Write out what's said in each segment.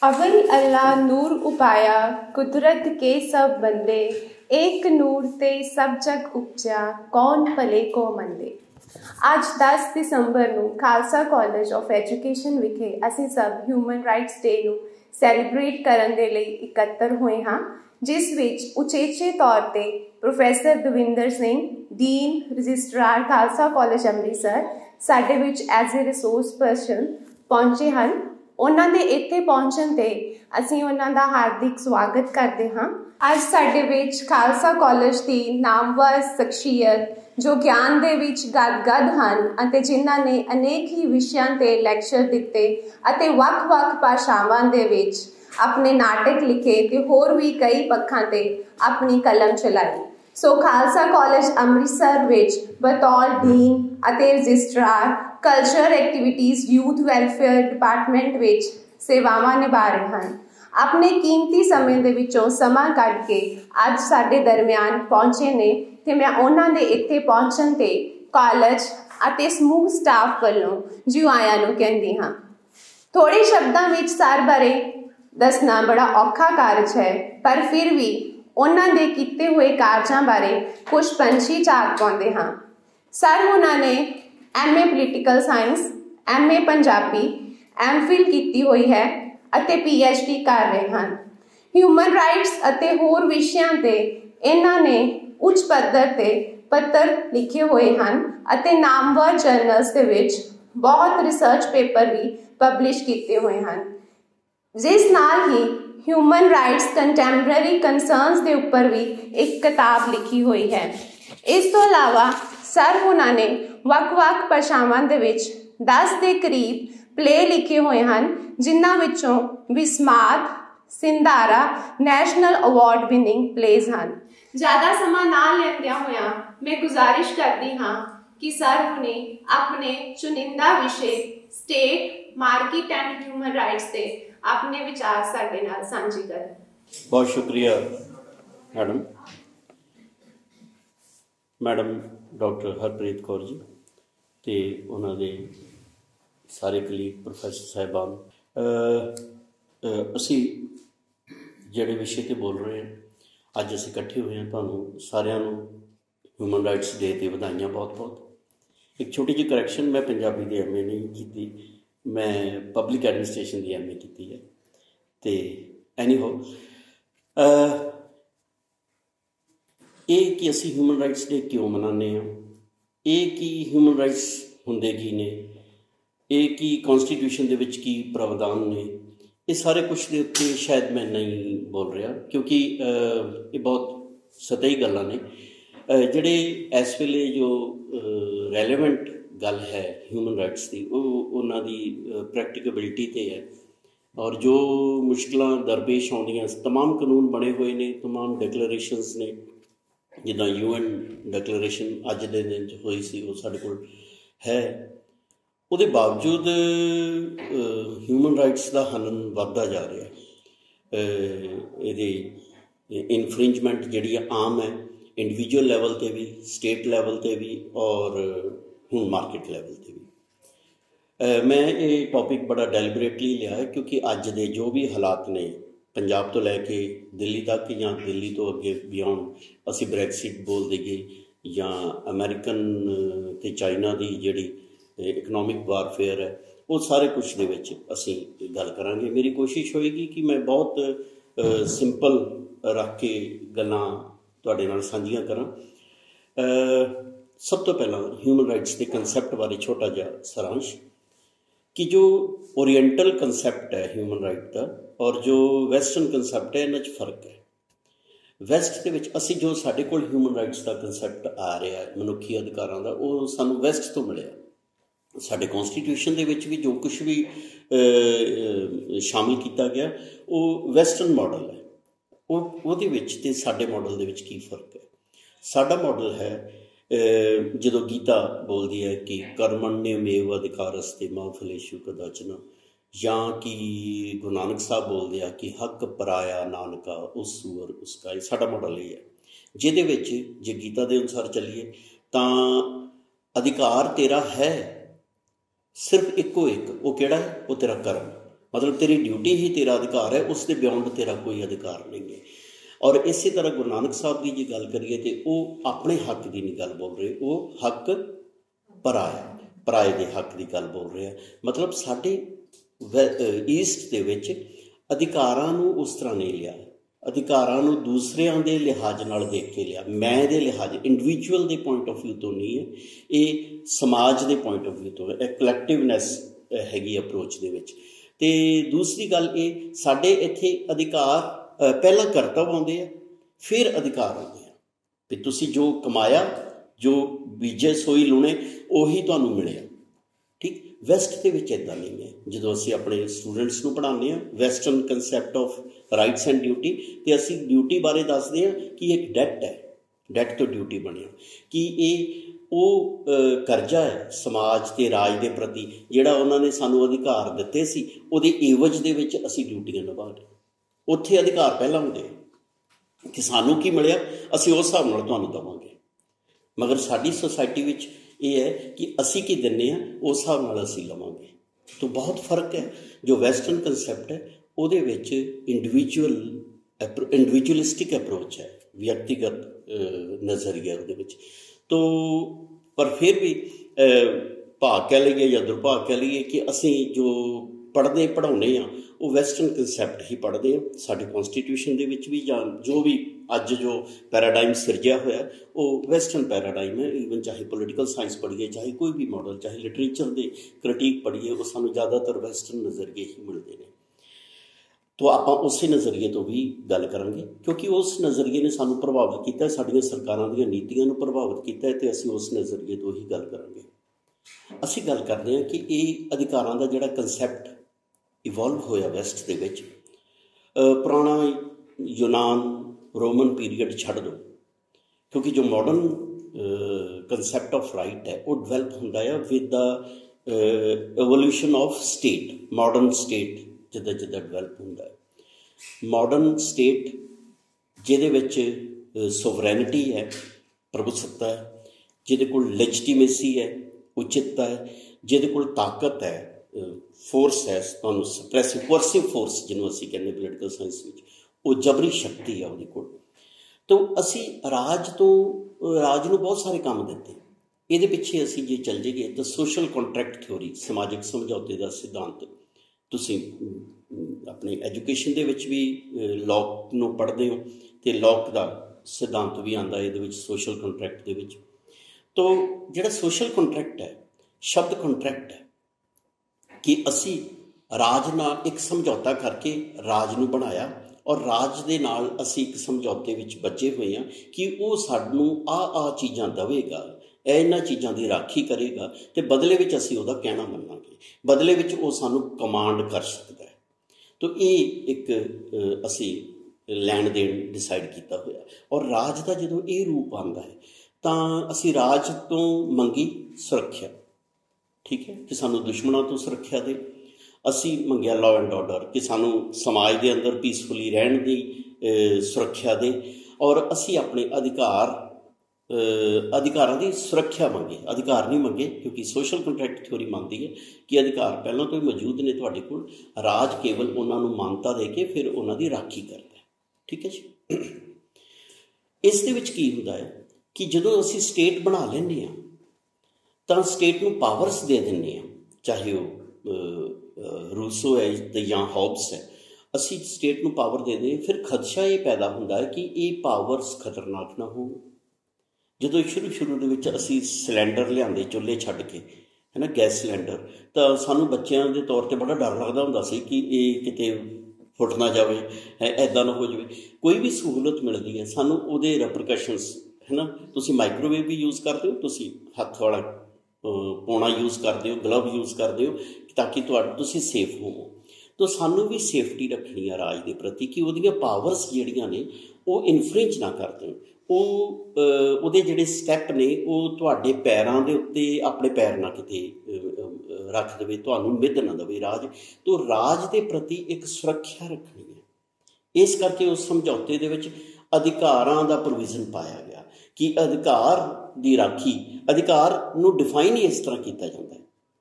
अवल अल्लाह नूर उपाया कुदरत के सब बंदे, एक नूर ते सब जग उपजा कौन भले को मंदे। ਅੱਜ 10 ਦਸੰਬਰ ਨੂੰ ਖਾਲਸਾ ਕਾਲਜ ਆਫ ਐਜੂਕੇਸ਼ਨ ਵਿਖੇ ਅਸੀਂ ਸਭ ਹਿਊਮਨ ਰਾਈਟਸ ਡੇ ਨੂੰ ਸੈਲੀਬ੍ਰੇਟ ਕਰਨ ਦੇ ਲਈ ਇਕੱਤਰ ਹੋਏ ਹਾਂ, ਜਿਸ ਵਿੱਚ ਉਚੇਚੇ ਤੌਰ ਤੇ professor Davinder Singh, dean registrar Khalsa college Amritsar ਸਾਡੇ ਵਿੱਚ ਐਜ਼ ਏ ਰਿਸੋਰਸ ਪਰਸਨ ਪਹੁੰਚੇ ਹਨ। ਉਹਨਾਂ ਦੇ ਇੱਥੇ ਪਹੁੰਚਣ ਤੇ ਅਸੀਂ ਉਹਨਾਂ ਦਾ ਹਾਰਦਿਕ ਸਵਾਗਤ ਕਰਦੇ ਹਾਂ। ਅੱਜ ਸਾਡੇ ਵਿੱਚ ਖਾਲਸਾ ਕਾਲਜ ਦੀ ਨਾਮਵਰ ਸ਼ਖਸੀਅਤ जो ज्ञान दे विच गद-गद हन अते जिन्हां ने अनेक ही विषयां ते लैक्चर दिते अते वख-वख भाषावां दे विच अपने नाटक लिखे ते होर भी कई पक्षां ते अपनी कलम चलाई। सो खालसा कॉलेज अमृतसर विच बतौर डीन अते registrar culture activities youth welfare department विच सेवावां निभा रहे हैं। अपने कीमती समय दे विचों समा कढ के अज साडे दरमियान पहुंचे ने ते मैं उन्हां दे इत्थे पहुंचण ते कॉलेज अते समूह स्टाफ वालों जी आयां नूं कहंदी हां। थोड़े शब्दां विच सर बारे दसना बड़ा औखा कारज है, पर फिर भी उन्हां दे कीते हुए कारजां बारे कुछ पंछी झाक पाउंदे हां। सर हुणां ने MA political science, MA Punjabi, MPhil कीती हुई है अते PhD कर रहे हैं। ह्यूमन राइट्स अते होर विषयां ते इन्हां ने उच्च पद्धर ते पत्र लिखे हुए हैं अते नामवर जर्नल्स दे विच बहुत रिसर्च पेपर भी पब्लिश किए हुए हैं, जिस नाल ही ह्यूमन राइट्स कंटैंपररी कंसर्नस के ऊपर भी एक किताब लिखी हुई है। इस तो अलावा सर हुणां ने वख-वख भाषावां दे विच 10 के करीब प्ले लिखे हुए हैं, जिन्हां विचों विस्मात, सिंधारा नैशनल अवार्ड विनिंग प्लेज हैं। ज़्यादा समा ना लैंदिया होया मैं गुजारिश करती हाँ कि सर हुणे अपने चुनिंदा विषय state, market and human rights से अपने विचार साडे नाल सांझे करन। बहुत शुक्रिया मैडम डॉक्टर हरप्रीत कौर जी ते उन्हां दे सारे कलीग प्रोफैसर साहिबान। असी जिहड़े विषय ते बोल रहे हैं अज असीं इकट्ठे हुए हैं, तुहानूं सारिआं नूं ह्यूमन राइट्स डे ते वधाइयां बहुत बहुत। एक छोटी जी करैक्शन, मैं पंजाबी दी MA नहीं की, मैं पब्लिक एडमिनिस्ट्रेशन की MA की है। तो एनीहो ये कि असीं ह्यूमन राइट्स डे क्यों मनाने हैं, ये कि ह्यूमन राइट्स हुंदे की ने, ये कि कॉन्स्टिट्यूशन दे विच की प्रावधान ने, ये सारे कुछ के उत्ते शायद मैं नहीं बोल रहा, क्योंकि ये बहुत सतही गल्लां ने जिहड़े इस वेले जो रैलेवेंट गल है ह्यूमन राइट्स की, उन्हां दी प्रैक्टिकबिलिटी ते है। और जो मुश्किलां दरपेश आउंदियां, तमाम कानून बने हुए ने, तमाम डिक्लेरेशनस ने, जिद्दां UN डिक्लेरेशन अज दे दिन च होई सी, वो साडे कोल है। ਉਹਦੇ ਬਾਵਜੂਦ ਹਿਊਮਨ ਰਾਈਟਸ ਦਾ ਹਨਨ ਵੱਧਦਾ ਜਾ ਰਿਹਾ। ਇਹਦੀ ਇਨਫਰਿੰਜਮੈਂਟ ਜਿਹੜੀ ਆ ਆਮ ਹੈ, ਇੰਡੀਵਿਜੂਅਲ ਲੈਵਲ 'ਤੇ ਵੀ, ਸਟੇਟ ਲੈਵਲ 'ਤੇ ਵੀ, ਔਰ ਹੁਣ ਮਾਰਕੀਟ ਲੈਵਲ 'ਤੇ ਵੀ। ਮੈਂ ਇਹ ਟੌਪਿਕ ਬੜਾ ਡੈਲੀਬਰੇਟਲੀ ਲਿਆ ਹੈ, ਕਿਉਂਕਿ ਅੱਜ ਦੇ ਜੋ ਵੀ ਹਾਲਾਤ ਨੇ ਪੰਜਾਬ ਤੋਂ ਲੈ ਕੇ ਦਿੱਲੀ ਤੱਕ, ਜਾਂ ਦਿੱਲੀ ਤੋਂ ਅੱਗੇ ਬਿਯੋਂਡ ਅਸੀਂ ਬ੍ਰੈਕਸਿਟ ਬੋਲ ਦੇਈਏ, ਜਾਂ ਅਮਰੀਕਨ ਅਤੇ ਚਾਈਨਾ ਦੀ ਜਿਹੜੀ इकनॉमिक वारफेयर है, वो सारे कुछ दे विच असीं गल करांगे। मेरी कोशिश होएगी कि मैं बहुत सिंपल रख के गल्लां तुहाडे नाल सांझियां करां। सब तो पहला ह्यूमन राइट्स के कंसैप्ट बारे छोटा जिहा सारांश कि जो ओरिएंटल कंसैप्ट है ह्यूमन राइट का और जो वैसटर्न कंसैप्ट है, इन्हां 'च फर्क है। वैसट दे विच असीं जो साडे कोल ह्यूमन राइट्स का कंसैप्ट आ रहा है मनुखी अधिकारां दा, वो सानूं वैसट तो मिलिਆ। साडे कॉन्स्टिट्यूशन दे विच भी जो कुछ भी शामिल किया गया वो वैसटर्न मॉडल है। ਉਹਦੇ ਵਿੱਚ ਤੇ ਸਾਡੇ मॉडल ਦੇ ਵਿੱਚ ਕੀ ਫਰਕ है? ਸਾਡਾ मॉडल है ਜਦੋਂ गीता बोलती है कि कर्मण्यमेव अधिकारस्ते मा फलेषु कदाचन, ਜਾਂ कि गुरु नानक साहब बोलते हैं कि हक पराया नानका उस सूअर उसका। ये साਡਾ मॉडल ये है ਜਿਹਦੇ ਵਿੱਚ जे गीता ਦੇ ਅਨੁਸਾਰ ਚੱਲੀਏ ਤਾਂ अधिकार तेरा है सिर्फ इको एक, वो केड़ा है? वो तेरा कर्म। मतलब तेरी ड्यूटी ही तेरा अधिकार है, उसके बियॉन्ड तेरा कोई अधिकार नहीं है। और इस तरह गुरु नानक साहब की जो गल करिए तो वो अपने हक की नहीं गल बोल रहे, वो हक पराए के हक की गल बोल रहे हैं। मतलब साडे ईस्ट दे विच अधिकारां नूं उस तरह नहीं लिया, अधिकारां नूं दूसरिਆਂ ਦੇ लिहाज नाल देख के लिया। मैं दे लिहाज इंडिविजुअल के पॉइंट ऑफ व्यू तो नहीं है, ये समाज के पॉइंट ऑफ व्यू तो है, कलैक्टिवनैस हैगी अप्रोच दे विच। ते दूसरी गल ये साडे इत्थे अधिकार पहला करतब आउंदे आ, फिर अधिकार आउंदे आ भी तुसीं जो कमाया, जो बीजे सोई लुणे उही तुहानूं मिलिया। ठीक, वैसट के विच इदां नहीं है। जो असीं अपने स्टूडेंट्स नूं पढ़ाउने आ western concept of rights and duty, तो असीं ड्यूटी बारे दसदे आ कि एक डेट है, डेट तो ड्यूटी बनिया कि ये ਉਹ ਕਰਜ਼ਾ ਹੈ समाज के राज के प्रति ਜਿਹੜਾ ਉਹਨਾਂ ਨੇ ਸਾਨੂੰ अधिकार ਦਿੱਤੇ ਸੀ, ਉਹਦੇ ਏਵਜ ਦੇ ਵਿੱਚ ਅਸੀਂ ਡਿਊਟੀਆਂ ਨਿਭਾ ਰਹੇ। ਉੱਥੇ ਅਧਿਕਾਰ ਪਹਿਲਾਂ ਹੁੰਦੇ ਕਿ ਸਾਨੂੰ ਕੀ ਮਿਲਿਆ ਅਸੀਂ ਉਸ ਹਿਸਾਬ ਨਾਲ ਤੁਹਾਨੂੰ ਦੇਵਾਂਗੇ, ਮਗਰ ਸਾਡੀ ਸੋਸਾਇਟੀ ਵਿੱਚ ਇਹ ਹੈ ਕਿ ਅਸੀਂ ਕੀ ਦਿੰਦੇ ਹਾਂ ਉਸ ਹਿਸਾਬ ਨਾਲ ਅਸੀਂ ਲਵਾਂਗੇ। ਤਾਂ ਬਹੁਤ ਫਰਕ ਹੈ। ਜੋ ਵੈਸਟਰਨ ਕੰਸੈਪਟ ਹੈ ਉਹਦੇ ਵਿੱਚ ਇੰਡੀਵਿਜੂਅਲਿਸਟਿਕ ਅਪਰੋਚ है, व्यक्तिगत नज़रिया ਉਹਦੇ ਵਿੱਚ। तो पर फिर भी भाग कह लीए या दुर्भाग कह लीए कि असी जो पढ़ते पढ़ाने वो वैसटर्न कंसैप्ट ही पढ़ते हैं। साडे कॉन्स्टिट्यूशन दे विच भी या जो भी अज जो पैराडाइम सिरजिया होया वो वैसटर्न पैराडाइम है। ईवन चाहे पोलिटिकल साइंस पढ़िए, चाहे कोई भी मॉडल, चाहे लिटरेचर के क्रिटिक पढ़िए, वो सानूं ज़्यादातर वैसटर्न नज़रिए ही मिलते हैं। तो आप उस नज़रिए तो भी गल करांगे क्योंकि उस नज़रिए ने सानू प्रभावित किया, साडियां सरकारां दीयां नीतियां नूं प्रभावित किया, तो असीं उस नज़रिए तो ही गल करांगे। असीं गल करते हैं कि ये अधिकारां दा जिहड़ा कंसैप्ट इवॉल्व होया वैसट दे विच, पुराना यूनान रोमन पीरीयड छड्ड दो, क्योंकि जो मॉडर्न कंसैप्ट ऑफ राइट है वो डिवेलप हुंदा है with the evolution of state. Modern state जिदा जिदा डिवेलप होंदा है, मॉडर्न स्टेट जिहदे विच सोवरैनिटी है, प्रभुसत्ता है, जिहदे कोल लेजिटिमेसी है, उचितता है, जिहदे कोल ताकत है, फोर्स है, तुहानूं सप्रैसिव कोर्सिव फोर्स जिन्होंने असीं कहने पोलिटिकल साइंस विच, वो जबरी शक्ति है उहदे कोल। तो असीं राज नूं बहुत सारे काम दिते। इहदे पिछे असीं जे चल जाइए तो सोशल कॉन्ट्रैक्ट थ्योरी, समाजिक समझौते का सिद्धांत, तुसीं अपनी एजुकेशन दे विच भी लॉक नूं पढ़दे हो तो लॉक का सिद्धांत भी आंदा इहदे विच सोशल कॉन्ट्रैक्ट दे विच। तो जिहड़ा सोशल कॉन्ट्रैक्ट है, शब्द कॉन्ट्रैक्ट है कि असी राज नाल एक समझौता करके राज नूं बनाया और राज दे नाल असी एक समझौते विच बचे हुए हैं कि वो सानूं आ चीज़ां देवेगा, इन्हां चीज़ां की राखी करेगा, तो बदले विच असीं उहदा कहना मन्नांगे, बदले विच वो सानूं कमांड कर सकता है। तो ये एक असीं लैण देण डिसाइड किया होया। और राज का जो ये रूप आंदा है तो असीं राज तो मंगी सुरक्षा, ठीक है, कि सानूं दुश्मनों तो सुरक्षा दे। असीं मंगिया लॉ एंड ऑर्डर कि सानूं समाज के अंदर पीसफुली रहण दी सुरक्षा दे, और असीं अपने अधिकारां की सुरक्षा मंगे, अधिकार नहीं मंगे, क्योंकि सोशल कंट्रैक्ट थ्योरी मानती है कि अधिकार पहलों तो ही मौजूद ने तुहाडे कोल, राज केवल उन्होंने मानता दे के फिर उन्होंने राखी करता है। ठीक है जी। इस दे विच की हुंदा है कि जदों असीं स्टेट बना लैंदे आ तां स्टेट नूं पावर्स दे दिंदे आ, चाहे वो रूसो है या हॉब्स है, असीं स्टेट नूं पावर दे दें, फिर खदशा ये पैदा हुंदा है कि ये पावर्स खतरनाक ना हो। जो शुरू के असी सिलेंडर लिया चुल्हे छड्ड के, है ना, गैस सिलेंडर, तो सानू बच्चों के तौर पर बड़ा डर लगता होंदा सी कि ये किते फुट ना जाए, ऐदा ना हो जाए। कोई भी सहूलत मिलती है सानू उहदे रेपरकशनस, है ना, तुसी माइक्रोवेव भी यूज़ करते हो, तुसी हथ वाला पौना यूज़ करते हो, ग्लव यूज़ करते हो, ताकि तुसी सेफ होवो। तो सानू भी सेफ्टी रखनी है राज के प्रति कि उहदियां पावर्स जिहड़ियां ने वो इनफ्रिंज ना कर देण, ਉਹਦੇ ਜਿਹੜੇ ਸਟੈਪ ਨੇ ਉਹ ਤੁਹਾਡੇ ਪੈਰਾਂ ਦੇ ਉੱਤੇ ਆਪਣੇ ਪੈਰ ਨਾ ਕਿਤੇ ਰੱਖ ਦੇਵੇ, ਤੁਹਾਨੂੰ ਮਿੱਧ ਨਾ ਦੇਵੇ ਰਾਜ। तो ਰਾਜ ਦੇ ਪ੍ਰਤੀ ਇੱਕ ਸੁਰੱਖਿਆ ਰੱਖਣੀ ਹੈ। ਇਸ ਕਰਕੇ ਉਸ ਸਮਝੌਤੇ ਦੇ ਵਿੱਚ ਅਧਿਕਾਰਾਂ ਦਾ ਪ੍ਰੋਵੀਜ਼ਨ ਪਾਇਆ ਗਿਆ ਕਿ ਅਧਿਕਾਰ ਦੀ ਰਾਖੀ, ਅਧਿਕਾਰ ਨੂੰ ਡਿਫਾਈਨ ਹੀ ਇਸ ਤਰ੍ਹਾਂ ਕੀਤਾ ਜਾਂਦਾ ਹੈ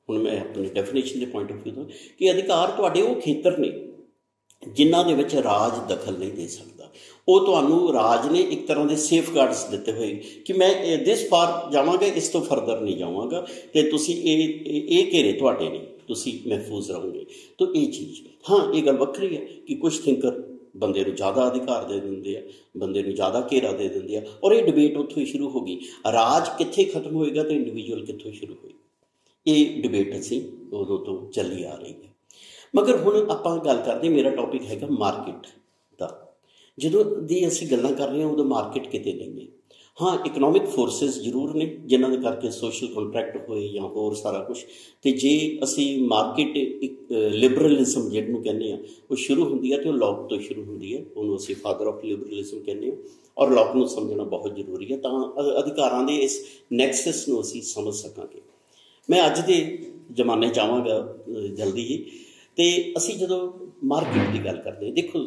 ਹੁਣ ਮੈਂ ਆਪਣੀ ਡੈਫੀਨੇਸ਼ਨ ਦੇ ਪੁਆਇੰਟ ਆਫ ਵਿਊ ਤੋਂ ਕਿ ਅਧਿਕਾਰ ਤੁਹਾਡੇ ਉਹ ਖੇਤਰ ਨੇ ਜਿਨ੍ਹਾਂ ਦੇ ਵਿੱਚ ਰਾਜ ਦਖਲ ਨਹੀਂ ਦੇ ਸਕਦਾ। ਉਹ ਤੁਹਾਨੂੰ ਰਾਜ ਨੇ ਇੱਕ ਤਰ੍ਹਾਂ ਦੇ ਸੇਫ ਗਾਰਡਸ ਦਿੱਤੇ ਹੋਏ ਕਿ ਮੈਂ ਦਿਸ ਫਾਰ ਜਾਵਾਂਗਾ, ਇਸ ਤੋਂ ਫਰਦਰ ਨਹੀਂ ਜਾਵਾਂਗਾ, ਅਤੇ ਤੁਸੀਂ ਇਹ ਘੇਰੇ ਤੁਹਾਡੇ ਨੇ, ਤੁਸੀਂ ਮਹਿਫੂਜ਼ ਰਹੋਗੇ। ਤਾਂ ਇਹ ਚੀਜ਼ ਹਾਂ, ਇਹ ਗੱਲ ਵੱਖਰੀ ਹੈ ਕਿ ਕੁਛ ਥਿੰਕਰ ਬੰਦੇ ਨੂੰ ਜ਼ਿਆਦਾ ਅਧਿਕਾਰ ਦੇ ਦਿੰਦੇ ਆ, ਬੰਦੇ ਨੂੰ ਜ਼ਿਆਦਾ ਘੇਰਾ ਦੇ ਦਿੰਦੇ ਆ, ਔਰ ਇਹ ਡਿਬੇਟ ਉੱਥੋਂ ਹੀ ਸ਼ੁਰੂ ਹੋ ਗਈ। ਰਾਜ ਕਿੱਥੇ ਖਤਮ ਹੋਏਗਾ ਅਤੇ ਇੰਡੀਵਿਜੂਅਲ ਕਿੱਥੋਂ ਸ਼ੁਰੂ ਹੋਏਗਾ, ਇਹ ਡਿਬੇਟ ਅਸੀਂ ਉਦੋਂ ਤੋਂ ਚੱਲੀ ਆ ਰਹੀ ਹੈ। ਮਗਰ ਹੁਣ ਆਪਾਂ ਗੱਲ ਕਰਦੇ, ਮੇਰਾ ਟੌਪਿਕ ਹੈਗਾ ਮਾਰਕੀਟ ਦਾ। ਜਦੋਂ ਦੀ ਅਸੀਂ ਗੱਲਾਂ ਕਰ ਰਹੇ ਹਾਂ ਉਦੋਂ ਮਾਰਕੀਟ ਕਿਤੇ ਨਹੀਂ ਹੈ। ਹਾਂ, ਇਕਨੋਮਿਕ ਫੋਰਸਿਸ ਜ਼ਰੂਰ ਨੇ ਜਿਨ੍ਹਾਂ ਦੇ ਕਰਕੇ ਸੋਸ਼ਲ ਕੰਟਰੈਕਟ ਹੋਏ ਜਾਂ ਹੋਰ ਸਾਰਾ ਕੁਛ। ਅਤੇ ਜੇ ਅਸੀਂ ਮਾਰਕੀਟ ਇੱਕ ਲਿਬਰਲਿਜ਼ਮ ਜਿਹਨੂੰ ਕਹਿੰਦੇ ਹਾਂ ਉਹ ਸ਼ੁਰੂ ਹੁੰਦੀ ਹੈ, ਅਤੇ ਉਹ ਲੌਕ ਤੋਂ ਸ਼ੁਰੂ ਹੁੰਦੀ ਹੈ। ਉਹਨੂੰ ਅਸੀਂ ਫਾਦਰ ਆਫ ਲਿਬਰਲਿਜ਼ਮ ਕਹਿੰਦੇ ਹਾਂ, ਔਰ ਲੌਕ ਨੂੰ ਸਮਝਣਾ ਬਹੁਤ ਜ਼ਰੂਰੀ ਹੈ, ਤਾਂ ਅਧਿਕਾਰਾਂ ਦੇ ਇਸ ਨੈਕਸਸ ਨੂੰ ਅਸੀਂ ਸਮਝ ਸਕਾਂਗੇ। ਮੈਂ ਅੱਜ ਦੇ ਜ਼ਮਾਨੇ 'ਚ ਆਵਾਂਗਾ ਜਲਦੀ ਹੀ। ਅਤੇ ਅਸੀਂ ਜਦੋਂ ਮਾਰਕੀਟ ਦੀ ਗੱਲ ਕਰਦੇ ਹਾਂ, ਦੇਖੋ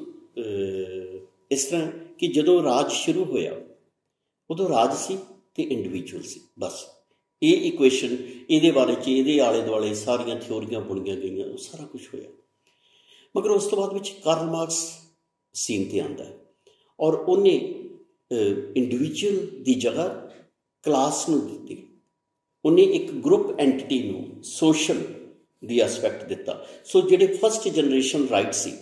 ਇਸ ਤਰ੍ਹਾਂ ਕਿ ਜਦੋਂ ਰਾਜ ਸ਼ੁਰੂ ਹੋਇਆ ਉਦੋਂ ਰਾਜ ਸੀ ਅਤੇ ਇੰਡੀਵਿਜੂਅਲ ਸੀ, ਬਸ ਇਹ ਇਕੁਏਸ਼ਨ, ਇਹਦੇ ਬਾਰੇ 'ਚ ਇਹਦੇ ਆਲੇ ਦੁਆਲੇ ਸਾਰੀਆਂ ਥਿਊਰੀਆਂ ਬੁਣੀਆਂ ਗਈਆਂ, ਉਹ ਸਾਰਾ ਕੁਛ ਹੋਇਆ। ਮਗਰ ਉਸ ਤੋਂ ਬਾਅਦ ਵਿੱਚ ਕਾਰਲ ਮਾਰਕਸ ਸੀਨ 'ਤੇ ਆਉਂਦਾ ਹੈ, ਔਰ ਉਹਨੇ ਇੰਡੀਵਿਜੂਅਲ ਦੀ ਜਗ੍ਹਾ ਕਲਾਸ ਨੂੰ ਦਿੱਤੀ। ਉਹਨੇ ਇੱਕ ਗਰੁੱਪ ਐਂਟਿਟੀ ਨੂੰ ਸੋਸ਼ਲ ਦੀ ਐਸਪੈਕਟ ਦਿੱਤਾ। ਸੋ ਜਿਹੜੇ ਫਸਟ ਜਨਰੇਸ਼ਨ ਰਾਈਟ ਸੀ,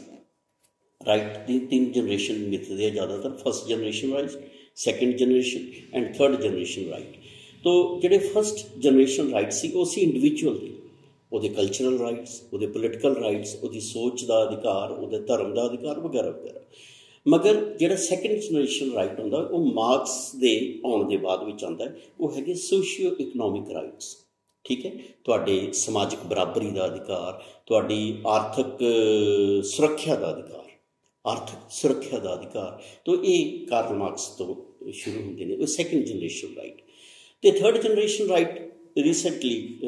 ਰਾਈਟ ਦੀ 3 ਜਨਰੇਸ਼ਨ ਮਿੱਥਦੇ ਆ ਜ਼ਿਆਦਾਤਰ, first generation right, second generation and third generation right. ਤੋ ਜਿਹੜੇ ਫਸਟ ਜਨਰੇਸ਼ਨ ਰਾਈਟ ਸੀ ਉਹ ਸੀ ਇੰਡੀਵਿਜੂਅਲ ਦੇ, ਉਹਦੇ ਕਲਚਰਲ ਰਾਈਟਸ, ਉਹਦੇ ਪੋਲੀਟੀਕਲ ਰਾਈਟਸ, ਉਹਦੀ ਸੋਚ ਦਾ ਅਧਿਕਾਰ, ਉਹਦੇ ਧਰਮ ਦਾ ਅਧਿਕਾਰ ਵਗੈਰਾ ਵਗੈਰਾ। ਮਗਰ ਜਿਹੜਾ ਸੈਕਿੰਡ ਜਨਰੇਸ਼ਨ ਰਾਈਟ ਹੁੰਦਾ ਉਹ ਮਾਰਕਸ ਦੇ ਆਉਣ ਦੇ ਬਾਅਦ ਵਿੱਚ ਆਉਂਦਾ, ਉਹ ਹੈਗੇ ਸੋਸ਼ੀਓ ਇਕਨੋਮਿਕ ਰਾਈਟਸ। ਠੀਕ ਹੈ, ਤੁਹਾਡੇ ਸਮਾਜਿਕ ਬਰਾਬਰੀ ਦਾ ਅਧਿਕਾਰ, ਤੁਹਾਡੀ ਆਰਥਿਕ ਸੁਰੱਖਿਆ ਦਾ ਅਧਿਕਾਰ, ਆਰਥਿਕ ਸੁਰੱਖਿਆ ਦਾ ਅਧਿਕਾਰ। ਤਾਂ ਇਹ ਕਾਰਲ ਮਾਰਕਸ ਤੋਂ ਸ਼ੁਰੂ ਹੁੰਦੇ ਨੇ, ਉਹ ਸੈਕਿੰਡ ਜਨਰੇਸ਼ਨ ਰਾਈਟ। ਅਤੇ third generation right recently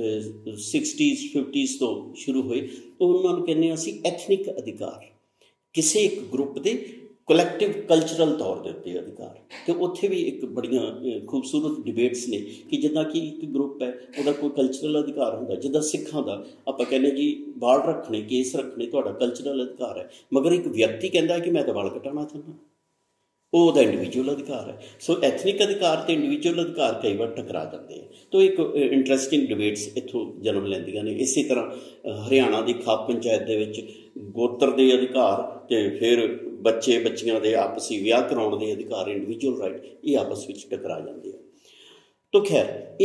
60s 50s ਤੋਂ ਸ਼ੁਰੂ ਹੋਏ। ਉਹਨਾਂ ਨੂੰ ਕਹਿੰਦੇ ਹਾਂ ਅਸੀਂ ਐਥਨਿਕ ਅਧਿਕਾਰ, ਕਿਸੇ ਇੱਕ ਗਰੁੱਪ ਦੇ ਕਲੈਕਟਿਵ ਕਲਚਰਲ ਤੌਰ ਦੇ ਉੱਤੇ ਅਧਿਕਾਰ। ਅਤੇ ਉੱਥੇ ਵੀ ਇੱਕ ਬੜੀਆਂ ਖੂਬਸੂਰਤ ਡਿਬੇਟਸ ਨੇ ਕਿ ਜਿੱਦਾਂ ਕਿ ਇੱਕ ਗਰੁੱਪ ਹੈ ਉਹਦਾ ਕੋਈ ਕਲਚਰਲ ਅਧਿਕਾਰ ਹੁੰਦਾ, ਜਿੱਦਾਂ ਸਿੱਖਾਂ ਦਾ ਆਪਾਂ ਕਹਿੰਦੇ ਜੀ ਵਾਲ ਰੱਖਣੇ, ਕੇਸ ਰੱਖਣੇ ਤੁਹਾਡਾ ਕਲਚਰਲ ਅਧਿਕਾਰ ਹੈ। ਮਗਰ ਇੱਕ ਵਿਅਕਤੀ ਕਹਿੰਦਾ ਕਿ ਮੈਂ ਤਾਂ ਵਾਲ ਕਟਾਉਣਾ ਚਾਹੁੰਦਾ, ਉਹ ਉਹਦਾ ਇੰਡੀਵਿਜੂਅਲ ਅਧਿਕਾਰ ਹੈ। ਸੋ ਐਥਨਿਕ ਅਧਿਕਾਰ ਅਤੇ ਇੰਡੀਵਿਜੂਅਲ ਅਧਿਕਾਰ ਕਈ ਵਾਰ ਟਕਰਾ ਜਾਂਦੇ ਆ। ਤਾਂ ਇੱਕ ਇੰਟਰਸਟਿੰਗ ਡਿਬੇਟਸ ਇੱਥੋਂ ਜਨਮ ਲੈਂਦੀਆਂ ਨੇ। ਇਸੇ ਤਰ੍ਹਾਂ ਹਰਿਆਣਾ ਦੀ ਖਾਪ ਪੰਚਾਇਤ ਦੇ ਵਿੱਚ ਗੋਤਰ ਦੇ ਅਧਿਕਾਰ ਅਤੇ ਫਿਰ ਬੱਚੇ ਬੱਚੀਆਂ ਦੇ ਆਪਸੀ ਵਿਆਹ ਕਰਾਉਣ ਦੇ ਅਧਿਕਾਰ, ਇੰਡੀਵਿਜੂਅਲ ਰਾਈਟ, ਇਹ ਆਪਸ ਵਿੱਚ ਟਕਰਾ ਜਾਂਦੇ ਆ। ਤਾਂ ਖੈਰ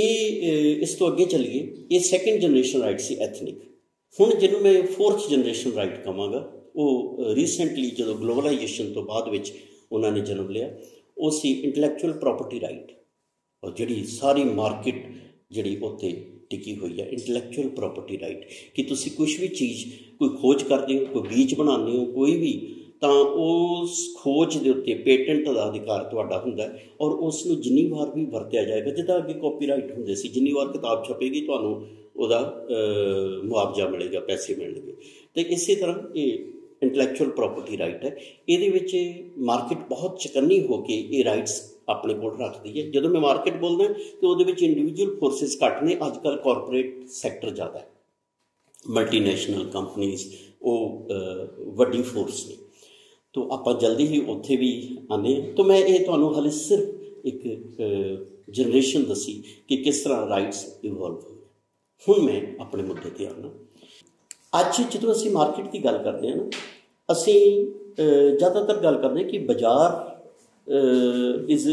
ਇਹ ਇਸ ਤੋਂ ਅੱਗੇ ਚੱਲੀਏ, ਇਹ ਸੈਕਿੰਡ ਜਨਰੇਸ਼ਨ ਰਾਈਟ ਸੀ ਐਥਨਿਕ। ਹੁਣ ਜਿਹਨੂੰ ਮੈਂ ਫੋਰਥ ਜਨਰੇਸ਼ਨ ਰਾਈਟ ਕਹਾਂਗਾ, ਉਹ ਰੀਸੈਂਟਲੀ ਜਦੋਂ ਗਲੋਬਲਾਈਜੇਸ਼ਨ ਤੋਂ ਬਾਅਦ ਵਿੱਚ ਉਹਨਾਂ ਨੇ ਜਨਮ ਲਿਆ, ਉਹ ਸੀ ਇੰਟਲੈਕਚੁਅਲ ਪ੍ਰੋਪਰਟੀ ਰਾਈਟ। ਔਰ ਜਿਹੜੀ ਸਾਰੀ ਮਾਰਕੀਟ ਜਿਹੜੀ ਉੱਥੇ ਟਿਕੀ ਹੋਈ ਹੈ, ਇੰਟਲੈਕਚੁਅਲ ਪ੍ਰੋਪਰਟੀ ਰਾਈਟ, ਕਿ ਤੁਸੀਂ ਕੁਛ ਵੀ ਚੀਜ਼, ਕੋਈ ਖੋਜ ਕਰਦੇ ਹੋ, ਕੋਈ ਬੀਜ ਬਣਾਉਂਦੇ ਹੋ, ਕੋਈ ਵੀ, ਤਾਂ ਉਸ ਖੋਜ ਦੇ ਉੱਤੇ ਪੇਟੈਂਟ ਦਾ ਅਧਿਕਾਰ ਤੁਹਾਡਾ ਹੁੰਦਾ, ਔਰ ਉਸ ਨੂੰ ਜਿੰਨੀ ਵਾਰ ਵੀ ਵਰਤਿਆ ਜਾਏਗਾ, ਜਿੱਦਾਂ ਅੱਗੇ ਕਾਪੀਰਾਈਟ ਹੁੰਦੇ ਸੀ, ਜਿੰਨੀ ਵਾਰ ਕਿਤਾਬ ਛਪੇਗੀ ਤੁਹਾਨੂੰ ਉਹਦਾ ਮੁਆਵਜ਼ਾ ਮਿਲੇਗਾ, ਪੈਸੇ ਮਿਲਣਗੇ। ਅਤੇ ਇਸੇ ਤਰ੍ਹਾਂ ਇਹ ਇੰਟਲੈਕਚੁਅਲ ਪ੍ਰੋਪਰਟੀ ਰਾਈਟ ਹੈ। ਇਹਦੇ ਵਿੱਚ ਮਾਰਕੀਟ ਬਹੁਤ ਚਕੰਨੀ ਹੋ ਕੇ ਇਹ ਰਾਈਟਸ ਆਪਣੇ ਕੋਲ ਰੱਖਦੀ ਹੈ। ਜਦੋਂ ਮੈਂ ਮਾਰਕੀਟ ਬੋਲਦਾ ਤਾਂ ਉਹਦੇ ਵਿੱਚ ਇੰਡੀਵਿਜੂਅਲ ਫੋਰਸਿਸ ਘੱਟ ਨੇ, ਅੱਜ ਕੱਲ੍ਹ ਕਾਰਪੋਰੇਟ ਸੈਕਟਰ ਜ਼ਿਆਦਾ ਹੈ, ਮਲਟੀਨੈਸ਼ਨਲ ਕੰਪਨੀਜ਼ ਉਹ ਵੱਡੀ ਫੋਰਸ ਨੇ। ਤਾਂ ਆਪਾਂ ਜਲਦੀ ਹੀ ਉੱਥੇ ਵੀ ਆਉਂਦੇ ਹਾਂ। ਤਾਂ ਮੈਂ ਇਹ ਤੁਹਾਨੂੰ ਹਾਲੇ ਸਿਰਫ ਇੱਕ ਜਨਰੇਸ਼ਨ ਦੱਸੀ ਕਿ ਕਿਸ ਤਰ੍ਹਾਂ ਰਾਈਟਸ ਇਵੋਲਵ ਹੋਏ। ਹੁਣ ਮੈਂ ਆਪਣੇ ਮੁੱਦੇ 'ਤੇ ਆਉਣਾ। ਅੱਜ ਜਦੋਂ ਅਸੀਂ ਮਾਰਕੀਟ ਦੀ ਗੱਲ ਕਰਦੇ ਹਾਂ ਨਾ, ਅਸੀਂ ਜ਼ਿਆਦਾਤਰ ਗੱਲ ਕਰਦੇ ਹਾਂ ਕਿ ਬਾਜ਼ਾਰ is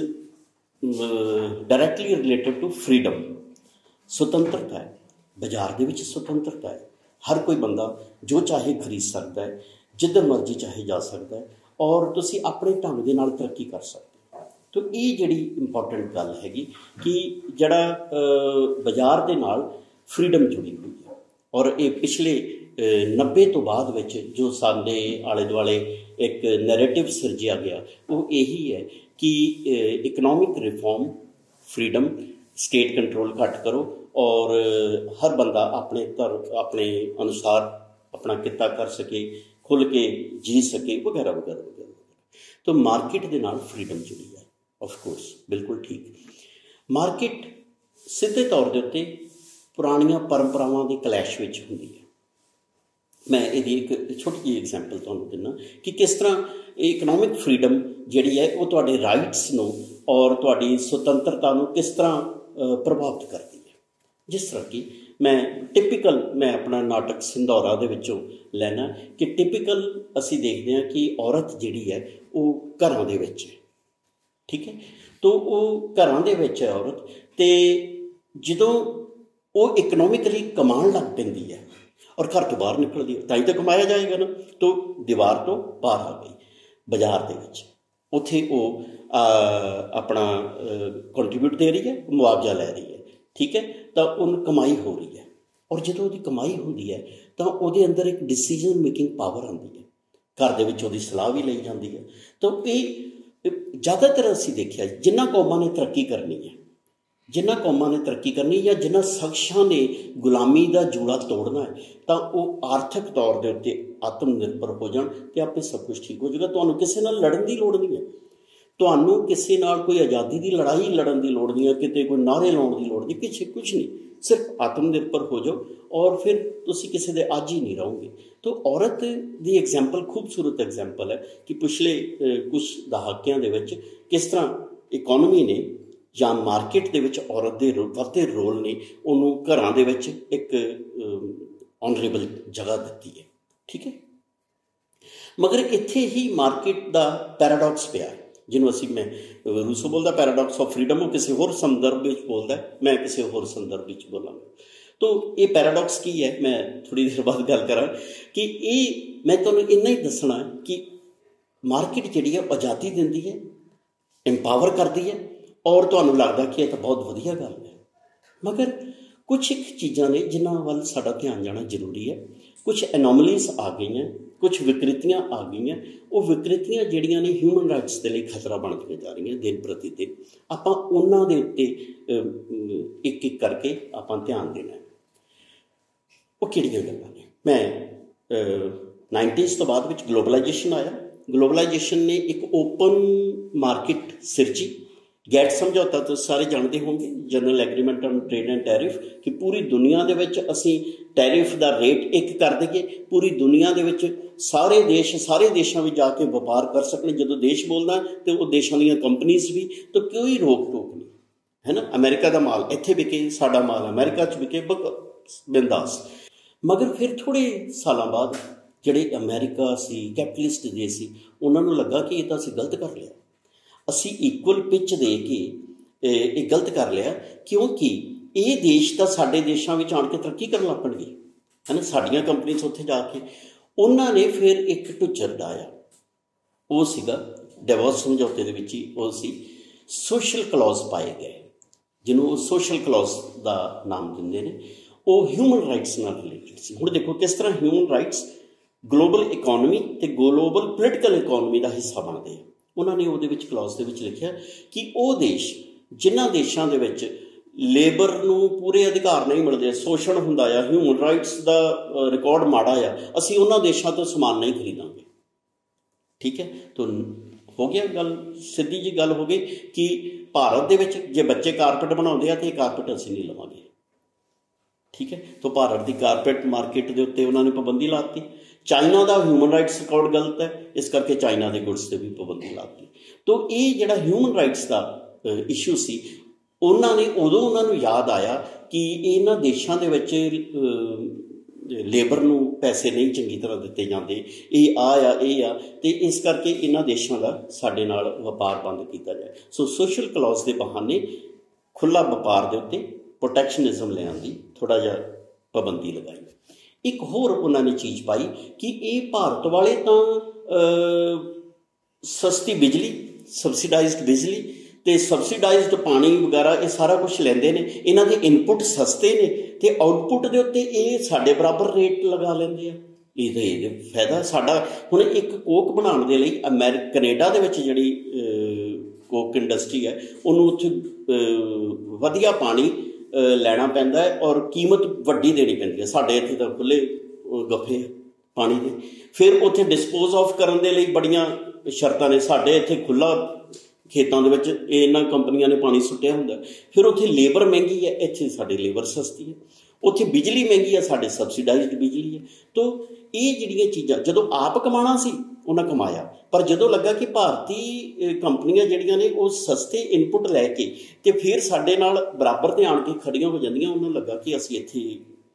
directly related to freedom. ਸੁਤੰਤਰਤਾ ਹੈ, ਬਾਜ਼ਾਰ ਦੇ ਵਿੱਚ ਸੁਤੰਤਰਤਾ ਹੈ। ਹਰ ਕੋਈ ਬੰਦਾ ਜੋ ਚਾਹੇ ਖਰੀਦ ਸਕਦਾ ਹੈ, ਜਿੱਧਰ ਮਰਜ਼ੀ ਚਾਹੇ ਜਾ ਸਕਦਾ ਹੈ, ਔਰ ਤੁਸੀਂ ਆਪਣੇ ਢੰਗ ਦੇ ਨਾਲ ਤਰੱਕੀ ਕਰ ਸਕਦੇ ਹੋ। ਤਾਂ ਇਹ ਜਿਹੜੀ ਇੰਪੋਰਟੈਂਟ ਗੱਲ ਹੈਗੀ ਕਿ ਜਿਹੜਾ ਬਾਜ਼ਾਰ ਦੇ ਨਾਲ ਫਰੀਡਮ ਜੁੜੀ ਹੋਈ ਹੈ। ਔਰ ਇਹ ਪਿਛਲੇ 90 ਤੋਂ ਬਾਅਦ ਵਿੱਚ ਜੋ ਸਾਡੇ ਆਲੇ ਦੁਆਲੇ ਇੱਕ ਨੈਰੇਟਿਵ ਸਿਰਜਿਆ ਗਿਆ, ਉਹ ਇਹੀ ਹੈ ਕਿ economic reform, freedom, state control ਘੱਟ ਕਰੋ, ਔਰ ਹਰ ਬੰਦਾ ਆਪਣੇ ਅਨੁਸਾਰ ਆਪਣਾ ਕਿੱਤਾ ਕਰ ਸਕੇ, ਖੁੱਲ੍ਹ ਕੇ ਜੀ ਸਕੇ, ਵਗੈਰਾ ਵਗੈਰਾ ਵਗੈਰਾ। ਤਾਂ ਮਾਰਕੀਟ ਦੇ ਨਾਲ ਫਰੀਡਮ ਜੁੜੀ ਹੈ, ਆਫਕੋਰਸ, ਬਿਲਕੁਲ ਠੀਕ। ਮਾਰਕੀਟ ਸਿੱਧੇ ਤੌਰ ਦੇ ਉੱਤੇ ਪੁਰਾਣੀਆਂ ਪਰੰਪਰਾਵਾਂ ਦੇ ਕਲੈਸ਼ ਵਿੱਚ ਹੁੰਦੀ ਹੈ। ਮੈਂ ਇਹਦੀ ਇੱਕ ਛੋਟੀ ਜਿਹੀ ਐਗਜ਼ਾਮਪਲ ਤੁਹਾਨੂੰ ਦਿੰਦਾ ਕਿ ਕਿਸ ਤਰ੍ਹਾਂ ਇਕਨੋਮਿਕ ਫਰੀਡਮ ਜਿਹੜੀ ਹੈ ਉਹ ਤੁਹਾਡੇ ਰਾਈਟਸ ਨੂੰ ਔਰ ਤੁਹਾਡੀ ਸੁਤੰਤਰਤਾ ਨੂੰ ਕਿਸ ਤਰ੍ਹਾਂ ਪ੍ਰਭਾਵਿਤ ਕਰਦੀ ਹੈ। ਜਿਸ ਤਰ੍ਹਾਂ ਕਿ ਮੈਂ ਆਪਣਾ ਨਾਟਕ ਸਿੰਧੌਰਾ ਦੇ ਵਿੱਚੋਂ ਲੈਣਾ ਕਿ ਟਿਪੀਕਲ ਅਸੀਂ ਦੇਖਦੇ ਹਾਂ ਕਿ ਔਰਤ ਜਿਹੜੀ ਹੈ ਉਹ ਘਰਾਂ ਦੇ ਵਿੱਚ ਹੈ, ਠੀਕ ਹੈ। ਤਾਂ ਉਹ ਘਰਾਂ ਦੇ ਵਿੱਚ ਹੈ ਔਰਤ, ਅਤੇ ਜਦੋਂ ਉਹ ਇਕਨੋਮਿਕਲੀ ਕਮਾਉਣ ਲੱਗ ਪੈਂਦੀ ਹੈ ਔਰ ਘਰ ਤੋਂ ਬਾਹਰ ਨਿਕਲਦੀ ਹੈ ਤਾਂ ਹੀ ਤਾਂ ਕਮਾਇਆ ਜਾਏਗਾ ਨਾ। ਤਾਂ ਦੀਵਾਰ ਤੋਂ ਬਾਹਰ ਆ ਗਈ ਬਾਜ਼ਾਰ ਦੇ ਵਿੱਚ, ਉੱਥੇ ਉਹ ਆਪਣਾ ਕੰਟਰੀਬਿਊਟ ਦੇ ਰਹੀ ਹੈ, ਮੁਆਵਜ਼ਾ ਲੈ ਰਹੀ ਹੈ, ਠੀਕ ਹੈ। ਤਾਂ ਉਹਨੂੰ ਕਮਾਈ ਹੋ ਰਹੀ ਹੈ, ਔਰ ਜਦੋਂ ਉਹਦੀ ਕਮਾਈ ਹੁੰਦੀ ਹੈ ਤਾਂ ਉਹਦੇ ਅੰਦਰ ਇੱਕ ਡਿਸੀਜ਼ਨ ਮੇਕਿੰਗ ਪਾਵਰ ਆਉਂਦੀ ਹੈ, ਘਰ ਦੇ ਵਿੱਚ ਉਹਦੀ ਸਲਾਹ ਵੀ ਲਈ ਜਾਂਦੀ ਹੈ। ਤਾਂ ਇਹ ਜ਼ਿਆਦਾਤਰ ਅਸੀਂ ਦੇਖਿਆ ਜਿਨ੍ਹਾਂ ਕੌਮਾਂ ਨੇ ਤਰੱਕੀ ਕਰਨੀ ਹੈ, ਜਾਂ ਜਿਨ੍ਹਾਂ ਸ਼ਖਸਾਂ ਨੇ ਗੁਲਾਮੀ ਦਾ ਜੂੜਾ ਤੋੜਨਾ ਹੈ, ਤਾਂ ਉਹ ਆਰਥਿਕ ਤੌਰ ਦੇ ਉੱਤੇ ਆਤਮ ਨਿਰਭਰ ਹੋ ਜਾਣ ਅਤੇ ਆਪੇ ਸਭ ਕੁਛ ਠੀਕ ਹੋ ਜਾਏਗਾ। ਤੁਹਾਨੂੰ ਕਿਸੇ ਨਾਲ ਲੜਨ ਦੀ ਲੋੜ ਨਹੀਂ ਹੈ, ਤੁਹਾਨੂੰ ਕਿਸੇ ਨਾਲ ਕੋਈ ਆਜ਼ਾਦੀ ਦੀ ਲੜਾਈ ਲੜਨ ਦੀ ਲੋੜ ਨਹੀਂ ਹੈ, ਕਿਤੇ ਕੋਈ ਨਾਅਰੇ ਲਾਉਣ ਦੀ ਲੋੜ ਨਹੀਂ, ਕੁਛ ਨਹੀਂ। ਸਿਰਫ ਆਤਮ ਨਿਰਭਰ ਹੋ ਜਾਓ ਔਰ ਫਿਰ ਤੁਸੀਂ ਕਿਸੇ ਦੇ ਆਦੀ ਨਹੀਂ ਰਹੋਗੇ। ਤਾਂ ਔਰਤ ਦੀ ਐਗਜ਼ਾਮਪਲ ਖੂਬਸੂਰਤ ਐਗਜ਼ਾਮਪਲ ਹੈ ਕਿ ਪਿਛਲੇ ਕੁਛ ਦਹਾਕਿਆਂ ਦੇ ਵਿੱਚ ਕਿਸ ਤਰ੍ਹਾਂ ਇਕੋਨਮੀ ਨੇ ਜਾਂ ਮਾਰਕੀਟ ਦੇ ਵਿੱਚ ਔਰਤ ਦੇ ਵੱਧਦੇ ਰੋਲ ਨੇ ਉਹਨੂੰ ਘਰਾਂ ਦੇ ਵਿੱਚ ਇੱਕ ਆਨਰੇਬਲ ਜਗ੍ਹਾ ਦਿੱਤੀ ਹੈ, ਠੀਕ ਹੈ। ਮਗਰ ਇੱਥੇ ਹੀ ਮਾਰਕੀਟ ਦਾ ਪੈਰਾਡੌਕਸ ਪਿਆ, ਜਿਹਨੂੰ ਮੈਂ ਰੂਸੋ ਬੋਲਦਾ ਪੈਰਾਡੌਕਸ ਆਫ ਫਰੀਡਮ, ਉਹ ਕਿਸੇ ਹੋਰ ਸੰਦਰਭ ਵਿੱਚ ਬੋਲਦਾ, ਮੈਂ ਕਿਸੇ ਹੋਰ ਸੰਦਰਭ ਵਿੱਚ ਬੋਲਾਂਗਾ। ਤਾਂ ਇਹ ਪੈਰਾਡੌਕਸ ਕੀ ਹੈ, ਮੈਂ ਥੋੜ੍ਹੀ ਦੇਰ ਬਾਅਦ ਗੱਲ ਕਰਾਂ ਕਿ ਇਹ ਮੈਂ ਤੁਹਾਨੂੰ ਇੰਨਾ ਹੀ ਦੱਸਣਾ ਕਿ ਮਾਰਕੀਟ ਜਿਹੜੀ ਹੈ ਆਜ਼ਾਦੀ ਦਿੰਦੀ ਹੈ, ਇੰਪਾਵਰ ਕਰਦੀ ਹੈ, ਔਰ ਤੁਹਾਨੂੰ ਲੱਗਦਾ ਕਿ ਇਹ ਤਾਂ ਬਹੁਤ ਵਧੀਆ ਗੱਲ ਹੈ। ਮਗਰ ਕੁਛ ਇੱਕ ਚੀਜ਼ਾਂ ਨੇ ਜਿਨ੍ਹਾਂ ਵੱਲ ਸਾਡਾ ਧਿਆਨ ਜਾਣਾ ਜ਼ਰੂਰੀ ਹੈ। ਕੁਛ ਐਨੋਮਲੀਜ਼ ਆ ਗਈਆਂ, ਕੁਛ ਵਿਕ੍ਰਿਤੀਆਂ ਆ ਗਈਆਂ। ਉਹ ਵਿਕ੍ਰਿਤੀਆਂ ਜਿਹੜੀਆਂ ਨੇ ਹਿਊਮਨ ਰਾਈਟਸ ਦੇ ਲਈ ਖਤਰਾ ਬਣਦੀਆਂ ਜਾ ਰਹੀਆਂ ਦਿਨ ਪ੍ਰਤੀ ਦਿਨ। ਆਪਾਂ ਉਹਨਾਂ ਦੇ ਉੱਤੇ ਇੱਕ ਇੱਕ ਕਰਕੇ ਆਪਾਂ ਧਿਆਨ ਦੇਣਾ। ਉਹ ਕਿਹੜੀਆਂ ਗੱਲਾਂ ਨੇ? ਮੈਂ 90s ਤੋਂ ਬਾਅਦ ਵਿੱਚ ਗਲੋਬਲਾਈਜੇਸ਼ਨ ਆਇਆ। ਗਲੋਬਲਾਈਜੇਸ਼ਨ ਨੇ ਇੱਕ ਓਪਨ ਮਾਰਕੀਟ ਸਿਰਜੀ। ਗੈਟ ਸਮਝੌਤਾ ਤੁਸੀਂ ਸਾਰੇ ਜਾਣਦੇ ਹੋਣਗੇ, general agreement on trade and tariff, ਕਿ ਪੂਰੀ ਦੁਨੀਆ ਦੇ ਵਿੱਚ ਅਸੀਂ ਟੈਰਿਫ ਦਾ ਰੇਟ ਇੱਕ ਕਰ ਦਈਏ। ਪੂਰੀ ਦੁਨੀਆ ਦੇ ਵਿੱਚ ਸਾਰੇ ਦੇਸ਼ਾਂ ਵਿੱਚ ਜਾ ਕੇ ਵਪਾਰ ਕਰ ਸਕਣ। ਜਦੋਂ ਦੇਸ਼ ਬੋਲਦਾ ਅਤੇ ਉਹ ਦੇਸ਼ਾਂ ਦੀਆਂ ਕੰਪਨੀਜ਼ ਵੀ, ਤਾਂ ਕੋਈ ਰੋਕ ਟੋਕ ਨਹੀਂ ਹੈ ਨਾ। ਅਮਰੀਕਾ ਦਾ ਮਾਲ ਇੱਥੇ ਵਿਕੇ, ਸਾਡਾ ਮਾਲ ਅਮਰੀਕਾ 'ਚ ਵਿਕੇ, ਬਿੰਦਾਸ। ਮਗਰ ਫਿਰ ਥੋੜ੍ਹੇ ਸਾਲਾਂ ਬਾਅਦ ਜਿਹੜੇ ਅਮਰੀਕਾ ਸੀ, ਕੈਪੀਟਲਿਸਟ ਦੇਸ਼ ਸੀ, ਉਹਨਾਂ ਨੂੰ ਲੱਗਾ ਕਿ ਇਹ ਤਾਂ ਅਸੀਂ ਗਲਤ ਕਰ ਲਿਆ, ਅਸੀਂ ਇਕੁਅਲ ਪਿੱਚ ਦੇ ਕੇ ਇਹ ਗਲਤ ਕਰ ਲਿਆ, ਕਿਉਂਕਿ ਇਹ ਦੇਸ਼ ਤਾਂ ਸਾਡੇ ਦੇਸ਼ਾਂ ਵਿੱਚ ਆਣ ਕੇ ਤਰੱਕੀ ਕਰਨ ਲੱਗ ਪਣਗੇ, ਹੈ ਨਾ। ਸਾਡੀਆਂ ਕੰਪਨੀਆਂ ਉੱਥੇ ਜਾ ਕੇ ਉਹਨਾਂ ਨੇ ਫਿਰ ਇੱਕ ਢੁੱਚਰ ਡਾਇਆ। ਉਹ ਸੀਗਾ ਡੈਵੋਸ ਸਮਝੌਤੇ ਦੇ ਵਿੱਚ ਹੀ, ਉਹ ਸੀ ਸੋਸ਼ਲ ਕਲੌਜ਼ ਪਾਏ ਗਏ, ਜਿਹਨੂੰ ਉਹ ਸੋਸ਼ਲ ਕਲੌਜ਼ ਦਾ ਨਾਮ ਦਿੰਦੇ ਨੇ। ਉਹ ਹਿਊਮਨ ਰਾਈਟਸ ਨਾਲ ਰਿਲੇਟਡ ਸੀ। ਹੁਣ ਦੇਖੋ ਕਿਸ ਤਰ੍ਹਾਂ ਹਿਊਮਨ ਰਾਈਟਸ ਗਲੋਬਲ ਇਕੋਨਮੀ ਅਤੇ ਗਲੋਬਲ ਪੋਲੀਟੀਕਲ ਇਕੋਨਮੀ ਦਾ ਹਿੱਸਾ ਬਣਦੇ ਆ। ਉਹਨਾਂ ਨੇ ਉਹਦੇ ਵਿੱਚ ਕਲੌਜ਼ ਦੇ ਵਿੱਚ ਲਿਖਿਆ ਕਿ ਉਹ ਦੇਸ਼ ਜਿਨ੍ਹਾਂ ਦੇਸ਼ਾਂ ਦੇ ਵਿੱਚ ਲੇਬਰ ਨੂੰ ਪੂਰੇ ਅਧਿਕਾਰ ਨਹੀਂ ਮਿਲਦੇ, ਸ਼ੋਸ਼ਣ ਹੁੰਦਾ ਆ, ਹਿਊਮਨ ਰਾਈਟਸ ਦਾ ਰਿਕਾਰਡ ਮਾੜਾ ਆ, ਅਸੀਂ ਉਹਨਾਂ ਦੇਸ਼ਾਂ ਤੋਂ ਸਮਾਨ ਨਹੀਂ ਖਰੀਦਾਂਗੇ, ਠੀਕ ਹੈ। ਤਾਂ ਹੋ ਗਿਆ ਗੱਲ, ਸਿੱਧੀ ਜਿਹੀ ਗੱਲ ਹੋ ਗਈ ਕਿ ਭਾਰਤ ਦੇ ਵਿੱਚ ਜੇ ਬੱਚੇ ਕਾਰਪੇਟ ਬਣਾਉਂਦੇ ਆ ਤਾਂ ਇਹ ਕਾਰਪੇਟ ਅਸੀਂ ਨਹੀਂ ਲਵਾਂਗੇ, ਠੀਕ ਹੈ। ਤਾਂ ਭਾਰਤ ਦੀ ਕਾਰਪੇਟ ਮਾਰਕੀਟ ਦੇ ਉੱਤੇ ਉਹਨਾਂ ਨੇ ਪਾਬੰਦੀ ਲਾ ਦਿੱਤੀ। ਚਾਈਨਾ ਦਾ ਹਿਊਮਨ ਰਾਈਟਸ ਰਿਕਾਰਡ ਗਲਤ ਹੈ, ਇਸ ਕਰਕੇ ਚਾਈਨਾ ਦੇ ਗੁਡਸ 'ਤੇ ਵੀ ਪਾਬੰਦੀ ਲਾ ਦਿੱਤੀ। ਤਾਂ ਇਹ ਜਿਹੜਾ ਹਿਊਮਨ ਰਾਈਟਸ ਦਾ ਇਸ਼ੂ ਸੀ, ਉਹਨਾਂ ਨੂੰ ਯਾਦ ਆਇਆ ਕਿ ਇਹਨਾਂ ਦੇਸ਼ਾਂ ਦੇ ਵਿੱਚ ਲੇਬਰ ਨੂੰ ਪੈਸੇ ਨਹੀਂ ਚੰਗੀ ਤਰ੍ਹਾਂ ਦਿੱਤੇ ਜਾਂਦੇ, ਇਹ ਆ, ਅਤੇ ਇਸ ਕਰਕੇ ਇਹਨਾਂ ਦੇਸ਼ਾਂ ਦਾ ਸਾਡੇ ਨਾਲ ਵਪਾਰ ਬੰਦ ਕੀਤਾ ਜਾਏ। ਸੋ ਸੋਸ਼ਲ ਕਲੌਜ਼ ਦੇ ਬਹਾਨੇ ਖੁੱਲ੍ਹਾ ਵਪਾਰ ਦੇ ਉੱਤੇ ਪ੍ਰੋਟੈਕਸ਼ਨਿਜ਼ਮ ਲਿਆਉਣ ਦੀ ਥੋੜ੍ਹਾ ਜਿਹਾ ਪਾਬੰਦੀ ਲਗਾਈ। ਇੱਕ ਹੋਰ ਉਹਨਾਂ ਨੇ ਚੀਜ਼ ਪਾਈ ਕਿ ਇਹ ਭਾਰਤ ਵਾਲੇ ਤਾਂ ਸਸਤੀ ਬਿਜਲੀ, ਸਬਸਿਡਾਈਜ਼ਡ ਬਿਜਲੀ ਅਤੇ ਸਬਸਿਡਾਈਜ਼ਡ ਪਾਣੀ ਵਗੈਰਾ ਇਹ ਸਾਰਾ ਕੁਛ ਲੈਂਦੇ ਨੇ। ਇਹਨਾਂ ਦੇ ਇਨਪੁਟ ਸਸਤੇ ਨੇ ਅਤੇ ਆਊਟਪੁੱਟ ਦੇ ਉੱਤੇ ਇਹ ਸਾਡੇ ਬਰਾਬਰ ਰੇਟ ਲਗਾ ਲੈਂਦੇ ਆ। ਇਹਦੇ ਫਾਇਦਾ ਸਾਡਾ। ਹੁਣ ਇੱਕ ਕੋਕ ਬਣਾਉਣ ਦੇ ਲਈ ਕੈਨੇਡਾ ਦੇ ਵਿੱਚ ਜਿਹੜੀ ਕੋਕ ਇੰਡਸਟਰੀ ਹੈ, ਉਹਨੂੰ ਉੱਥੇ ਵਧੀਆ ਪਾਣੀ ਲੈਣਾ ਪੈਂਦਾ ਹੈ ਔਰ ਕੀਮਤ ਵੱਡੀ ਦੇਣੀ ਪੈਂਦੀ ਹੈ। ਸਾਡੇ ਇੱਥੇ ਤਾਂ ਖੁੱਲ੍ਹੇ ਗੱਫੇ ਪਾਣੀ ਦੇ। ਫਿਰ ਉੱਥੇ ਡਿਸਪੋਜ਼ ਆਫ ਕਰਨ ਦੇ ਲਈ ਬੜੀਆਂ ਸ਼ਰਤਾਂ ਨੇ। ਸਾਡੇ ਇੱਥੇ ਖੁੱਲ੍ਹਾ ਖੇਤਾਂ ਦੇ ਵਿੱਚ ਇਹਨਾਂ ਕੰਪਨੀਆਂ ਨੇ ਪਾਣੀ ਸੁੱਟਿਆ ਹੁੰਦਾ। ਫਿਰ ਉੱਥੇ ਲੇਬਰ ਮਹਿੰਗੀ ਹੈ, ਇੱਥੇ ਸਾਡੀ ਲੇਬਰ ਸਸਤੀ ਹੈ। ਉੱਥੇ ਬਿਜਲੀ ਮਹਿੰਗੀ ਹੈ, ਸਾਡੇ ਸਬਸਿਡਾਈਜ਼ਡ ਬਿਜਲੀ ਹੈ। ਤੋ ਇਹ ਜਿਹੜੀਆਂ ਚੀਜ਼ਾਂ ਜਦੋਂ ਆਪ ਕਮਾਉਣਾ ਸੀ ਉਹਨਾਂ ਕਮਾਇਆ, ਪਰ ਜਦੋਂ ਲੱਗਾ ਕਿ ਭਾਰਤੀ ਕੰਪਨੀਆਂ ਜਿਹੜੀਆਂ ਨੇ ਉਹ ਸਸਤੇ ਇਨਪੁਟ ਲੈ ਕੇ ਅਤੇ ਫਿਰ ਸਾਡੇ ਨਾਲ ਬਰਾਬਰ 'ਤੇ ਆਣ ਕੇ ਖੜੀਆਂ ਹੋ ਜਾਂਦੀਆਂ, ਉਹਨਾਂ ਨੂੰ ਲੱਗਾ ਕਿ ਅਸੀਂ ਇੱਥੇ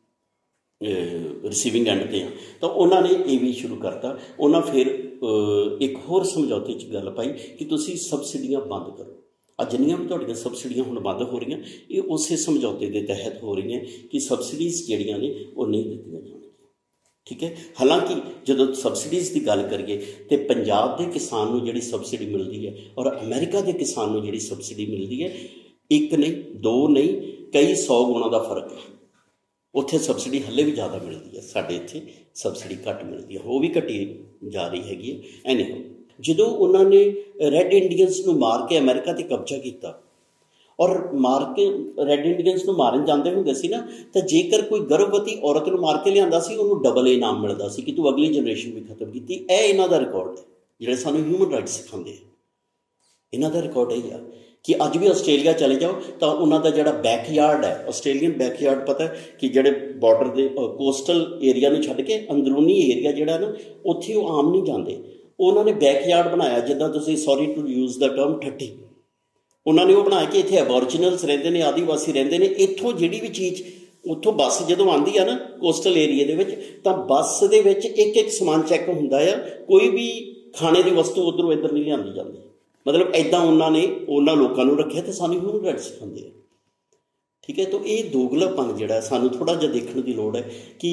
ਰਿਸੀਵਿੰਗ ਐਂਡ 'ਤੇ ਹਾਂ, ਤਾਂ ਉਹਨਾਂ ਨੇ ਇਹ ਵੀ ਸ਼ੁਰੂ ਕਰਤਾ। ਉਹਨਾਂ ਫਿਰ ਇੱਕ ਹੋਰ ਸਮਝੌਤੇ 'ਚ ਗੱਲ ਪਾਈ ਕਿ ਤੁਸੀਂ ਸਬਸਿਡੀਆਂ ਬੰਦ ਕਰੋ। ਅੱਜ ਜਿੰਨੀਆਂ ਵੀ ਤੁਹਾਡੀਆਂ ਸਬਸਿਡੀਆਂ ਹੁਣ ਬੰਦ ਹੋ ਰਹੀਆਂ, ਇਹ ਉਸੇ ਸਮਝੌਤੇ ਦੇ ਤਹਿਤ ਹੋ ਰਹੀਆਂ ਕਿ ਸਬਸਿਡੀਜ਼ ਜਿਹੜੀਆਂ ਨੇ ਉਹ ਨਹੀਂ ਦਿੱਤੀਆਂ ਜਾਣਗੀਆਂ, ਠੀਕ ਹੈ। ਹਾਲਾਂਕਿ ਜਦੋਂ ਸਬਸਿਡੀਜ਼ ਦੀ ਗੱਲ ਕਰੀਏ ਤਾਂ ਪੰਜਾਬ ਦੇ ਕਿਸਾਨ ਨੂੰ ਜਿਹੜੀ ਸਬਸਿਡੀ ਮਿਲਦੀ ਹੈ ਔਰ ਅਮਰੀਕਾ ਦੇ ਕਿਸਾਨ ਨੂੰ ਜਿਹੜੀ ਸਬਸਿਡੀ ਮਿਲਦੀ ਹੈ, ਇੱਕ ਨਹੀਂ, ਦੋ ਨਹੀਂ, ਕਈ 100 ਗੁਣਾ ਦਾ ਫਰਕ ਹੈ। ਉੱਥੇ ਸਬਸਿਡੀ ਹਾਲੇ ਵੀ ਜ਼ਿਆਦਾ ਮਿਲਦੀ ਹੈ, ਸਾਡੇ ਇੱਥੇ ਸਬਸਿਡੀ ਘੱਟ ਮਿਲਦੀ ਹੈ, ਉਹ ਵੀ ਘਟੀ ਜਾ ਰਹੀ ਹੈਗੀ ਹੈ। ਐਨੀਹੋ, ਜਦੋਂ ਉਹਨਾਂ ਨੇ ਰੈੱਡ ਇੰਡੀਅਨਸ ਨੂੰ ਮਾਰ ਕੇ ਅਮਰੀਕਾ 'ਤੇ ਕਬਜ਼ਾ ਕੀਤਾ ਔਰ ਮਾਰ ਕੇ ਰੈੱਡ ਇੰਡੀਅਨਸ ਨੂੰ ਮਾਰਨ ਜਾਂਦੇ ਹੁੰਦੇ ਸੀ ਨਾ, ਤਾਂ ਜੇਕਰ ਕੋਈ ਗਰਭਵਤੀ ਔਰਤ ਨੂੰ ਮਾਰ ਕੇ ਲਿਆਂਦਾ ਸੀ, ਉਹਨੂੰ ਡਬਲ ਇਨਾਮ ਮਿਲਦਾ ਸੀ ਕਿ ਤੂੰ ਅਗਲੀ ਜਨਰੇਸ਼ਨ ਵੀ ਖਤਮ ਕੀਤੀ। ਇਹ ਇਹਨਾਂ ਦਾ ਰਿਕਾਰਡ ਹੈ, ਜਿਹੜੇ ਸਾਨੂੰ ਹਿਊਮਨ ਰਾਈਟਸ ਸਿਖਾਉਂਦੇ ਆ, ਇਹਨਾਂ ਦਾ ਰਿਕਾਰਡ ਇਹ ਆ ਕਿ ਅੱਜ ਵੀ ਆਸਟ੍ਰੇਲੀਆ ਚਲੇ ਜਾਓ ਤਾਂ ਉਹਨਾਂ ਦਾ ਜਿਹੜਾ ਬੈਕਯਾਰਡ ਹੈ, ਆਸਟ੍ਰੇਲੀਅਨ ਬੈਕਯਾਰਡ, ਪਤਾ ਕਿ ਜਿਹੜੇ ਬਾਰਡਰ ਦੇ ਕੋਸਟਲ ਏਰੀਆ ਨੂੰ ਛੱਡ ਕੇ ਅੰਦਰੂਨੀ ਏਰੀਆ ਜਿਹੜਾ ਨਾ, ਉੱਥੇ ਉਹ ਆਮ ਨਹੀਂ ਜਾਂਦੇ। ਉਹਨਾਂ ਨੇ ਬੈਕਯਾਰਡ ਬਣਾਇਆ, ਜਿੱਦਾਂ ਤੁਸੀਂ sorry to use the term ਠੱਠੀ, ਉਹਨਾਂ ਨੇ ਉਹ ਬਣਾਇਆ ਕਿ ਇੱਥੇ ਐਬੋਰੀਜਨਲਸ ਰਹਿੰਦੇ ਨੇ, ਆਦੀਵਾਸੀ ਰਹਿੰਦੇ ਨੇ। ਇੱਥੋਂ ਜਿਹੜੀ ਵੀ ਚੀਜ਼, ਉੱਥੋਂ ਬੱਸ ਜਦੋਂ ਆਉਂਦੀ ਆ ਨਾ ਕੋਸਟਲ ਏਰੀਏ ਦੇ ਵਿੱਚ, ਤਾਂ ਬੱਸ ਦੇ ਵਿੱਚ ਇੱਕ ਇੱਕ ਸਮਾਨ ਚੈੱਕ ਹੁੰਦਾ ਆ, ਕੋਈ ਵੀ ਖਾਣੇ ਦੀ ਵਸਤੂ ਉੱਧਰੋਂ ਇੱਧਰ ਨਹੀਂ ਲਿਆਂਦੀ ਜਾਂਦੀ। ਮਤਲਬ ਇੱਦਾਂ ਉਹਨਾਂ ਨੇ ਉਹਨਾਂ ਲੋਕਾਂ ਨੂੰ ਰੱਖਿਆ ਅਤੇ ਸਾਨੂੰ ਹਿਊਮਨ ਰਾਈਟਸ ਸਿਖਾਉਂਦੇ ਆ, ਠੀਕ ਹੈ। ਤਾਂ ਇਹ ਦੋਗਲਾਪਨ ਜਿਹੜਾ ਸਾਨੂੰ ਥੋੜ੍ਹਾ ਜਿਹਾ ਦੇਖਣ ਦੀ ਲੋੜ ਹੈ ਕਿ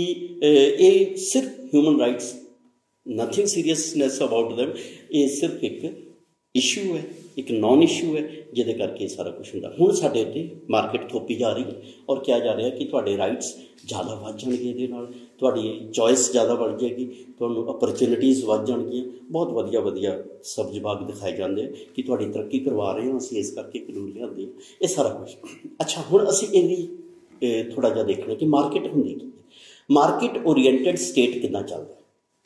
ਇਹ ਸਿਰਫ human rights, nothing seriousness about them, ਇਹ ਸਿਰਫ ਇੱਕ ਇਸ਼ੂ ਹੈ, ਇੱਕ ਨੌਨ ਇਸ਼ੂ ਹੈ, ਜਿਹਦੇ ਕਰਕੇ ਸਾਰਾ ਕੁਛ ਹੁੰਦਾ। ਹੁਣ ਸਾਡੇ ਉੱਤੇ ਮਾਰਕੀਟ ਥੋਪੀ ਜਾ ਰਹੀ ਹੈ ਔਰ ਕਿਹਾ ਜਾ ਰਿਹਾ ਕਿ ਤੁਹਾਡੇ ਰਾਈਟਸ ਜ਼ਿਆਦਾ ਵੱਧ ਜਾਣਗੇ, ਇਹਦੇ ਨਾਲ ਤੁਹਾਡੀ ਚੋਇਸ ਜ਼ਿਆਦਾ ਵੱਧ ਜਾਏਗੀ, ਤੁਹਾਨੂੰ ਅਪਰਚੁਨਿਟੀਜ਼ ਵੱਧ ਜਾਣਗੀਆਂ। ਬਹੁਤ ਵਧੀਆ ਵਧੀਆ ਸਬਜ਼ ਬਾਗ ਦਿਖਾਏ ਜਾਂਦੇ ਕਿ ਤੁਹਾਡੀ ਤਰੱਕੀ ਕਰਵਾ ਰਹੇ ਹਾਂ ਅਸੀਂ, ਇਸ ਕਰਕੇ ਕਾਨੂੰਨ ਲਿਆਉਂਦੇ, ਇਹ ਸਾਰਾ ਕੁਛ। ਅੱਛਾ, ਹੁਣ ਅਸੀਂ ਇਹਦੀ ਥੋੜ੍ਹਾ ਜਿਹਾ ਦੇਖਣਾ ਕਿ ਮਾਰਕੀਟ ਹੁੰਦੀ ਕੀ ਹੈ, ਮਾਰਕੀਟ ਓਰੀਐਂਟਡ ਸਟੇਟ ਕਿੱਦਾਂ ਚੱਲਦਾ,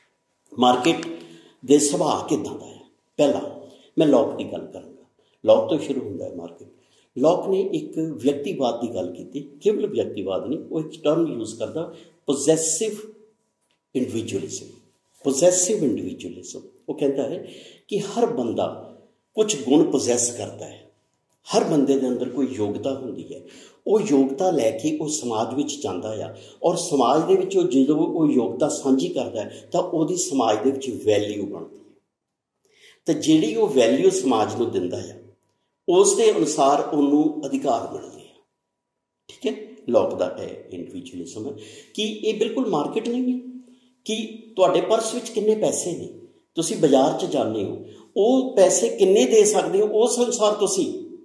ਮਾਰਕੀਟ ਦੇ ਸੁਭਾਅ ਕਿੱਦਾਂ ਦਾ ਹੈ। ਪਹਿਲਾਂ ਮੈਂ ਲੌਕ ਦੀ ਗੱਲ ਕਰਾਂਗਾ, ਲੌਕ ਤੋਂ ਸ਼ੁਰੂ ਹੁੰਦਾ ਹੈ ਮਾਰਕੀਟ। ਲੌਕ ਨੇ ਇੱਕ ਵਿਅਕਤੀਵਾਦ ਦੀ ਗੱਲ ਕੀਤੀ, ਕੇਵਲ ਵਿਅਕਤੀਵਾਦ ਨਹੀਂ, ਉਹ ਇੱਕ ਟਰਮ ਯੂਜ਼ ਕਰਦਾ, ਪੋਜ਼ੈਸਿਵ ਇੰਡੀਵਿਜੂਅਲਿਜ਼ਮ। ਪੋਜ਼ੈਸਿਵ ਇੰਡੀਵਿਜੂਅਲਿਜ਼ਮ, ਉਹ ਕਹਿੰਦਾ ਹੈ ਕਿ ਹਰ ਬੰਦਾ ਕੁਝ ਗੁਣ ਪੋਜ਼ੈਸ ਕਰਦਾ ਹੈ, ਹਰ ਬੰਦੇ ਦੇ ਅੰਦਰ ਕੋਈ ਯੋਗਤਾ ਹੁੰਦੀ ਹੈ, ਉਹ ਯੋਗਤਾ ਲੈ ਕੇ ਉਹ ਸਮਾਜ ਵਿੱਚ ਜਾਂਦਾ ਆ ਔਰ ਸਮਾਜ ਦੇ ਵਿੱਚ ਉਹ ਜਦੋਂ ਉਹ ਯੋਗਤਾ ਸਾਂਝੀ ਕਰਦਾ ਹੈ ਤਾਂ ਉਹਦੀ ਸਮਾਜ ਦੇ ਵਿੱਚ ਵੈਲਿਊ ਬਣਦੀ ਹੈ, ਤਾਂ ਜਿਹੜੀ ਉਹ ਵੈਲਿਊ ਸਮਾਜ ਨੂੰ ਦਿੰਦਾ ਆ ਉਸ ਦੇ ਅਨੁਸਾਰ ਉਹਨੂੰ ਅਧਿਕਾਰ ਮਿਲਦੇ ਆ, ਠੀਕ ਹੈ। ਲੌਕ ਦਾ ਇਹ ਇੰਡੀਵਿਜੂਅਲਿਜ਼ਮ ਹੈ ਕਿ ਇਹ ਬਿਲਕੁਲ ਮਾਰਕੀਟ ਨਹੀਂ ਹੈ ਕਿ ਤੁਹਾਡੇ ਪਰਸ ਵਿੱਚ ਕਿੰਨੇ ਪੈਸੇ ਨੇ, ਤੁਸੀਂ ਬਾਜ਼ਾਰ 'ਚ ਜਾਂਦੇ ਹੋ, ਉਹ ਪੈਸੇ ਕਿੰਨੇ ਦੇ ਸਕਦੇ ਹੋ, ਉਸ ਅਨੁਸਾਰ ਤੁਸੀਂ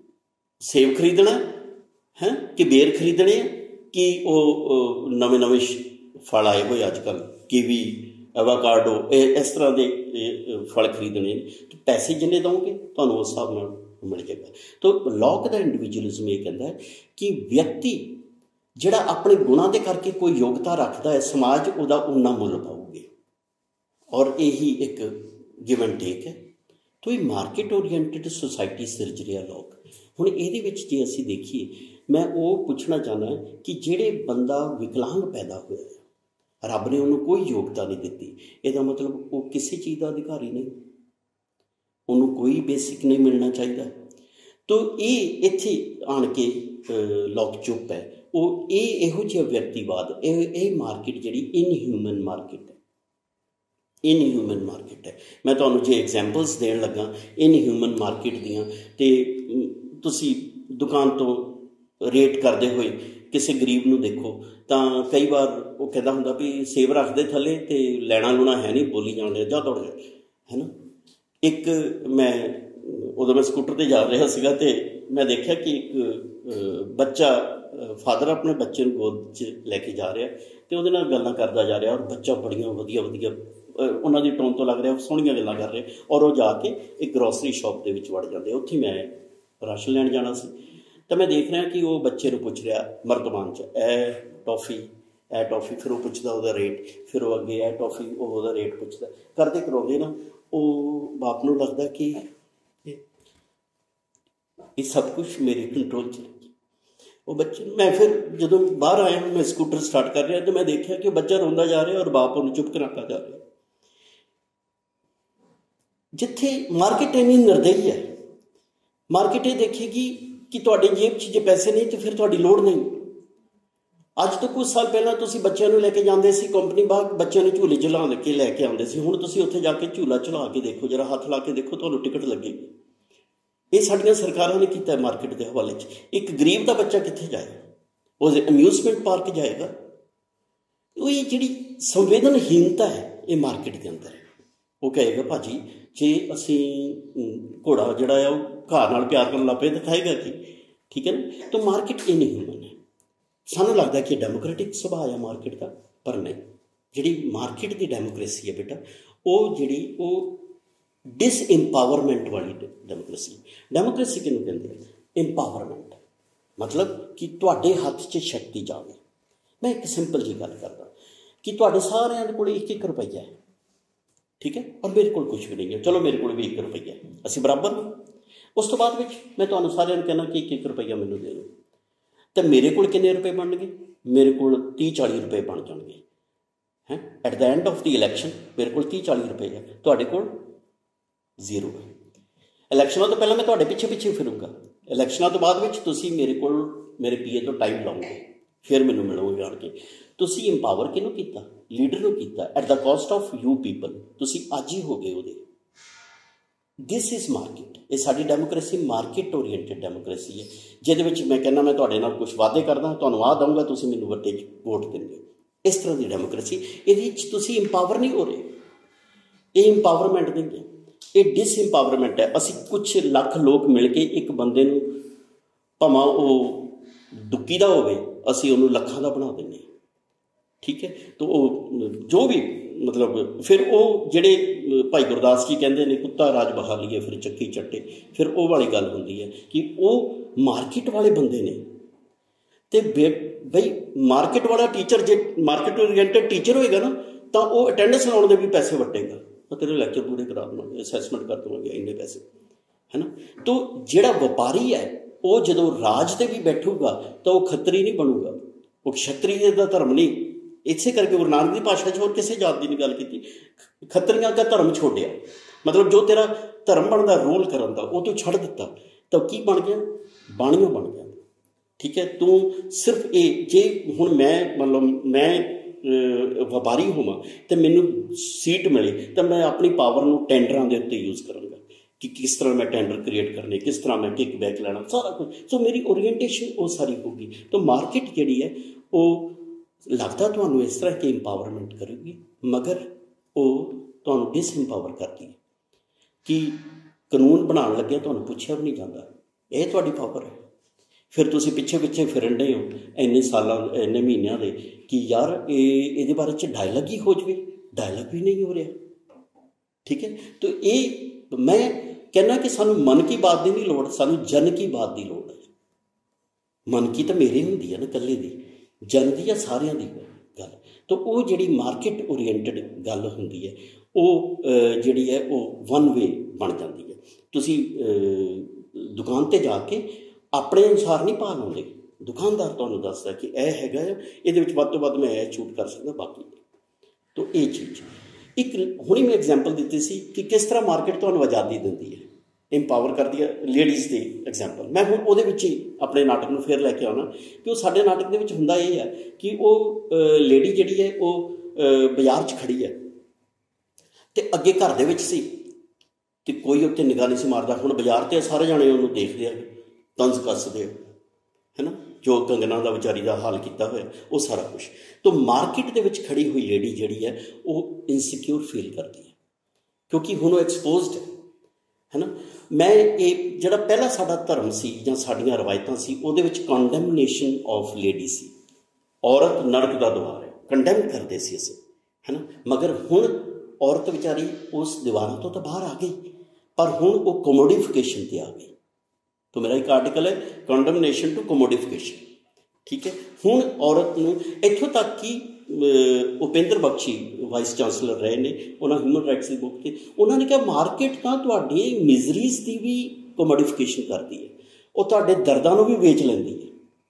ਸੇਬ ਖਰੀਦਣਾ ਹੈ ਕਿ ਬੇਰ ਖਰੀਦਣੇ ਆ, ਕਿ ਉਹ ਨਵੇਂ ਨਵੇਂ ਫਲ ਆਏ ਹੋਏ ਅੱਜ ਕੱਲ੍ਹ, ਕੀਵੀ, ਐਵਾਕਾਡੋ, ਇਹ ਇਸ ਤਰ੍ਹਾਂ ਦੇ ਫਲ ਖਰੀਦਣੇ ਨੇ, ਪੈਸੇ ਜਿੰਨੇ ਦਓਗੇ ਤੁਹਾਨੂੰ ਉਸ ਹਿਸਾਬ ਨਾਲ ਮਿਲ ਜਾਏਗਾ। ਤਾਂ ਲੌਕ ਦਾ ਇੰਡੀਵਿਜੂਅਲਿਜ਼ਮ ਇਹ ਕਹਿੰਦਾ ਹੈ ਕਿ ਵਿਅਕਤੀ ਜਿਹੜਾ ਆਪਣੇ ਗੁਣਾਂ ਦੇ ਕਰਕੇ ਕੋਈ ਯੋਗਤਾ ਰੱਖਦਾ ਹੈ, ਸਮਾਜ ਉਹਦਾ ਉਨਾ ਮੁੱਲ ਪਾਊਗੇ ਔਰ ਇਹੀ ਇੱਕ ਗਿਵ ਐਂਡ ਟੇਕ ਹੈ। ਤਾਂ ਇਹ ਮਾਰਕੀਟ ਓਰੀਐਂਟਡ ਸੁਸਾਇਟੀ ਸਿਰਜ ਰਿਹਾ ਲੌਕ। ਹੁਣ ਇਹਦੇ ਵਿੱਚ ਜੇ ਅਸੀਂ ਦੇਖੀਏ, ਮੈਂ ਉਹ ਪੁੱਛਣਾ ਚਾਹੁੰਦਾ ਕਿ ਜਿਹੜੇ ਬੰਦਾ ਵਿਕਲਾਂਗ ਪੈਦਾ ਹੋਇਆ, ਰੱਬ ਨੇ ਉਹਨੂੰ ਕੋਈ ਯੋਗਤਾ ਨਹੀਂ ਦਿੱਤੀ, ਇਹਦਾ ਮਤਲਬ ਉਹ ਕਿਸੇ ਚੀਜ਼ ਦਾ ਅਧਿਕਾਰੀ ਨਹੀਂ, ਉਹਨੂੰ ਕੋਈ ਬੇਸਿਕ ਨਹੀਂ ਮਿਲਣਾ ਚਾਹੀਦਾ। ਤਾਂ ਇਹ ਇੱਥੇ ਆਣ ਕੇ ਲੌਕ ਚੁੱਪ ਹੈ। ਉਹ ਇਹੋ ਜਿਹਾ ਵਿਅਕਤੀਵਾਦ, ਇਹ ਮਾਰਕੀਟ ਜਿਹੜੀ ਇਨਹਿਊਮਨ ਮਾਰਕੀਟ ਹੈ, ਇਨਹਿਊਮਨ ਮਾਰਕੀਟ ਹੈ। ਮੈਂ ਤੁਹਾਨੂੰ ਜੇ ਐਗਜ਼ੈਂਪਲਸ ਦੇਣ ਲੱਗਾ ਇਨਹਿਊਮਨ ਮਾਰਕੀਟ ਦੀਆਂ, ਅਤੇ ਤੁਸੀਂ ਦੁਕਾਨ ਤੋਂ ਰੇਟ ਕਰਦੇ ਹੋਏ ਕਿਸੇ ਗਰੀਬ ਨੂੰ ਦੇਖੋ ਤਾਂ ਕਈ ਵਾਰ ਉਹ ਕਹਿੰਦਾ ਹੁੰਦਾ ਵੀ ਸੇਬ ਰੱਖਦੇ ਥੱਲੇ ਅਤੇ ਲੈਣਾ ਲੂਣਾ ਹੈ ਨਹੀਂ, ਬੋਲੀ ਜਾਣ ਡਿਆ, ਜਾ ਦੌੜ ਜਾ, ਹੈ ਨਾ। ਇੱਕ ਉਦੋਂ ਮੈਂ ਸਕੂਟਰ 'ਤੇ ਜਾ ਰਿਹਾ ਸੀਗਾ ਅਤੇ ਮੈਂ ਦੇਖਿਆ ਕਿ ਇੱਕ ਬੱਚਾ, ਫਾਦਰ ਆਪਣੇ ਬੱਚੇ ਨੂੰ ਗੋਦ 'ਚ ਲੈ ਕੇ ਜਾ ਰਿਹਾ ਅਤੇ ਉਹਦੇ ਨਾਲ ਗੱਲਾਂ ਕਰਦਾ ਜਾ ਰਿਹਾ, ਔਰ ਬੱਚਾ ਬੜੀਆਂ ਵਧੀਆ ਵਧੀਆ ਉਹਨਾਂ ਦੀ ਟੋਨ ਤੋਂ ਲੱਗ ਰਿਹਾ ਸੋਹਣੀਆਂ ਗੱਲਾਂ ਕਰ ਰਹੇ, ਔਰ ਉਹ ਜਾ ਕੇ ਇੱਕ ਗਰੋਸਰੀ ਸ਼ਾਪ ਦੇ ਵਿੱਚ ਵੜ ਜਾਂਦੇ। ਉੱਥੇ ਮੈਂ ਰਾਸ਼ਨ ਲੈਣ ਜਾਣਾ ਸੀ ਤਾਂ ਮੈਂ ਦੇਖ ਰਿਹਾ ਕਿ ਉਹ ਬੱਚੇ ਨੂੰ ਪੁੱਛ ਰਿਹਾ ਮਰਤਬਾਨ 'ਚ, ਇਹ ਟੌਫੀ, ਇਹ ਟੌਫੀ, ਫਿਰ ਉਹ ਪੁੱਛਦਾ ਉਹਦਾ ਰੇਟ, ਫਿਰ ਉਹ ਅੱਗੇ ਇਹ ਟੌਫੀ, ਉਹ ਉਹਦਾ ਰੇਟ ਪੁੱਛਦਾ, ਕਰਦੇ ਕਰਾਉਂਦੇ ਨਾ ਉਹ ਬਾਪ ਨੂੰ ਲੱਗਦਾ ਕਿ ਇਹ ਸਭ ਕੁਛ ਮੇਰੇ ਕੰਟਰੋਲ 'ਚ। ਉਹ ਬੱਚੇ, ਮੈਂ ਫਿਰ ਜਦੋਂ ਬਾਹਰ ਆਇਆ, ਮੈਂ ਸਕੂਟਰ ਸਟਾਰਟ ਕਰ ਰਿਹਾ, ਤਾਂ ਮੈਂ ਦੇਖਿਆ ਕਿ ਉਹ ਬੱਚਾ ਰੋਂਦਾ ਜਾ ਰਿਹਾ ਔਰ ਬਾਪ ਉਹਨੂੰ ਚੁੱਪ ਕਰਾਉਂਦਾ ਜਾ ਰਿਹਾ। ਜਿੱਥੇ ਮਾਰਕੀਟ ਇੰਨੀ ਨਿਰਦਈ ਹੈ, ਮਾਰਕੀਟ ਇਹ ਦੇਖੇਗੀ ਕਿ ਤੁਹਾਡੀ ਜੇਬ 'ਚ ਜੇ ਪੈਸੇ ਨਹੀਂ ਤਾਂ ਫਿਰ ਤੁਹਾਡੀ ਲੋੜ ਨਹੀਂ। ਅੱਜ ਤੋਂ ਕੁਝ ਸਾਲ ਪਹਿਲਾਂ ਤੁਸੀਂ ਬੱਚਿਆਂ ਨੂੰ ਲੈ ਕੇ ਜਾਂਦੇ ਸੀ ਕੰਪਨੀ ਬਾਗ, ਬੱਚਿਆਂ ਨੂੰ ਝੂਲੇ ਝੁਲਾ ਕੇ ਲੈ ਕੇ ਆਉਂਦੇ ਸੀ। ਹੁਣ ਤੁਸੀਂ ਉੱਥੇ ਜਾ ਕੇ ਝੂਲਾ ਝੁਲਾ ਕੇ ਦੇਖੋ, ਜਰਾ ਹੱਥ ਲਾ ਕੇ ਦੇਖੋ, ਤੁਹਾਨੂੰ ਟਿਕਟ ਲੱਗੇਗੀ। ਇਹ ਸਾਡੀਆਂ ਸਰਕਾਰਾਂ ਨੇ ਕੀਤਾ ਮਾਰਕੀਟ ਦੇ ਹਵਾਲੇ 'ਚ। ਇੱਕ ਗਰੀਬ ਦਾ ਬੱਚਾ ਕਿੱਥੇ ਜਾਏਗਾ? ਉਹ ਅਮਿਊਜ਼ਮੈਂਟ ਪਾਰਕ ਜਾਏਗਾ। ਉਹ ਇਹ ਜਿਹੜੀ ਸੰਵੇਦਨਹੀਨਤਾ ਹੈ ਇਹ ਮਾਰਕੀਟ ਦੇ ਅੰਦਰ ਹੈ। ਉਹ ਕਹੇਗਾ ਭਾਜੀ ਜੇ ਅਸੀਂ ਘੋੜਾ ਜਿਹੜਾ ਹੈ ਉਹ ਘਾਹ ਨਾਲ ਪਿਆਰ ਕਰਨ ਲੱਗ ਪਏ ਤਾਂ ਖਾਏਗਾ ਕੀ? ਠੀਕ ਹੈ ਨਾ। ਤਾਂ ਮਾਰਕੀਟ ਇਹ ਨਹੀਂ ਹੁੰਦੀ। ਸਾਨੂੰ ਲੱਗਦਾ ਕਿ ਡੈਮੋਕ੍ਰੈਟਿਕ ਸੁਭਾਅ ਹੈ ਮਾਰਕੀਟ ਦਾ, ਪਰ ਨਹੀਂ। ਜਿਹੜੀ ਮਾਰਕੀਟ ਦੀ ਡੈਮੋਕ੍ਰੇਸੀ ਹੈ ਬੇਟਾ, ਉਹ ਜਿਹੜੀ ਉਹ ਡਿਸਇੰਪਾਵਰਮੈਂਟ ਵਾਲੀ ਡੈਮੋਕ੍ਰੇਸੀ। ਡੈਮੋਕ੍ਰੇਸੀ ਕਿਹਨੂੰ ਕਹਿੰਦੇ ਆ? ਇੰਪਾਵਰਮੈਂਟ, ਮਤਲਬ ਕਿ ਤੁਹਾਡੇ ਹੱਥ 'ਚ ਸ਼ਕਤੀ ਜਾਵੇ। ਮੈਂ ਇੱਕ ਸਿੰਪਲ ਜਿਹੀ ਗੱਲ ਕਰਦਾ ਕਿ ਤੁਹਾਡੇ ਸਾਰਿਆਂ ਦੇ ਕੋਲ 1-1 ਰੁਪਈਆ ਹੈ, ਠੀਕ ਹੈ, ਔਰ ਮੇਰੇ ਕੋਲ ਕੁਛ ਵੀ ਨਹੀਂ ਹੈ। ਚਲੋ ਮੇਰੇ ਕੋਲ ਵੀ 1 ਰੁਪਈਆ, ਅਸੀਂ ਬਰਾਬਰ ਹਾਂ। ਉਸ ਤੋਂ ਬਾਅਦ ਵਿੱਚ ਮੈਂ ਤੁਹਾਨੂੰ ਸਾਰਿਆਂ ਨੂੰ ਕਹਿਣਾ ਕਿ 1-1 ਰੁਪਈਆ ਮੈਨੂੰ ਦੇ ਦਿਓ, ਤਾਂ ਮੇਰੇ ਕੋਲ ਕਿੰਨੇ ਰੁਪਏ ਬਣਨਗੇ? ਮੇਰੇ ਕੋਲ 30-40 ਰੁਪਏ ਬਣ ਜਾਣਗੇ। ਹੈ at the end of the election ਮੇਰੇ ਕੋਲ 30-40 ਰੁਪਏ ਹੈ, ਤੁਹਾਡੇ ਕੋਲ 0 ਹੈ। ਇਲੈਕਸ਼ਨਾਂ ਤੋਂ ਪਹਿਲਾਂ ਮੈਂ ਤੁਹਾਡੇ ਪਿੱਛੇ ਫਿਰੂੰਗਾ, ਇਲੈਕਸ਼ਨਾਂ ਤੋਂ ਬਾਅਦ ਵਿੱਚ ਤੁਸੀਂ ਮੇਰੇ ਕੋਲ ਮੇਰੇ ਪੀਏ ਤੋਂ ਟਾਈਮ ਲਾਉਂਗੇ, ਫਿਰ ਮੈਨੂੰ ਮਿਲੋਗੇ ਆਣ ਕੇ। ਤੁਸੀਂ ਇੰਪਾਵਰ ਕਿਹਨੂੰ ਕੀਤਾ? ਲੀਡਰ ਨੂੰ ਕੀਤਾ, at the cost of you people. ਤੁਸੀਂ ਅੱਜ ਹੀ ਹੋ ਗਏ ਉਹਦੇ। This is market. ਇਹ ਸਾਡੀ ਡੈਮੋਕ੍ਰੇਸੀ ਮਾਰਕੀਟ ਓਰੀਐਂਟਡ ਡੈਮੋਕ੍ਰੇਸੀ ਹੈ, ਜਿਹਦੇ ਵਿੱਚ ਮੈਂ ਕਹਿੰਦਾ ਮੈਂ ਤੁਹਾਡੇ ਨਾਲ ਕੁਛ ਵਾਅਦੇ ਕਰਦਾ, ਤੁਹਾਨੂੰ ਆਹ ਦਊਂਗਾ, ਤੁਸੀਂ ਮੈਨੂੰ ਵੱਡੇ ਵੋਟ ਦਿੰਦੇ ਹੋ। ਇਸ ਤਰ੍ਹਾਂ ਦੀ ਡੈਮੋਕ੍ਰੇਸੀ। ਇਹਦੇ ਵਿੱਚ ਤੁਸੀਂ ਇੰਪਾਵਰ ਨਹੀਂ ਹੋ ਰਹੇ। ਇਹ ਇੰਪਾਵਰਮੈਂਟ ਨਹੀਂ ਹੈ, ਇਹ ਡਿਸਇੰਪਾਵਰਮੈਂਟ ਹੈ। ਅਸੀਂ ਕੁਛ ਲੱਖ ਲੋਕ ਮਿਲ ਕੇ ਇੱਕ ਬੰਦੇ ਨੂੰ, ਭਾਵੇਂ ਉਹ ਦੁੱਕੀ ਦਾ ਹੋਵੇ, ਅਸੀਂ ਉਹਨੂੰ ਲੱਖਾਂ ਦਾ ਬਣਾ ਦਿੰਦੇ ਹਾਂ। ਠੀਕ ਹੈ, ਤਾਂ ਉਹ ਜੋ ਵੀ ਮਤਲਬ ਫਿਰ ਉਹ ਜਿਹੜੇ ਭਾਈ ਗੁਰਦਾਸ ਜੀ ਕਹਿੰਦੇ ਨੇ ਕੁੱਤਾ ਰਾਜ ਬਹਾ ਲਈਏ ਫਿਰ ਚੱਕੀ ਚੱਟੇ, ਫਿਰ ਉਹ ਵਾਲੀ ਗੱਲ ਹੁੰਦੀ ਹੈ ਕਿ ਉਹ ਮਾਰਕੀਟ ਵਾਲੇ ਬੰਦੇ ਨੇ। ਅਤੇ ਬਈ ਮਾਰਕੀਟ ਵਾਲਾ ਟੀਚਰ, ਜੇ ਮਾਰਕੀਟ ਓਰੀਐਂਟਡ ਟੀਚਰ ਹੋਏਗਾ ਨਾ, ਤਾਂ ਉਹ ਅਟੈਂਡੈਂਸ ਲਾਉਣ ਦੇ ਵੀ ਪੈਸੇ ਵੱਟੇਗਾ। ਤੇਰੇ ਲੈਕਚਰ ਪੂਰੇ ਕਰਾ ਦੇਵਾਂਗੇ, ਅਸੈਸਮੈਂਟ ਕਰ ਦੇਵਾਂਗੇ, ਇੰਨੇ ਪੈਸੇ, ਹੈ ਨਾ। ਤਾਂ ਜਿਹੜਾ ਵਪਾਰੀ ਹੈ ਉਹ ਜਦੋਂ ਰਾਜ 'ਤੇ ਵੀ ਬੈਠੂਗਾ ਤਾਂ ਉਹ ਖੱਤਰੀ ਨਹੀਂ ਬਣੂਗਾ, ਉਹ ਕਸ਼ੱਤਰੀ ਦਾ ਧਰਮ ਨਹੀਂ। ਇਸੇ ਕਰਕੇ ਗੁਰੂ ਨਾਨਕ ਦੀ ਭਾਸ਼ਾ 'ਚ ਹੋਰ ਕਿਸੇ ਜਾਤ ਦੀ ਨਹੀਂ ਗੱਲ ਕੀਤੀ। ਖੱਤਰੀਆਂ ਦਾ ਧਰਮ ਛੋੜਿਆ, ਮਤਲਬ ਜੋ ਤੇਰਾ ਧਰਮ ਬਣਦਾ ਰੂਲ ਕਰਨ ਦਾ, ਉਹ ਤੂੰ ਛੱਡ ਦਿੱਤਾ, ਤਾਂ ਕੀ ਬਣ ਗਿਆ? ਬਾਣੀਓ ਬਣ ਗਿਆ। ਠੀਕ ਹੈ, ਤੂੰ ਸਿਰਫ ਇਹ, ਜੇ ਹੁਣ ਮੈਂ ਮਤਲਬ ਮੈਂ ਵਪਾਰੀ ਹੋਵਾਂ ਅਤੇ ਮੈਨੂੰ ਸੀਟ ਮਿਲੇ, ਤਾਂ ਮੈਂ ਆਪਣੀ ਪਾਵਰ ਨੂੰ ਟੈਂਡਰਾਂ ਦੇ ਉੱਤੇ ਯੂਜ਼ ਕਰਾਂਗਾ ਕਿ ਕਿਸ ਤਰ੍ਹਾਂ ਮੈਂ ਟੈਂਡਰ ਕ੍ਰੀਏਟ ਕਰਨੇ, ਕਿਸ ਤਰ੍ਹਾਂ ਮੈਂ ਕਿੱਕ ਬੈਕ ਲੈਣਾ, ਸਾਰਾ ਕੁਝ। ਸੋ ਮੇਰੀ ਓਰੀਐਂਟੇਸ਼ਨ ਉਹ ਸਾਰੀ ਹੋਊਗੀ। ਤਾਂ ਮਾਰਕੀਟ ਜਿਹੜੀ ਹੈ ਉਹ ਲੱਗਦਾ ਤੁਹਾਨੂੰ ਇਸ ਤਰ੍ਹਾਂ ਕਿ ਇੰਪਾਵਰਮੈਂਟ ਕਰੇਗੀ, ਮਗਰ ਉਹ ਤੁਹਾਨੂੰ ਡਿਸਇੰਪਾਵਰ ਕਰਦੀ ਹੈ ਕਿ ਕਾਨੂੰਨ ਬਣਾਉਣ ਲੱਗਿਆ ਤੁਹਾਨੂੰ ਪੁੱਛਿਆ ਵੀ ਨਹੀਂ ਜਾਂਦਾ। ਇਹ ਤੁਹਾਡੀ ਪਾਵਰ ਹੈ। ਫਿਰ ਤੁਸੀਂ ਪਿੱਛੇ ਫਿਰਨ ਡੇ ਹੋ ਇੰਨੇ ਸਾਲਾਂ, ਇੰਨੇ ਮਹੀਨਿਆਂ ਦੇ, ਕਿ ਯਾਰ ਇਹਦੇ ਬਾਰੇ 'ਚ ਡਾਇਲੌਗ ਹੀ ਹੋ ਜਾਵੇ। ਡਾਇਲੌਗ ਵੀ ਨਹੀਂ ਹੋ ਰਿਹਾ। ਠੀਕ ਹੈ, ਤਾਂ ਇਹ ਮੈਂ ਕਹਿੰਦਾ ਕਿ ਸਾਨੂੰ ਮਨ ਕੀ ਬਾਤ ਦੀ ਨਹੀਂ ਲੋੜ, ਸਾਨੂੰ ਜਨ ਕੀ ਬਾਤ ਦੀ ਲੋੜ ਹੈ। ਮਨ ਕੀ ਤਾਂ ਮੇਰੇ ਹੁੰਦੀ ਹੈ ਨਾ ਇਕੱਲੇ ਦੀ, ਜਨ ਦੀ ਜਾਂ ਸਾਰਿਆਂ ਦੀ ਗੱਲ। ਤਾਂ ਉਹ ਜਿਹੜੀ ਮਾਰਕੀਟ ਓਰੀਐਂਟਡ ਗੱਲ ਹੁੰਦੀ ਹੈ, ਉਹ ਜਿਹੜੀ ਹੈ ਉਹ ਵਨ ਵੇ ਬਣ ਜਾਂਦੀ ਹੈ। ਤੁਸੀਂ ਦੁਕਾਨ 'ਤੇ ਜਾ ਕੇ ਆਪਣੇ ਅਨੁਸਾਰ ਨਹੀਂ ਭਾਅ ਲਾਉਂਦੇ। ਦੁਕਾਨਦਾਰ ਤੁਹਾਨੂੰ ਦੱਸਦਾ ਕਿ ਇਹ ਹੈਗਾ ਆ, ਇਹਦੇ ਵਿੱਚ ਵੱਧ ਤੋਂ ਵੱਧ ਮੈਂ ਇਹ ਛੂਟ ਕਰ ਸਕਦਾ, ਬਾਕੀ। ਤਾਂ ਇਹ ਚੀਜ਼ ਇੱਕ ਹੁਣੀ ਮੈਂ ਐਗਜ਼ਾਮਪਲ ਦਿੱਤੀ ਸੀ ਕਿ ਕਿਸ ਤਰ੍ਹਾਂ ਮਾਰਕੀਟ ਤੁਹਾਨੂੰ ਆਜ਼ਾਦੀ ਦਿੰਦੀ ਹੈ, ਇੰਪਾਵਰ ਕਰਦੀ ਹੈ। ਲੇਡੀਜ਼ ਦੀ ਐਗਜ਼ਾਮਪਲ ਮੈਂ ਹੁਣ ਉਹਦੇ ਵਿੱਚ ਹੀ ਆਪਣੇ ਨਾਟਕ ਨੂੰ ਫਿਰ ਲੈ ਕੇ ਆਉਣਾ ਕਿ ਉਹ ਸਾਡੇ ਨਾਟਕ ਦੇ ਵਿੱਚ ਹੁੰਦਾ ਇਹ ਹੈ ਕਿ ਉਹ ਲੇਡੀ ਜਿਹੜੀ ਹੈ ਉਹ ਬਾਜ਼ਾਰ 'ਚ ਖੜੀ ਹੈ ਅਤੇ ਅੱਗੇ ਘਰ ਦੇ ਵਿੱਚ ਸੀ ਅਤੇ ਕੋਈ ਉੱਤੇ ਨਿਗਾਹ ਨਹੀਂ ਸੀ ਮਾਰਦਾ। ਹੁਣ ਬਾਜ਼ਾਰ 'ਤੇ ਸਾਰੇ ਜਾਣੇ ਉਹਨੂੰ ਦੇਖਦੇ ਆ, ਤੰਜ਼ ਕੱਸਦੇ ਆ, ਹੈ ਨਾ। ਜੋ ਕੰਗਨਾ ਦਾ ਵਿਚਾਰੀ ਦਾ ਹਾਲ ਕੀਤਾ ਹੋਇਆ, ਉਹ ਸਾਰਾ ਕੁਛ। ਤਾਂ ਮਾਰਕੀਟ ਦੇ ਵਿੱਚ ਖੜੀ ਹੋਈ ਲੇਡੀ ਜਿਹੜੀ ਹੈ ਉਹ ਇਨਸਿਕਿਉਰ ਫੀਲ ਕਰਦੀ ਹੈ, ਕਿਉਂਕਿ ਹੁਣ ਉਹ ਐਕਸਪੋਜ਼ਡ ਹੈ ਨਾ। ਮੈਂ ਇਹ ਜਿਹੜਾ ਪਹਿਲਾਂ ਸਾਡਾ ਧਰਮ ਸੀ ਜਾਂ ਸਾਡੀਆਂ ਰਵਾਇਤਾਂ ਸੀ, ਉਹਦੇ ਵਿੱਚ ਕੰਡੈਮਨੇਸ਼ਨ ਆਫ ਲੇਡੀ ਸੀ। ਔਰਤ ਨਰਕ ਦਾ ਦੁਆਰ ਹੈ, ਕੰਡੈਮ ਕਰਦੇ ਸੀ ਅਸੀਂ, ਹੈ ਨਾ। ਮਗਰ ਹੁਣ ਔਰਤ ਵਿਚਾਰੀ ਉਸ ਦੀਵਾਰਾਂ ਤੋਂ ਤਾਂ ਬਾਹਰ ਆ ਗਈ, ਪਰ ਹੁਣ ਉਹ ਕੋਮੋਡੀਫਿਕੇਸ਼ਨ 'ਤੇ ਆ ਗਈ। ਤਾਂ ਮੇਰਾ ਇੱਕ ਆਰਟੀਕਲ ਹੈ ਕੰਡਮਨੇਸ਼ਨ ਟੂ ਕੋਮੋਡੀਫਿਕੇਸ਼ਨ। ਠੀਕ ਹੈ, ਹੁਣ ਔਰਤ ਨੂੰ ਇੱਥੋਂ ਤੱਕ ਕਿ ਉਪੇਂਦਰ ਬਖਸ਼ੀ ਵਾਈਸ ਚਾਂਸਲਰ ਰਹੇ ਨੇ, ਉਹਨਾਂ ਹਿਊਮਨ ਰਾਈਟਸ ਦੀ ਬੁੱਕ 'ਤੇ ਉਹਨਾਂ ਨੇ ਕਿਹਾ ਮਾਰਕੀਟ ਤਾਂ ਤੁਹਾਡੀ ਮਿਜ਼ਰੀਜ਼ ਦੀ ਵੀ ਕੋਮੋਡੀਫਿਕੇਸ਼ਨ ਕਰਦੀ ਹੈ, ਉਹ ਤੁਹਾਡੇ ਦਰਦਾਂ ਨੂੰ ਵੀ ਵੇਚ ਲੈਂਦੀ ਹੈ।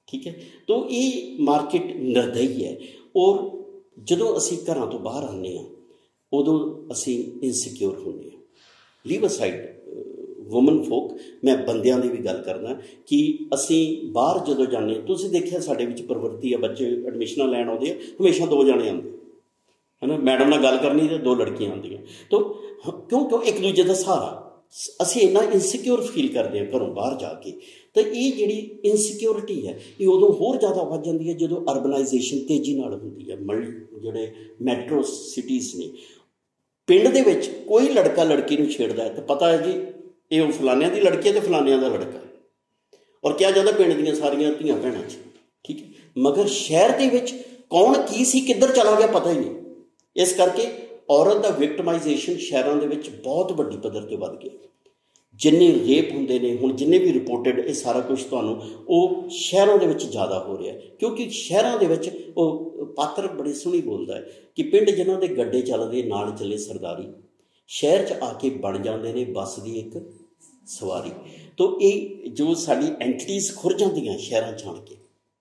ठीक है। तो ये मार्केट निर्दयी है। और ਜਦੋਂ ਅਸੀਂ ਘਰਾਂ ਤੋਂ ਬਾਹਰ ਆਉਂਦੇ ਹਾਂ ਉਦੋਂ ਅਸੀਂ ਇਨਸਿਕਿਉਰ ਹੁੰਦੇ ਹਾਂ। ਲੀਵ ਅਸਾਈਡ ਵੂਮਨ ਫੋਕ, ਮੈਂ ਬੰਦਿਆਂ ਦੀ ਵੀ ਗੱਲ ਕਰਨਾ ਕਿ ਅਸੀਂ ਬਾਹਰ ਜਦੋਂ ਜਾਂਦੇ, ਤੁਸੀਂ ਦੇਖਿਆ ਸਾਡੇ ਵਿੱਚ ਪ੍ਰਵਿਰਤੀ ਆ, ਬੱਚੇ ਐਡਮਿਸ਼ਨਾਂ ਲੈਣ ਆਉਂਦੇ ਆ, ਹਮੇਸ਼ਾ 2 ਜਾਣੇ ਆਉਂਦੇ ਹੈ ਨਾ। ਮੈਡਮ ਨਾਲ ਗੱਲ ਕਰਨੀ ਤਾਂ 2 ਲੜਕੀਆਂ ਆਉਂਦੀਆਂ। ਤਾਂ ਕਿਉਂ ਇੱਕ ਦੂਜੇ ਦਾ ਸਹਾਰਾ। ਅਸੀਂ ਇੰਨਾ ਇਨਸਿਕਿਉਰ ਫੀਲ ਕਰਦੇ ਹਾਂ ਘਰੋਂ ਬਾਹਰ ਜਾ ਕੇ। ਤਾਂ ਇਹ ਜਿਹੜੀ ਇਨਸਿਕਿਉਰਿਟੀ ਹੈ ਇਹ ਉਦੋਂ ਹੋਰ ਜ਼ਿਆਦਾ ਵੱਧ ਜਾਂਦੀ ਹੈ ਜਦੋਂ ਅਰਬਨਾਈਜੇਸ਼ਨ ਤੇਜ਼ੀ ਨਾਲ ਹੁੰਦੀ ਹੈ। ਜਿਹੜੇ ਮੈਟਰੋ ਸਿਟੀਜ਼ ਨੇ, ਪਿੰਡ ਦੇ ਵਿੱਚ ਕੋਈ ਲੜਕਾ ਲੜਕੀ ਨੂੰ ਛੇੜਦਾ ਹੈ ਤਾਂ ਪਤਾ ਹੈ ਜੀ ਇਹ ਉਹ ਫਲਾਨਿਆਂ ਦੀ ਲੜਕੀ ਹੈ ਅਤੇ ਫਲਾਨਿਆਂ ਦਾ ਲੜਕਾ ਹੈ, ਔਰ ਕਿਹਾ ਜਾਂਦਾ ਪਿੰਡ ਦੀਆਂ ਸਾਰੀਆਂ ਧੀਆਂ ਭੈਣਾਂ 'ਚ, ਠੀਕ ਹੈ। ਮਗਰ ਸ਼ਹਿਰ ਦੇ ਵਿੱਚ ਕੌਣ ਕੀ ਸੀ, ਕਿੱਧਰ ਚਲਾ ਗਿਆ, ਪਤਾ ਹੀ ਨਹੀਂ। ਇਸ ਕਰਕੇ ਔਰਤ ਦਾ ਵਿਕਟਮਾਈਜੇਸ਼ਨ ਸ਼ਹਿਰਾਂ ਦੇ ਵਿੱਚ ਬਹੁਤ ਵੱਡੀ ਪੱਧਰ 'ਤੇ ਵੱਧ ਗਿਆ। ਜਿੰਨੇ ਰੇਪ ਹੁੰਦੇ ਨੇ ਹੁਣ, ਜਿੰਨੇ ਵੀ ਰਿਪੋਰਟਡ, ਇਹ ਸਾਰਾ ਕੁਛ ਤੁਹਾਨੂੰ ਉਹ ਸ਼ਹਿਰਾਂ ਦੇ ਵਿੱਚ ਜ਼ਿਆਦਾ ਹੋ ਰਿਹਾ। ਕਿਉਂਕਿ ਸ਼ਹਿਰਾਂ ਦੇ ਵਿੱਚ ਉਹ ਪਾਤਰ ਬੜੀ ਸੋਹਣੀ ਬੋਲਦਾ ਹੈ ਕਿ ਪਿੰਡ ਜਿਨ੍ਹਾਂ ਦੇ ਗੱਡੇ ਚੱਲਦੇ ਨਾਲ ਚੱਲੇ ਸਰਦਾਰੀ, ਸ਼ਹਿਰ 'ਚ ਆ ਕੇ ਬਣ ਜਾਂਦੇ ਨੇ ਬੱਸ ਦੀ ਇੱਕ ਸਵਾਰੀ। ਤਾਂ ਇਹ ਜੋ ਸਾਡੀ ਐਂਟੀਟੀਜ਼ ਖੁਰ ਜਾਂਦੀਆਂ ਸ਼ਹਿਰਾਂ 'ਚ ਆਣ ਕੇ,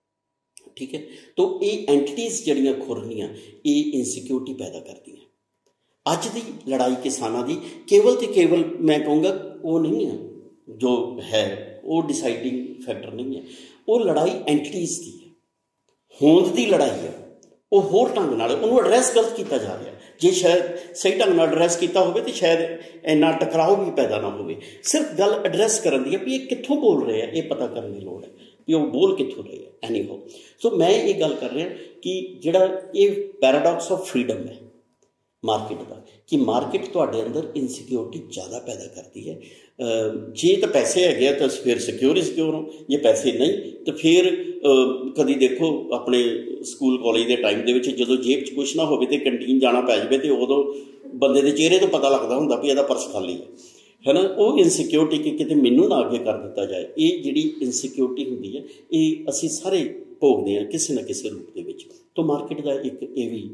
ਠੀਕ ਹੈ। ਤਾਂ ਇਹ ਐਂਟੀਟੀਜ਼ ਜਿਹੜੀਆਂ ਖੁਰਨੀਆਂ ਇਹ ਇਨਸਿਕਿਉਰਿਟੀ ਪੈਦਾ ਕਰਦੀਆਂ। ਅੱਜ ਦੀ ਲੜਾਈ ਕਿਸਾਨਾਂ ਦੀ ਕੇਵਲ ਅਤੇ ਕੇਵਲ ਮੈਂ ਕਹੂੰਗਾ ਉਹ ਨਹੀਂ ਹੈ ਜੋ ਹੈ, ਉਹ ਡਿਸਾਈਡਿੰਗ ਫੈਕਟਰ ਨਹੀਂ ਹੈ। ਉਹ ਲੜਾਈ ਐਂਟੀਟੀਜ਼ ਦੀ ਹੈ, ਹੋਂਦ ਦੀ ਲੜਾਈ ਹੈ। ਉਹ ਹੋਰ ਢੰਗ ਨਾਲ ਉਹਨੂੰ ਐਡਰੈਸ ਗਲਤ ਕੀਤਾ ਜਾ ਰਿਹਾ। ਜੇ ਸ਼ਾਇਦ ਸਹੀ ਢੰਗ ਨਾਲ ਐਡਰੈਸ ਕੀਤਾ ਹੋਵੇ ਤਾਂ ਸ਼ਾਇਦ ਇੰਨਾ ਟਕਰਾਓ ਵੀ ਪੈਦਾ ਨਾ ਹੋਵੇ। ਸਿਰਫ ਗੱਲ ਐਡਰੈਸ ਕਰਨ ਦੀ ਹੈ ਵੀ ਇਹ ਕਿੱਥੋਂ ਬੋਲ ਰਹੇ ਆ, ਇਹ ਪਤਾ ਕਰਨ ਦੀ ਲੋੜ ਹੈ ਵੀ ਉਹ ਬੋਲ ਕਿੱਥੋਂ ਰਹੇ ਆ। ਐਨੀ ਹੋ। ਸੋ ਮੈਂ ਇਹ ਗੱਲ ਕਰ ਰਿਹਾ ਕਿ ਜਿਹੜਾ ਇਹ ਪੈਰਾਡੌਕਸ ਆਫ ਫਰੀਡਮ ਹੈ ਮਾਰਕੀਟ ਦਾ, ਕਿ ਮਾਰਕੀਟ ਤੁਹਾਡੇ ਅੰਦਰ ਇਨਸਿਕਿਉਰਿਟੀ ਜ਼ਿਆਦਾ ਪੈਦਾ ਕਰਦੀ ਹੈ। ਜੇ ਤਾਂ ਪੈਸੇ ਹੈਗੇ ਆ ਤਾਂ ਫਿਰ ਸਿਕਿਉਰ ਹੋ, ਜੇ ਪੈਸੇ ਨਹੀਂ ਤਾਂ ਫਿਰ ਕਦੀ ਦੇਖੋ ਆਪਣੇ ਸਕੂਲ ਕਾਲਜ ਦੇ ਟਾਈਮ ਦੇ ਵਿੱਚ ਜਦੋਂ ਜੇਬ 'ਚ ਕੁਛ ਨਾ ਹੋਵੇ ਅਤੇ ਕੰਟੀਨ ਜਾਣਾ ਪੈ ਜਾਵੇ ਤਾਂ ਉਦੋਂ ਬੰਦੇ ਦੇ ਚਿਹਰੇ ਤੋਂ ਪਤਾ ਲੱਗਦਾ ਹੁੰਦਾ ਵੀ ਇਹਦਾ ਪਰਸ ਖਾਲੀ ਹੈ ਨਾ। ਉਹ ਇਨਸਿਕਿਉਰਿਟੀ ਕਿ ਕਿਤੇ ਮੈਨੂੰ ਨਾ ਅੱਗੇ ਕਰ ਦਿੱਤਾ ਜਾਏ, ਇਹ ਜਿਹੜੀ ਇਨਸਿਕਿਉਰਿਟੀ ਹੁੰਦੀ ਹੈ ਇਹ ਅਸੀਂ ਸਾਰੇ ਭੋਗਦੇ ਹਾਂ ਕਿਸੇ ਨਾ ਕਿਸੇ ਰੂਪ ਦੇ ਵਿੱਚ। ਤਾਂ ਮਾਰਕੀਟ ਦਾ ਇੱਕ ਇਹ ਵੀ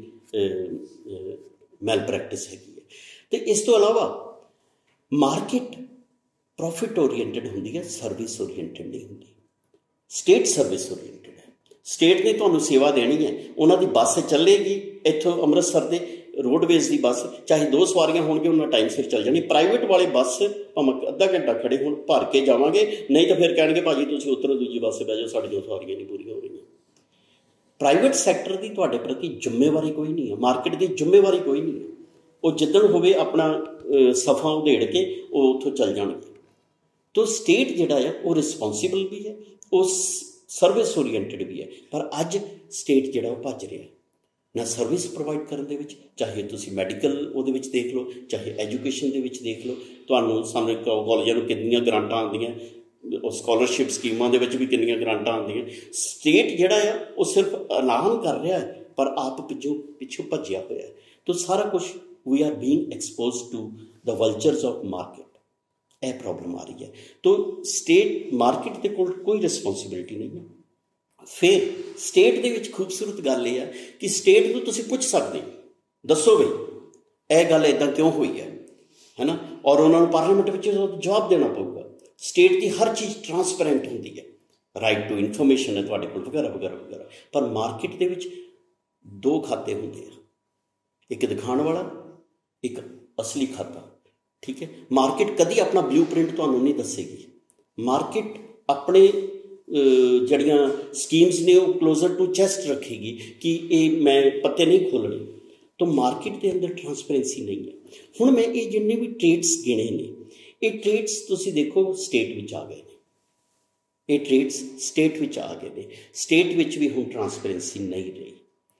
ਮੈਲ ਪ੍ਰੈਕਟਿਸ ਹੈਗੀ ਹੈ। ਅਤੇ ਇਸ ਤੋਂ ਇਲਾਵਾ ਮਾਰਕੀਟ ਪ੍ਰੋਫਿਟ ਓਰੀਐਂਟਡ ਹੁੰਦੀ ਹੈ, ਸਰਵਿਸ ਓਰੀਐਂਟਡ ਨਹੀਂ ਹੁੰਦੀ। ਸਟੇਟ ਸਰਵਿਸ ਓਰੀਐਂਟਡ ਹੈ। ਸਟੇਟ ਨੇ ਤੁਹਾਨੂੰ ਸੇਵਾ ਦੇਣੀ ਹੈ, ਉਹਨਾਂ ਦੀ ਬੱਸ ਚੱਲੇਗੀ ਇੱਥੋਂ ਅੰਮ੍ਰਿਤਸਰ ਦੇ ਰੋਡਵੇਜ਼ ਦੀ ਬੱਸ, ਚਾਹੇ 2 ਸਵਾਰੀਆਂ ਹੋਣਗੀਆਂ ਉਹਨਾਂ ਟਾਈਮ ਸਿਰ ਚੱਲ ਜਾਣੀ। ਪ੍ਰਾਈਵੇਟ ਵਾਲੇ ਬੱਸ ਭਾਵੇਂ ਅੱਧਾ ਘੰਟਾ ਖੜੇ ਹੋਣ ਭਰ ਕੇ ਜਾਵਾਂਗੇ, ਨਹੀਂ ਤਾਂ ਫਿਰ ਕਹਿਣਗੇ ਭਾਜੀ ਤੁਸੀਂ ਉਤਰੋ ਦੂਜੀ ਬੱਸ 'ਤੇ ਬਹਿ ਜਾਓ, ਸਾਡੀਆਂ ਸਵਾਰੀਆਂ ਨਹੀਂ ਪੂਰੀਆਂ ਹੋ ਰਹੀਆਂ। ਪ੍ਰਾਈਵੇਟ ਸੈਕਟਰ ਦੀ ਤੁਹਾਡੇ ਪ੍ਰਤੀ ਜ਼ਿੰਮੇਵਾਰੀ ਕੋਈ ਨਹੀਂ ਹੈ, ਮਾਰਕੀਟ ਦੀ ਜ਼ਿੰਮੇਵਾਰੀ ਕੋਈ ਨਹੀਂ ਹੈ। ਉਹ ਜਿੱਦਣ ਹੋਵੇ ਆਪਣਾ ਸਫਾ ਉਧੇੜ ਕੇ ਉਹ ਉੱਥੋਂ ਚੱਲ ਜਾਣਗੇ। ਤਾਂ ਸਟੇਟ ਜਿਹੜਾ ਆ ਉਹ ਰਿਸਪੋਂਸੀਬਲ ਵੀ ਹੈ, ਉਹ ਸਰਵਿਸ ਓਰੀਐਂਟਡ ਵੀ ਹੈ। ਪਰ ਅੱਜ ਸਟੇਟ ਜਿਹੜਾ ਉਹ ਭੱਜ ਰਿਹਾ ਨਾ ਸਰਵਿਸ ਪ੍ਰੋਵਾਈਡ ਕਰਨ ਦੇ ਵਿੱਚ, ਚਾਹੇ ਤੁਸੀਂ ਮੈਡੀਕਲ ਉਹਦੇ ਵਿੱਚ ਦੇਖ ਲਓ, ਚਾਹੇ ਐਜੂਕੇਸ਼ਨ ਦੇ ਵਿੱਚ ਦੇਖ ਲਓ। ਤੁਹਾਨੂੰ ਸਾਹਮਣੇ ਕਾਲਜਾਂ ਨੂੰ ਕਿੰਨੀਆਂ ਗਰਾਂਟਾਂ ਆਉਂਦੀਆਂ, ਉਹ ਸਕਾਲਰਸ਼ਿਪ ਸਕੀਮਾਂ ਦੇ ਵਿੱਚ ਵੀ ਕਿੰਨੀਆਂ ਗਰਾਂਟਾਂ ਆਉਂਦੀਆਂ। ਸਟੇਟ ਜਿਹੜਾ ਆ ਉਹ ਸਿਰਫ ਐਲਾਨ ਕਰ ਰਿਹਾ ਹੈ ਪਰ ਆਪ ਪਿੱਛੋਂ ਭੱਜਿਆ ਹੋਇਆ ਹੈ। ਤਾਂ ਸਾਰਾ ਕੁਛ ਵੀ are being exposed to the vultures of market. ਇਹ ਪ੍ਰੋਬਲਮ ਆ ਰਹੀ ਹੈ। ਤਾਂ ਸਟੇਟ ਮਾਰਕੀਟ ਦੇ ਕੋਲ ਕੋਈ ਰਿਸਪੋਂਸੀਬਿਲਿਟੀ ਨਹੀਂ ਹੈ। ਫਿਰ ਸਟੇਟ ਦੇ ਵਿੱਚ ਖੂਬਸੂਰਤ ਗੱਲ ਇਹ ਹੈ ਕਿ ਸਟੇਟ ਨੂੰ ਤੁਸੀਂ ਪੁੱਛ ਸਕਦੇ, ਦੱਸੋ ਬਈ ਇਹ ਗੱਲ ਇੱਦਾਂ ਕਿਉਂ ਹੋਈ ਹੈ ਨਾ, ਔਰ ਉਹਨਾਂ ਨੂੰ ਪਾਰਲੀਮੈਂਟ ਵਿੱਚ ਜਵਾਬ ਦੇਣਾ ਪਊਗਾ। ਸਟੇਟ ਦੀ ਹਰ ਚੀਜ਼ ਟਰਾਂਸਪੇਰੈਂਟ ਹੁੰਦੀ ਹੈ, ਰਾਈਟ ਟੂ ਇਨਫੋਰਮੇਸ਼ਨ ਹੈ ਤੁਹਾਡੇ ਕੋਲ ਵਗੈਰਾ ਵਗੈਰਾ ਵਗੈਰਾ। ਪਰ ਮਾਰਕੀਟ ਦੇ ਵਿੱਚ 2 ਖਾਤੇ ਹੁੰਦੇ ਆ, ਇੱਕ ਦਿਖਾਉਣ ਵਾਲਾ, ਇੱਕ ਅਸਲੀ ਖਾਤਾ, ਠੀਕ ਹੈ। ਮਾਰਕੀਟ ਕਦੀ ਆਪਣਾ ਬਲੂ ਪ੍ਰਿੰਟ ਤੁਹਾਨੂੰ ਨਹੀਂ ਦੱਸੇਗੀ। ਮਾਰਕੀਟ ਆਪਣੇ ਜਿਹੜੀਆਂ ਸਕੀਮਸ ਨੇ ਉਹ ਕਲੋਜ਼ਰ ਟੂ ਚੈਸਟ ਰੱਖੇਗੀ ਕਿ ਇਹ ਮੈਂ ਪੱਤੇ ਨਹੀਂ ਖੋਲ੍ਹਣੇ। ਤਾਂ ਮਾਰਕੀਟ ਦੇ ਅੰਦਰ ਟਰਾਂਸਪੇਰੈਂਸੀ ਨਹੀਂ ਹੈ। ਹੁਣ ਮੈਂ ਇਹ ਜਿੰਨੇ ਵੀ ਟ੍ਰੇਡਸ ਗਿਣੇ ਨੇ, ਇਹ ਟ੍ਰੇਡਸ ਤੁਸੀਂ ਦੇਖੋ ਸਟੇਟ ਵਿੱਚ ਆ ਗਏ ਨੇ, ਇਹ ਟ੍ਰੇਡਸ ਸਟੇਟ ਵਿੱਚ ਆ ਗਏ ਨੇ। ਸਟੇਟ ਵਿੱਚ ਵੀ ਹੁਣ ਟਰਾਂਸਪੇਰੈਂਸੀ ਨਹੀਂ ਰਹੀ।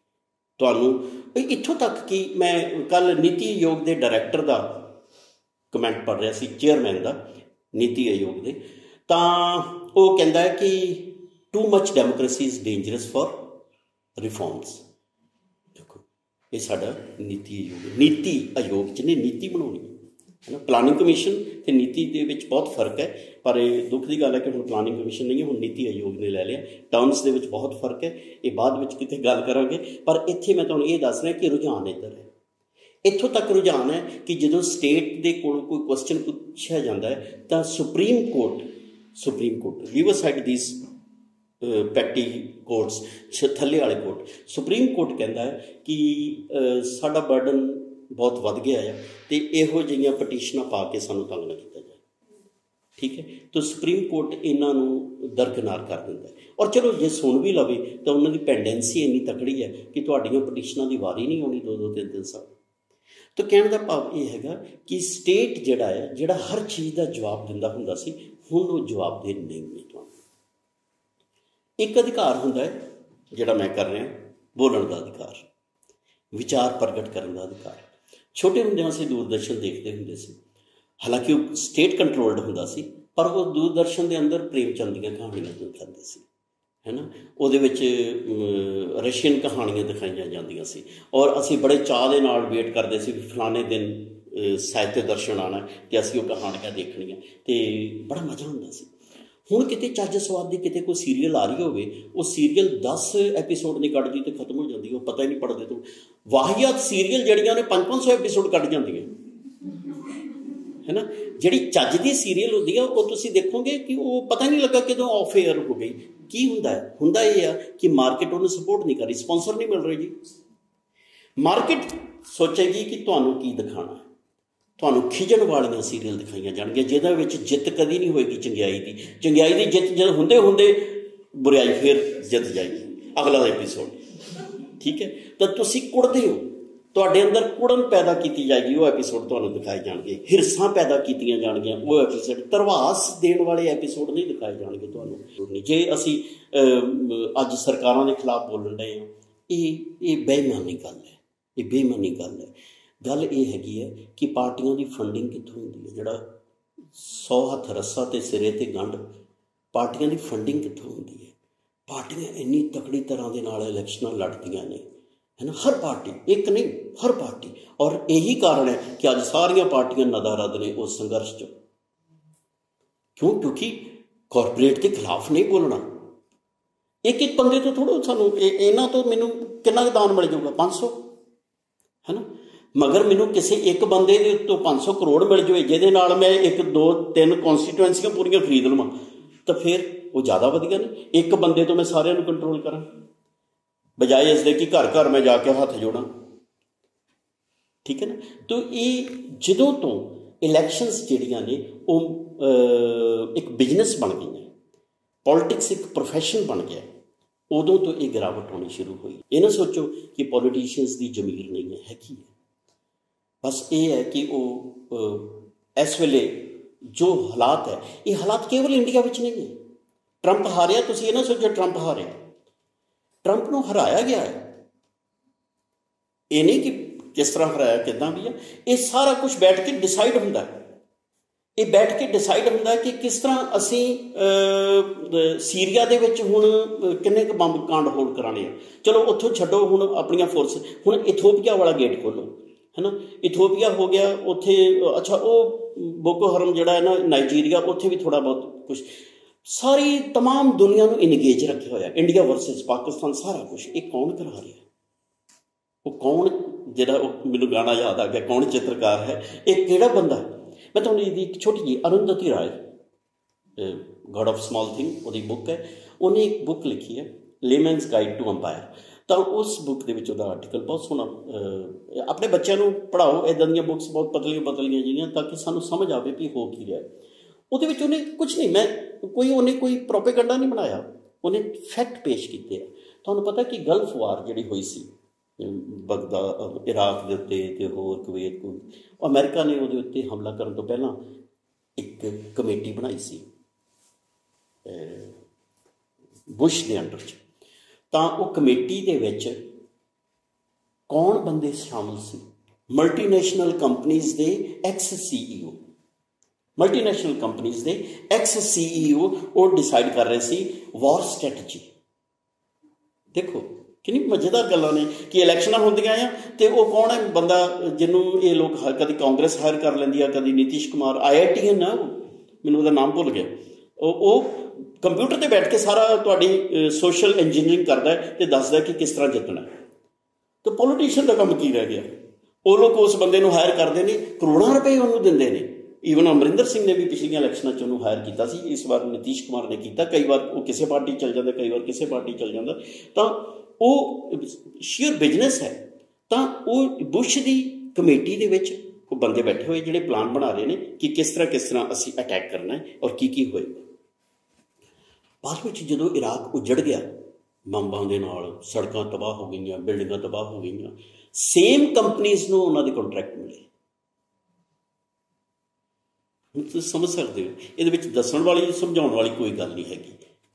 ਤੁਹਾਨੂੰ ਇੱਥੋਂ ਤੱਕ ਕਿ ਮੈਂ ਕੱਲ੍ਹ ਨੀਤੀ ਆਯੋਗ ਦੇ ਡਾਇਰੈਕਟਰ ਦਾ ਕਮੈਂਟ ਪੜ੍ਹ ਰਿਹਾ ਸੀ, ਚੇਅਰਮੈਨ ਦਾ ਨੀਤੀ ਆਯੋਗ ਦੇ, ਤਾਂ ਉਹ ਕਹਿੰਦਾ ਹੈ ਕਿ too much democracy is dangerous for reforms. ਦੇਖੋ ਇਹ ਸਾਡਾ ਨੀਤੀ ਆਯੋਗ ਜਿਹਨੇ ਨੀਤੀ ਬਣਾਉਣੀ ਹੈ ਨਾ। ਪਲਾਨਿੰਗ ਕਮਿਸ਼ਨ ਅਤੇ ਨੀਤੀ ਦੇ ਵਿੱਚ ਬਹੁਤ ਫਰਕ ਹੈ, ਪਰ ਇਹ ਦੁੱਖ ਦੀ ਗੱਲ ਹੈ ਕਿ ਹੁਣ ਪਲਾਨਿੰਗ ਕਮਿਸ਼ਨ ਨਹੀਂ ਹੈ, ਹੁਣ ਨੀਤੀ ਆਯੋਗ ਨੇ ਲੈ ਲਿਆ। ਟਰਮਸ ਦੇ ਵਿੱਚ ਬਹੁਤ ਫਰਕ ਹੈ, ਇਹ ਬਾਅਦ ਵਿੱਚ ਕਿਤੇ ਗੱਲ ਕਰਾਂਗੇ। ਪਰ ਇੱਥੇ ਮੈਂ ਤੁਹਾਨੂੰ ਇਹ ਦੱਸ ਰਿਹਾ ਕਿ ਰੁਝਾਨ ਇੱਧਰ ਹੈ। ਇੱਥੋਂ ਤੱਕ ਰੁਝਾਨ ਹੈ ਕਿ ਜਦੋਂ ਸਟੇਟ ਦੇ ਕੋਲੋਂ ਕੋਈ ਕੁਐਸਚਨ ਪੁੱਛਿਆ ਜਾਂਦਾ ਹੈ ਤਾਂ supreme court leave aside these petty courts, ਥੱਲੇ ਵਾਲੇ ਕੋਰਟ। ਸੁਪਰੀਮ ਕੋਰਟ ਕਹਿੰਦਾ ਹੈ ਕਿ ਸਾਡਾ ਬਰਡਨ ਬਹੁਤ ਵੱਧ ਗਿਆ ਆ ਅਤੇ ਇਹੋ ਜਿਹੀਆਂ ਪਟੀਸ਼ਨਾਂ ਪਾ ਕੇ ਸਾਨੂੰ ਤੰਗ ਨਾ ਕੀਤਾ ਜਾਏ। ਠੀਕ ਹੈ, ਤਾਂ ਸੁਪਰੀਮ ਕੋਰਟ ਇਹਨਾਂ ਨੂੰ ਦਰਕਿਨਾਰ ਕਰ ਦਿੰਦਾ। ਔਰ ਚਲੋ ਜੇ ਸੁਣ ਵੀ ਲਵੇ ਤਾਂ ਉਹਨਾਂ ਦੀ ਪੈਂਡੈਂਸੀ ਇੰਨੀ ਤਕੜੀ ਹੈ ਕਿ ਤੁਹਾਡੀਆਂ ਪਟੀਸ਼ਨਾਂ ਦੀ ਵਾਰੀ ਨਹੀਂ ਆਉਣੀ 2-2 3-3 ਸਾਲ। ਤਾਂ ਕਹਿਣ ਦਾ ਭਾਵ ਇਹ ਹੈਗਾ ਕਿ ਸਟੇਟ ਜਿਹੜਾ ਹਰ ਚੀਜ਼ ਦਾ ਜਵਾਬ ਦਿੰਦਾ ਹੁੰਦਾ ਸੀ, ਹੁਣ ਉਹ ਜਵਾਬ ਦੇ ਨਹੀਂ ਹੈ। ਤੁਹਾਨੂੰ ਇੱਕ ਅਧਿਕਾਰ ਹੁੰਦਾ ਹੈ ਜਿਹੜਾ ਮੈਂ ਕਰ ਰਿਹਾ, ਬੋਲਣ ਦਾ ਅਧਿਕਾਰ, ਵਿਚਾਰ ਪ੍ਰਗਟ ਕਰਨ ਦਾ ਅਧਿਕਾਰ। ਛੋਟੇ ਹੁੰਦਿਆਂ ਅਸੀਂ ਦੂਰਦਰਸ਼ਨ ਦੇਖਦੇ ਹੁੰਦੇ ਸੀ, ਹਾਲਾਂਕਿ ਉਹ ਸਟੇਟ ਕੰਟਰੋਲਡ ਹੁੰਦਾ ਸੀ, ਪਰ ਉਹ ਦੂਰਦਰਸ਼ਨ ਦੇ ਅੰਦਰ ਪ੍ਰੇਮ ਚੰਦ ਦੀਆਂ ਕਹਾਣੀਆਂ ਦਿਖਾਉਂਦੇ ਸੀ, ਹੈ ਨਾ। ਉਹਦੇ ਵਿੱਚ ਰਸ਼ੀਅਨ ਕਹਾਣੀਆਂ ਦਿਖਾਈਆਂ ਜਾਂਦੀਆਂ ਸੀ ਔਰ ਅਸੀਂ ਬੜੇ ਚਾਅ ਦੇ ਨਾਲ ਵੇਟ ਕਰਦੇ ਸੀ ਵੀ ਫਲਾਣੇ ਦਿਨ ਸਾਹਿਤਯ ਦਰਸ਼ਨ ਆਉਣਾ ਅਤੇ ਅਸੀਂ ਉਹ ਕਹਾਣੀਆਂ ਦੇਖਣੀਆਂ ਅਤੇ ਬੜਾ ਮਜ਼ਾ ਹੁੰਦਾ ਸੀ। ਹੁਣ ਕਿਤੇ ਚੱਜ ਸਵਾਦ ਦੀ ਕਿਤੇ ਕੋਈ ਸੀਰੀਅਲ ਆ ਰਹੀ ਹੋਵੇ, ਉਹ ਸੀਰੀਅਲ 10 ਐਪੀਸੋਡ ਨਹੀਂ ਕੱਢਦੀ ਅਤੇ ਖਤਮ ਹੋ ਜਾਂਦੀ, ਉਹ ਪਤਾ ਹੀ ਨਹੀਂ ਪੜ੍ਹਦੇ ਤੋਂ। ਵਾਹੀਆਤ ਸੀਰੀਅਲ ਜਿਹੜੀਆਂ ਨੇ 500-500 ਐਪੀਸੋਡ ਕੱਢ ਜਾਂਦੀਆਂ, ਹੈ ਨਾ। ਜਿਹੜੀ ਚੱਜ ਦੀ ਸੀਰੀਅਲ ਹੁੰਦੀ ਆ ਉਹ ਤੁਸੀਂ ਦੇਖੋਗੇ ਕਿ ਉਹ ਪਤਾ ਨਹੀਂ ਲੱਗਾ ਕਦੋਂ ਆਫ ਏਅਰ ਹੋ ਗਈ। ਕੀ ਹੁੰਦਾ ਹੈ? ਹੁੰਦਾ ਇਹ ਆ ਕਿ ਮਾਰਕੀਟ ਉਹਨੂੰ ਸਪੋਰਟ ਨਹੀਂ ਕਰ ਰਹੀ, ਸਪੋਂਸਰ ਨਹੀਂ ਮਿਲ ਰਹੇ ਜੀ। ਮਾਰਕੀਟ ਸੋਚੇਗੀ ਕਿ ਤੁਹਾਨੂੰ ਕੀ ਦਿਖਾਉਣਾ, ਤੁਹਾਨੂੰ ਖਿਜਣ ਵਾਲੀਆਂ ਸੀਰੀਅਲ ਦਿਖਾਈਆਂ ਜਾਣਗੀਆਂ ਜਿਹਦੇ ਵਿੱਚ ਜਿੱਤ ਕਦੀ ਨਹੀਂ ਹੋਏਗੀ ਚੰਗਿਆਈ ਦੀ ਜਿੱਤ ਜਦ ਹੁੰਦੇ ਬੁਰਾਈ ਫਿਰ ਜਿੱਤ ਜਾਏਗੀ ਅਗਲਾ ਐਪੀਸੋਡ। ਠੀਕ ਹੈ, ਤਾਂ ਤੁਸੀਂ ਕੁੜਦੇ ਹੋ, ਤੁਹਾਡੇ ਅੰਦਰ ਕੁੜਨ ਪੈਦਾ ਕੀਤੀ ਜਾਏਗੀ, ਉਹ ਐਪੀਸੋਡ ਤੁਹਾਨੂੰ ਦਿਖਾਏ ਜਾਣਗੇ। ਹਿਰਸਾਂ ਪੈਦਾ ਕੀਤੀਆਂ ਜਾਣਗੀਆਂ, ਉਹ ਐਪੀਸੋਡ। ਧਰਵਾਸ ਦੇਣ ਵਾਲੇ ਐਪੀਸੋਡ ਨਹੀਂ ਦਿਖਾਏ ਜਾਣਗੇ ਤੁਹਾਨੂੰ। ਜੇ ਅਸੀਂ ਅੱਜ ਸਰਕਾਰਾਂ ਦੇ ਖਿਲਾਫ ਬੋਲਣ ਡਏ ਹਾਂ, ਇਹ ਬੇਈਮਾਨੀ ਗੱਲ ਹੈ, ਇਹ ਬੇਈਮਾਨੀ ਗੱਲ ਹੈ। ਗੱਲ ਇਹ ਹੈਗੀ ਹੈ ਕਿ ਪਾਰਟੀਆਂ ਦੀ ਫੰਡਿੰਗ ਕਿੱਥੋਂ ਹੁੰਦੀ ਹੈ? ਜਿਹੜਾ 100 ਹੱਥ ਰੱਸਾ ਅਤੇ ਸਿਰੇ 'ਤੇ ਗੰਢ, ਪਾਰਟੀਆਂ ਦੀ ਫੰਡਿੰਗ ਕਿੱਥੋਂ ਹੁੰਦੀ ਹੈ? ਪਾਰਟੀਆਂ ਇੰਨੀ ਤਕੜੀ ਤਰ੍ਹਾਂ ਦੇ ਨਾਲ ਇਲੈਕਸ਼ਨਾਂ ਲੜਦੀਆਂ ਨੇ, ਹੈ ਨਾ। ਹਰ ਪਾਰਟੀ, ਇੱਕ ਨਹੀਂ, ਹਰ ਪਾਰਟੀ। ਔਰ ਇਹੀ ਕਾਰਨ ਹੈ ਕਿ ਅੱਜ ਸਾਰੀਆਂ ਪਾਰਟੀਆਂ ਨਦਾਰਦ ਨੇ ਉਸ ਸੰਘਰਸ਼ 'ਚ। ਕਿਉਂਕਿ ਕਾਰਪੋਰੇਟ ਦੇ ਖਿਲਾਫ ਨਹੀਂ ਬੋਲਣਾ। ਇੱਕ ਬੰਦੇ ਤੋਂ ਥੋੜ੍ਹਾ ਸਾਨੂੰ ਇਹਨਾਂ ਤੋਂ ਮੈਨੂੰ ਕਿੰਨਾ ਕੁ ਦਾਨ ਮਿਲ ਜਾਊਗਾ? 500, ਹੈ ਨਾ। ਮਗਰ ਮੈਨੂੰ ਕਿਸੇ ਇੱਕ ਬੰਦੇ ਦੇ ਉੱਤੋਂ 500 ਕਰੋੜ ਮਿਲ ਜਾਵੇ ਜਿਹਦੇ ਨਾਲ ਮੈਂ 1 2 3 ਕੌਂਸਟੀਟੂਐਂਸੀਆਂ ਪੂਰੀਆਂ ਖਰੀਦ ਲਵਾਂ, ਤਾਂ ਫਿਰ ਉਹ ਜ਼ਿਆਦਾ ਵਧੀਆ ਨੇ। ਇੱਕ ਬੰਦੇ ਤੋਂ ਮੈਂ ਸਾਰਿਆਂ ਨੂੰ ਕੰਟਰੋਲ ਕਰਾਂ, ਬਜਾਏ ਇਸ ਦੇ ਕਿ ਘਰ ਘਰ ਮੈਂ ਜਾ ਕੇ ਹੱਥ ਜੋੜਾਂ। ਠੀਕ ਹੈ ਨਾ। ਤਾਂ ਇਹ ਜਦੋਂ ਤੋਂ ਇਲੈਕਸ਼ਨਸ ਜਿਹੜੀਆਂ ਨੇ ਉਹ ਇੱਕ ਬਿਜ਼ਨਸ ਬਣ ਗਈਆਂ, ਪੋਲੀਟਿਕਸ ਇੱਕ ਪ੍ਰੋਫੈਸ਼ਨ ਬਣ ਗਿਆ, ਉਦੋਂ ਤੋਂ ਇਹ ਗਿਰਾਵਟ ਹੋਣੀ ਸ਼ੁਰੂ ਹੋਈ। ਇਹ ਨਾ ਸੋਚੋ ਕਿ ਪੋਲੀਟੀਸ਼ੀਅਨਸ ਦੀ ਜ਼ਮੀਰ ਨਹੀਂ ਹੈ, ਕੀ ਹੈ। ਬਸ ਇਹ ਹੈ ਕਿ ਉਹ ਇਸ ਵੇਲੇ ਜੋ ਹਾਲਾਤ ਹੈ, ਇਹ ਹਾਲਾਤ ਕੇਵਲ ਇੰਡੀਆ ਵਿੱਚ ਨਹੀਂ ਹੈ। ਟਰੰਪ ਹਾਰਿਆ, ਤੁਸੀਂ ਇਹ ਨਾ ਸੋਚੋ ਟਰੰਪ ਹਾਰਿਆ, ਟਰੰਪ ਨੂੰ ਹਰਾਇਆ ਗਿਆ ਹੈ। ਇਹ ਨਹੀਂ ਕਿ ਕਿਸ ਤਰ੍ਹਾਂ ਹਰਾਇਆ, ਕਿੱਦਾਂ ਵੀ ਆ, ਇਹ ਸਾਰਾ ਕੁਛ ਬੈਠ ਕੇ ਡਿਸਾਈਡ ਹੁੰਦਾ ਹੈ। ਇਹ ਬੈਠ ਕੇ ਡਿਸਾਈਡ ਹੁੰਦਾ ਕਿ ਕਿਸ ਤਰ੍ਹਾਂ ਅਸੀਂ ਸੀਰੀਆ ਦੇ ਵਿੱਚ ਹੁਣ ਕਿੰਨੇ ਕੁ ਬੰਬ ਕਾਂਡ ਹੋਲਡ ਕਰਾਉਣੇ ਆ। ਚਲੋ ਉੱਥੋਂ ਛੱਡੋ, ਹੁਣ ਆਪਣੀਆਂ ਫੋਰਸ, ਹੁਣ ਇਥੋਪੀਆ ਵਾਲਾ ਗੇਟ ਖੋਲ੍ਹੋ, ਹੈ ਨਾ। ਇਥੋਪੀਆ ਹੋ ਗਿਆ ਉੱਥੇ, ਅੱਛਾ ਉਹ ਬੋਕੋ ਹਰਮ ਜਿਹੜਾ ਹੈ ਨਾ ਨਾਈਜੀਰੀਆ, ਉੱਥੇ ਵੀ ਥੋੜ੍ਹਾ ਬਹੁਤ ਕੁਛ, ਸਾਰੀ ਤਮਾਮ ਦੁਨੀਆ ਨੂੰ ਇਨਗੇਜ ਰੱਖਿਆ ਹੋਇਆ। ਇੰਡੀਆ ਵਰਸਸ ਪਾਕਿਸਤਾਨ, ਸਾਰਾ ਕੁਛ। ਇਹ ਕੌਣ ਕਰਾ ਰਿਹਾ? ਉਹ ਕੌਣ? ਜਿਹੜਾ ਉਹ ਮੈਨੂੰ ਗਾਣਾ ਯਾਦ ਆ ਗਿਆ, ਕੌਣ ਚਿੱਤਰਕਾਰ ਹੈ, ਇਹ ਕਿਹੜਾ ਬੰਦਾ? ਮੈਂ ਤੁਹਾਨੂੰ ਇਹਦੀ ਇੱਕ ਛੋਟੀ ਜਿਹੀ Arundhati Roy, God of small thing, ਉਹਦੀ ਬੁੱਕ ਹੈ। ਉਹਨੇ ਇੱਕ ਬੁੱਕ ਲਿਖੀ ਹੈ, ਲੇਮੈਨਸ ਗਾਈਡ ਟੂ ਅੰਪਾਇਰ। ਤਾਂ ਉਸ ਬੁੱਕ ਦੇ ਵਿੱਚ ਉਹਦਾ ਆਰਟੀਕਲ ਬਹੁਤ ਸੋਹਣਾ। ਆਪਣੇ ਬੱਚਿਆਂ ਨੂੰ ਪੜ੍ਹਾਓ ਇੱਦਾਂ ਦੀਆਂ ਬੁੱਕਸ, ਬਹੁਤ ਪਤਲੀਆਂ ਪਤਲੀਆਂ ਜਿਹੜੀਆਂ, ਤਾਂ ਕਿ ਸਾਨੂੰ ਸਮਝ ਆਵੇ ਵੀ ਹੋ ਕੀ ਰਿਹਾ। ਉਹਦੇ ਵਿੱਚ ਉਹਨੇ ਕੁਛ ਨਹੀਂ, ਉਹਨੇ ਕੋਈ ਪ੍ਰੋਪੇਗੰਡਾ ਨਹੀਂ ਬਣਾਇਆ, ਉਹਨੇ ਫੈਕਟ ਪੇਸ਼ ਕੀਤੇ ਆ। ਤੁਹਾਨੂੰ ਪਤਾ ਕਿ ਗਲਫ ਵਾਰ ਜਿਹੜੀ ਹੋਈ ਸੀ ਬਗਦਾਦ, ਇਰਾਕ ਦੇ ਉੱਤੇ ਅਤੇ ਹੋਰ ਕੁਵੈਤ, ਅਮਰੀਕਾ ਨੇ ਉਹਦੇ ਉੱਤੇ ਹਮਲਾ ਕਰਨ ਤੋਂ ਪਹਿਲਾਂ ਇੱਕ ਕਮੇਟੀ ਬਣਾਈ ਸੀ ਬੁਸ਼ ਦੇ ਅੰਡਰ 'ਚ। ਤਾਂ ਉਹ ਕਮੇਟੀ ਦੇ ਵਿੱਚ ਕੌਣ ਬੰਦੇ ਸ਼ਾਮਲ ਸੀ? ਮਲਟੀਨੈਸ਼ਨਲ ਕੰਪਨੀਜ਼ ਦੇ ਐਕਸ CEO, ਮਲਟੀਨੈਸ਼ਨਲ ਕੰਪਨੀਜ਼ ਦੇ ਐਕਸ CEO, ਉਹ ਡਿਸਾਈਡ ਕਰ ਰਹੇ ਸੀ ਵਾਰ ਸਟ੍ਰੈਟਜੀ। ਦੇਖੋ ਕਿੰਨੀ ਮਜ਼ੇਦਾਰ ਗੱਲਾਂ ਨੇ ਕਿ ਇਲੈਕਸ਼ਨਾਂ ਹੁੰਦੀਆਂ ਆ ਅਤੇ ਉਹ ਕੌਣ ਹੈ ਬੰਦਾ ਜਿਹਨੂੰ ਇਹ ਲੋਕ ਕਦੀ ਕਾਂਗਰਸ ਹਾਇਰ ਕਰ ਲੈਂਦੀ ਆ, ਕਦੀ ਨੀਤੀਸ਼ ਕੁਮਾਰ, IITian ਆ, ਮੈਨੂੰ ਉਹਦਾ ਨਾਮ ਭੁੱਲ ਗਿਆ। ਉਹ ਕੰਪਿਊਟਰ 'ਤੇ ਬੈਠ ਕੇ ਸਾਰਾ ਤੁਹਾਡੀ ਸੋਸ਼ਲ ਇੰਜੀਨੀਅਰਿੰਗ ਕਰਦਾ ਅਤੇ ਦੱਸਦਾ ਕਿ ਕਿਸ ਤਰ੍ਹਾਂ ਜਿੱਤਣਾ। ਤਾਂ ਪੋਲੀਟੀਸ਼ੀਅਨ ਦਾ ਕੰਮ ਕੀ ਰਹਿ ਗਿਆ? ਉਹ ਲੋਕ ਉਸ ਬੰਦੇ ਨੂੰ ਹਾਇਰ ਕਰਦੇ ਨੇ, ਕਰੋੜਾਂ ਰੁਪਏ ਉਹਨੂੰ ਦਿੰਦੇ ਨੇ ਈਵਨ ਅਮਰਿੰਦਰ ਸਿੰਘ ਨੇ ਵੀ ਪਿਛਲੀਆਂ ਇਲੈਕਸ਼ਨਾਂ 'ਚ ਉਹਨੂੰ ਹਾਇਰ ਕੀਤਾ ਸੀ, ਇਸ ਵਾਰ ਨਿਤੀਸ਼ ਕੁਮਾਰ ਨੇ ਕੀਤਾ। ਕਈ ਵਾਰ ਉਹ ਕਿਸੇ ਪਾਰਟੀ ਚੱਲ ਜਾਂਦਾ, ਕਈ ਵਾਰ ਕਿਸੇ ਪਾਰਟੀ ਚੱਲ ਜਾਂਦਾ, ਤਾਂ ਉਹ ਸ਼ੀਅਰ ਬਿਜ਼ਨਸ ਹੈ। ਤਾਂ ਉਹ ਬੁਸ਼ ਦੀ ਕਮੇਟੀ ਦੇ ਵਿੱਚ ਉਹ ਬੰਦੇ ਬੈਠੇ ਹੋਏ ਜਿਹੜੇ ਪਲਾਨ ਬਣਾ ਰਹੇ ਨੇ ਕਿ ਕਿਸ ਤਰ੍ਹਾਂ ਅਸੀਂ ਅਟੈਕ ਕਰਨਾ ਹੈ ਔਰ ਕੀ ਹੋਏਗਾ। ਬਾਅਦ ਵਿੱਚ ਜਦੋਂ ਇਰਾਕ ਉੱਜੜ ਗਿਆ ਬੰਬਾਂ ਦੇ ਨਾਲ, ਸੜਕਾਂ ਤਬਾਹ ਹੋ ਗਈਆਂ, ਬਿਲਡਿੰਗਾਂ ਤਬਾਹ ਹੋ ਗਈਆਂ, ਸੇਮ ਕੰਪਨੀਜ਼ ਨੂੰ ਉਹਨਾਂ ਦੇ ਕੰਟਰੈਕਟ ਮਿਲੇ। ਹੁਣ ਤੁਸੀਂ ਸਮਝ ਸਕਦੇ ਹੋ, ਇਹਦੇ ਵਿੱਚ ਦੱਸਣ ਵਾਲੀ ਸਮਝਾਉਣ ਵਾਲੀ ਕੋਈ ਗੱਲ ਨਹੀਂ ਹੈਗੀ,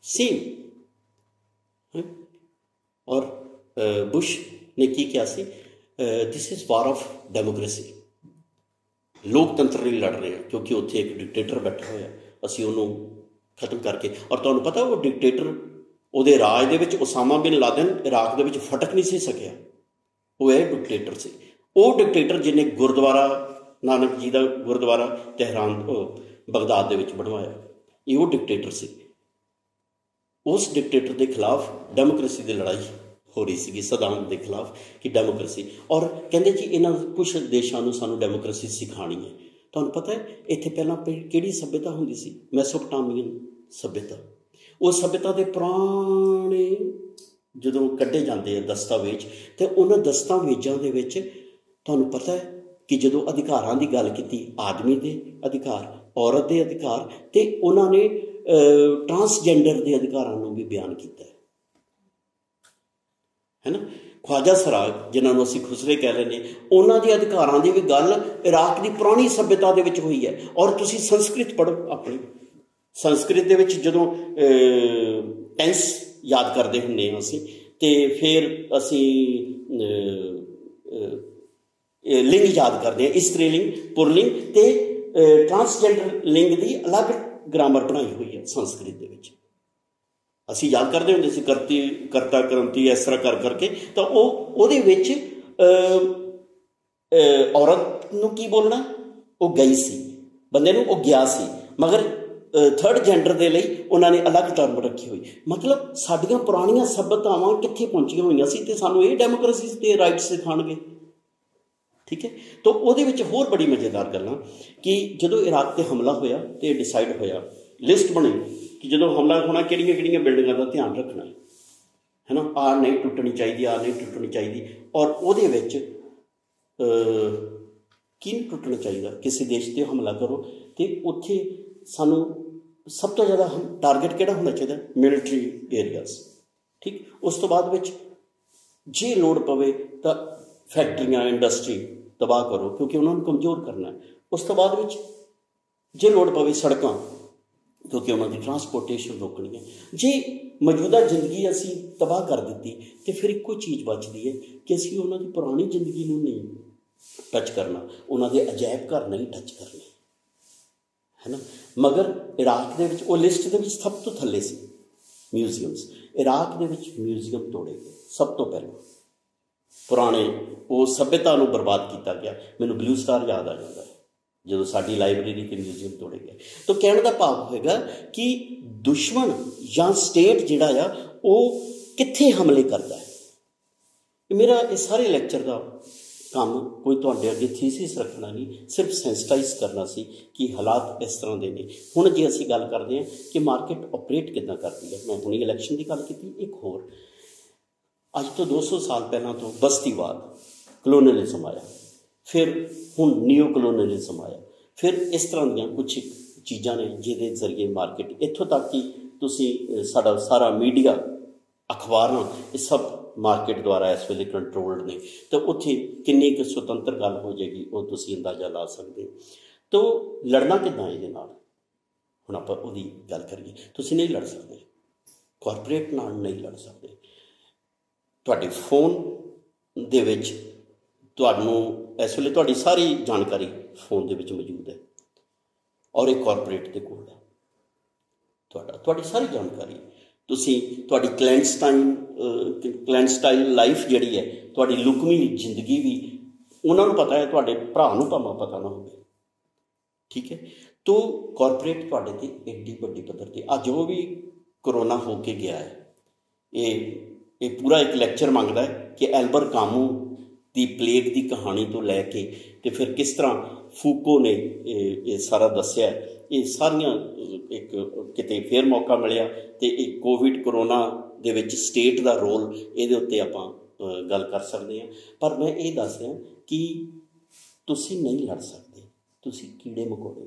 ਸੇਮ। ਔਰ ਬੁਸ਼ ਨੇ ਕੀ ਕਿਹਾ ਸੀ, this is war of democracy, ਲੋਕਤੰਤਰ ਲਈ ਲੜ ਰਹੇ ਹਾਂ ਕਿਉਂਕਿ ਉੱਥੇ ਇੱਕ ਡਿਕਟੇਟਰ ਬੈਠਾ ਹੋਇਆ, ਅਸੀਂ ਉਹਨੂੰ ਖਤਮ ਕਰਕੇ। ਔਰ ਤੁਹਾਨੂੰ ਪਤਾ ਉਹ ਡਿਕਟੇਟਰ, ਉਹਦੇ ਰਾਜ ਦੇ ਵਿੱਚ ਉਸਾਮਾ ਬਿਨ ਲਾਦਨ ਇਰਾਕ ਦੇ ਵਿੱਚ ਫਟਕ ਨਹੀਂ ਸੀ ਸਕਿਆ, ਉਹ ਇਹ ਡਿਕਟੇਟਰ ਸੀ। ਉਹ ਡਿਕਟੇਟਰ ਜਿਹਨੇ ਗੁਰਦੁਆਰਾ ਨਾਨਕ ਜੀ ਦਾ ਗੁਰਦੁਆਰਾ ਤਹਿਰਾਨ ਬਗਦਾਦ ਦੇ ਵਿੱਚ ਬਣਵਾਇਆ, ਇਹ ਉਹ ਡਿਕਟੇਟਰ ਸੀ। ਉਸ ਡਿਕਟੇਟਰ ਦੇ ਖਿਲਾਫ ਡੈਮੋਕ੍ਰੇਸੀ ਦੀ ਲੜਾਈ ਹੋ ਰਹੀ ਸੀਗੀ, ਸਦਾਮ ਦੇ ਖਿਲਾਫ, ਕਿ ਡੈਮੋਕ੍ਰੇਸੀ। ਔਰ ਕਹਿੰਦੇ ਜੀ ਇਹਨਾਂ ਕੁਛ ਦੇਸ਼ਾਂ ਨੂੰ ਸਾਨੂੰ ਡੈਮੋਕ੍ਰੇਸੀ ਸਿਖਾਉਣੀ ਹੈ। ਤੁਹਾਨੂੰ ਪਤਾ ਹੈ ਇੱਥੇ ਪਹਿਲਾਂ ਕਿਹੜੀ ਸੱਭਿਅਤਾ ਹੁੰਦੀ ਸੀ? ਮੈਸੋਪਟਾਮੀਅਨ ਸੱਭਿਅਤਾ। ਉਹ ਸੱਭਿਅਤਾ ਦੇ ਪੁਰਾਣੇ ਜਦੋਂ ਕੱਢੇ ਜਾਂਦੇ ਆ ਦਸਤਾਵੇਜ਼, ਅਤੇ ਉਹਨਾਂ ਦਸਤਾਵੇਜ਼ਾਂ ਦੇ ਵਿੱਚ ਤੁਹਾਨੂੰ ਪਤਾ ਹੈ ਕਿ ਜਦੋਂ ਅਧਿਕਾਰਾਂ ਦੀ ਗੱਲ ਕੀਤੀ, ਆਦਮੀ ਦੇ ਅਧਿਕਾਰ, ਔਰਤ ਦੇ ਅਧਿਕਾਰ, ਅਤੇ ਉਹਨਾਂ ਨੇ ਟਰਾਂਸਜੈਂਡਰ ਦੇ ਅਧਿਕਾਰਾਂ ਨੂੰ ਵੀ ਬਿਆਨ ਕੀਤਾ ਹੈ ਨਾ। ਖਵਾਜਾ ਸਰਾਜ, ਜਿਨ੍ਹਾਂ ਨੂੰ ਅਸੀਂ ਖੁਸਰੇ ਕਹਿ ਲੈਂਦੇ, ਉਹਨਾਂ ਦੇ ਅਧਿਕਾਰਾਂ ਦੀ ਵੀ ਗੱਲ ਇਰਾਕ ਦੀ ਪੁਰਾਣੀ ਸੱਭਿਅਤਾ ਦੇ ਵਿੱਚ ਹੋਈ ਹੈ। ਔਰ ਤੁਸੀਂ ਸੰਸਕ੍ਰਿਤ ਪੜ੍ਹੋ, ਆਪਣੀ ਸੰਸਕ੍ਰਿਤ ਦੇ ਵਿੱਚ ਜਦੋਂ ਟੈਂਸ ਯਾਦ ਕਰਦੇ ਹੁੰਦੇ ਹਾਂ ਅਸੀਂ, ਅਤੇ ਫਿਰ ਅਸੀਂ ਲਿੰਗ ਯਾਦ ਕਰਦੇ ਹਾਂ, ਇਸਤਰੀ ਲਿੰਗ, ਪੁਰਲਿੰਗ ਅਤੇ ਟਰਾਂਸਜੈਂਡਰ ਲਿੰਗ ਦੀ ਅਲੱਗ ਗ੍ਰਾਮਰ ਬਣਾਈ ਹੋਈ ਹੈ ਸੰਸਕ੍ਰਿਤ ਦੇ ਵਿੱਚ। ਅਸੀਂ ਯਾਦ ਕਰਦੇ ਹੁੰਦੇ ਸੀ ਕਰਤਾ ਕਰੰਤੀ, ਇਸ ਤਰ੍ਹਾਂ ਕਰ ਕਰਕੇ। ਤਾਂ ਉਹਦੇ ਵਿੱਚ ਔਰਤ ਨੂੰ ਕੀ ਬੋਲਣਾ, ਉਹ ਗਈ ਸੀ, ਬੰਦੇ ਨੂੰ ਉਹ ਗਿਆ ਸੀ, ਮਗਰ ਥਰਡ ਜੈਂਡਰ ਦੇ ਲਈ ਉਹਨਾਂ ਨੇ ਅਲੱਗ ਟਰਮ ਰੱਖੀ ਹੋਈ। ਮਤਲਬ ਸਾਡੀਆਂ ਪੁਰਾਣੀਆਂ ਸੱਭਿਅਤਾਵਾਂ ਕਿੱਥੇ ਪਹੁੰਚੀਆਂ ਹੋਈਆਂ ਸੀ, ਅਤੇ ਸਾਨੂੰ ਇਹ ਡੈਮੋਕ੍ਰੇਸੀ ਦੇ ਰਾਈਟ ਸਿਖਾਉਣਗੇ। ਠੀਕ ਹੈ। ਤਾਂ ਉਹਦੇ ਵਿੱਚ ਹੋਰ ਬੜੀ ਮਜ਼ੇਦਾਰ ਗੱਲਾਂ ਕਿ ਜਦੋਂ ਇਰਾਕ 'ਤੇ ਹਮਲਾ ਹੋਇਆ ਅਤੇ ਡਿਸਾਈਡ ਹੋਇਆ, ਲਿਸਟ ਬਣੀ ਕਿ ਜਦੋਂ ਹਮਲਾ ਹੋਣਾ ਕਿਹੜੀਆਂ ਬਿਲਡਿੰਗਾਂ ਦਾ ਧਿਆਨ ਰੱਖਣਾ ਹੈ ਨਾ, ਆਹ ਨਹੀਂ ਟੁੱਟਣੀ ਚਾਹੀਦੀ, ਆਹ ਨਹੀਂ ਟੁੱਟਣੀ ਚਾਹੀਦੀ। ਔਰ ਉਹਦੇ ਵਿੱਚ ਕੀ ਨਹੀਂ ਟੁੱਟਣਾ ਚਾਹੀਦਾ, ਕਿਸੇ ਦੇਸ਼ 'ਤੇ ਹਮਲਾ ਕਰੋ ਅਤੇ ਉੱਥੇ ਸਾਨੂੰ ਸਭ ਤੋਂ ਜ਼ਿਆਦਾ ਟਾਰਗੇਟ ਕਿਹੜਾ ਹੋਣਾ ਚਾਹੀਦਾ? Military areas. ਠੀਕ। ਉਸ ਤੋਂ ਬਾਅਦ ਵਿੱਚ ਜੇ ਲੋੜ ਪਵੇ ਤਾਂ ਫੈਕਟਰੀਆਂ, ਇੰਡਸਟਰੀ ਤਬਾਹ ਕਰੋ ਕਿਉਂਕਿ ਉਹਨਾਂ ਨੂੰ ਕਮਜ਼ੋਰ ਕਰਨਾ ਹੈ। ਉਸ ਤੋਂ ਬਾਅਦ ਵਿੱਚ ਜੇ ਲੋੜ ਪਵੇ ਸੜਕਾਂ, ਕਿਉਂਕਿ ਉਹਨਾਂ ਦੀ ਟਰਾਂਸਪੋਰਟੇਸ਼ਨ ਰੋਕਣੀ ਹੈ। ਜੇ ਮੌਜੂਦਾ ਜ਼ਿੰਦਗੀ ਅਸੀਂ ਤਬਾਹ ਕਰ ਦਿੱਤੀ ਅਤੇ ਫਿਰ ਇੱਕੋ ਚੀਜ਼ ਬਚਦੀ ਹੈ ਕਿ ਅਸੀਂ ਉਹਨਾਂ ਦੀ ਪੁਰਾਣੀ ਜ਼ਿੰਦਗੀ ਨੂੰ ਨਹੀਂ ਟੱਚ ਕਰਨਾ, ਉਹਨਾਂ ਦੇ ਅਜਾਇਬ ਘਰ ਨਹੀਂ ਟੱਚ ਕਰਨੇ, ਹੈ ਨਾ। ਮਗਰ ਇਰਾਕ ਦੇ ਵਿੱਚ ਉਹ ਲਿਸਟ ਦੇ ਵਿੱਚ ਸਭ ਤੋਂ ਥੱਲੇ ਸੀ ਮਿਊਜ਼ੀਅਮਸ। ਇਰਾਕ ਦੇ ਵਿੱਚ ਮਿਊਜ਼ੀਅਮ ਤੋੜੇ ਗਏ ਸਭ ਤੋਂ ਪਹਿਲਾਂ, ਪੁਰਾਣੇ ਉਹ ਸੱਭਿਅਤਾ ਨੂੰ ਬਰਬਾਦ ਕੀਤਾ ਗਿਆ। ਮੈਨੂੰ ਬਲੂ ਸਟਾਰ ਯਾਦ ਆ ਜਾਂਦਾ ਜਦੋਂ ਸਾਡੀ ਲਾਇਬ੍ਰੇਰੀ ਅਤੇ ਮਿਊਜ਼ੀਅਮ ਤੋੜੇ ਗਏ। ਤਾਂ ਕਹਿਣ ਦਾ ਭਾਵ ਹੋਏਗਾ ਕਿ ਦੁਸ਼ਮਣ ਜਾਂ ਸਟੇਟ ਜਿਹੜਾ ਆ ਉਹ ਕਿੱਥੇ ਹਮਲੇ ਕਰਦਾ ਹੈ। ਮੇਰਾ ਇਹ ਸਾਰੇ ਲੈਕਚਰ ਦਾ ਕੰਮ ਕੋਈ ਤੁਹਾਡੇ ਅੱਗੇ ਥੀਸਿਸ ਰੱਖਣਾ ਨਹੀਂ, ਸਿਰਫ ਸੈਂਸਿਟਾਈਜ਼ ਕਰਨਾ ਸੀ ਕਿ ਹਾਲਾਤ ਇਸ ਤਰ੍ਹਾਂ ਦੇ ਨੇ। ਹੁਣ ਜੇ ਅਸੀਂ ਗੱਲ ਕਰਦੇ ਹਾਂ ਕਿ ਮਾਰਕੀਟ ਆਪਰੇਟ ਕਿੱਦਾਂ ਕਰਦੀ ਹੈ, ਮੈਂ ਹੁਣੀ ਇਲੈਕਸ਼ਨ ਦੀ ਗੱਲ ਕੀਤੀ। ਇੱਕ ਹੋਰ, ਅੱਜ ਤੋਂ 200 ਸਾਲ ਪਹਿਲਾਂ ਤੋਂ ਬਸਤੀਵਾਦ, ਕਲੋਨਲਿਜ਼ਮ ਆਇਆ, ਫਿਰ ਹੁਣ ਨਿਊ ਕਲੋਨਲਿਜ਼ਮ ਆਇਆ, ਫਿਰ ਇਸ ਤਰ੍ਹਾਂ ਦੀਆਂ ਕੁਛ ਚੀਜ਼ਾਂ ਨੇ ਜਿਹਦੇ ਜ਼ਰੀਏ ਮਾਰਕੀਟ, ਇੱਥੋਂ ਤੱਕ ਕਿ ਤੁਸੀਂ ਸਾਡਾ ਸਾਰਾ ਮੀਡੀਆ, ਅਖਬਾਰਾਂ, ਇਹ ਸਭ ਮਾਰਕੀਟ ਦੁਆਰਾ ਇਸ ਵੇਲੇ ਕੰਟਰੋਲਡ ਨੇ। ਤਾਂ ਉੱਥੇ ਕਿੰਨੀ ਕੁ ਸੁਤੰਤਰ ਗੱਲ ਹੋ ਜਾਏਗੀ ਉਹ ਤੁਸੀਂ ਅੰਦਾਜ਼ਾ ਲਾ ਸਕਦੇ ਹੋ। ਤਾਂ ਲੜਨਾ ਕਿੱਦਾਂ ਇਹਦੇ ਨਾਲ? ਹੁਣ ਆਪਾਂ ਉਹਦੀ ਗੱਲ ਕਰੀਏ। ਤੁਸੀਂ ਨਹੀਂ ਲੜ ਸਕਦੇ, ਕਾਰਪੋਰੇਟ ਨਾਲ ਨਹੀਂ ਲੜ ਸਕਦੇ। ਤੁਹਾਡੇ ਫੋਨ ਦੇ ਵਿੱਚ ਤੁਹਾਨੂੰ ਇਸ ਵੇਲੇ ਤੁਹਾਡੀ ਸਾਰੀ ਜਾਣਕਾਰੀ ਫੋਨ ਦੇ ਵਿੱਚ ਮੌਜੂਦ ਹੈ, ਔਰ ਇਹ ਕਾਰਪੋਰੇਟ ਦੇ ਕੋਲ ਹੈ ਤੁਹਾਡੀ ਸਾਰੀ ਜਾਣਕਾਰੀ। ਤੁਸੀਂ ਤੁਹਾਡੀ ਕਲੈਂਡਸਟਾਈਲ ਲਾਈਫ ਜਿਹੜੀ ਹੈ, ਤੁਹਾਡੀ ਲੁਕਵੀਂ ਜ਼ਿੰਦਗੀ ਵੀ ਉਹਨਾਂ ਨੂੰ ਪਤਾ ਹੈ, ਤੁਹਾਡੇ ਭਰਾ ਨੂੰ ਭਾਵੇਂ ਪਤਾ ਨਾ ਹੋਵੇ। ਠੀਕ ਹੈ। ਤੋ ਕਾਰਪੋਰੇਟ ਤੁਹਾਡੇ 'ਤੇ ਐਡੀ ਵੱਡੀ ਪੱਧਰ 'ਤੇ ਅੱਜ ਜੋ ਵੀ ਕਰੋਨਾ ਹੋ ਕੇ ਗਿਆ ਹੈ, ਇਹ ਪੂਰਾ ਇੱਕ ਲੈਕਚਰ ਮੰਗਦਾ ਹੈ ਕਿ ਐਲਬਰ ਕਾਮੂ ਦੀ ਪਲੇਗ ਦੀ ਕਹਾਣੀ ਤੋਂ ਲੈ ਕੇ ਤੇ ਫਿਰ ਕਿਸ ਤਰ੍ਹਾਂ ਫੂਕੋ ਨੇ ਇਹ ਸਾਰਾ ਦੱਸਿਆ। ਇਹ ਸਾਰੀਆਂ ਇੱਕ ਕਿਤੇ ਫਿਰ ਮੌਕਾ ਮਿਲਿਆ ਤੇ ਇਹ ਕੋਵਿਡ ਕਰੋਨਾ ਦੇ ਵਿੱਚ ਸਟੇਟ ਦਾ ਰੋਲ ਇਹਦੇ ਉੱਤੇ ਆਪਾਂ ਗੱਲ ਕਰ ਸਕਦੇ ਹਾਂ। ਪਰ ਮੈਂ ਇਹ ਦੱਸ ਰਿਹਾ ਕਿ ਤੁਸੀਂ ਨਹੀਂ ਲੜ ਸਕਦੇ, ਤੁਸੀਂ ਕੀੜੇ ਮਕੌੜੇ।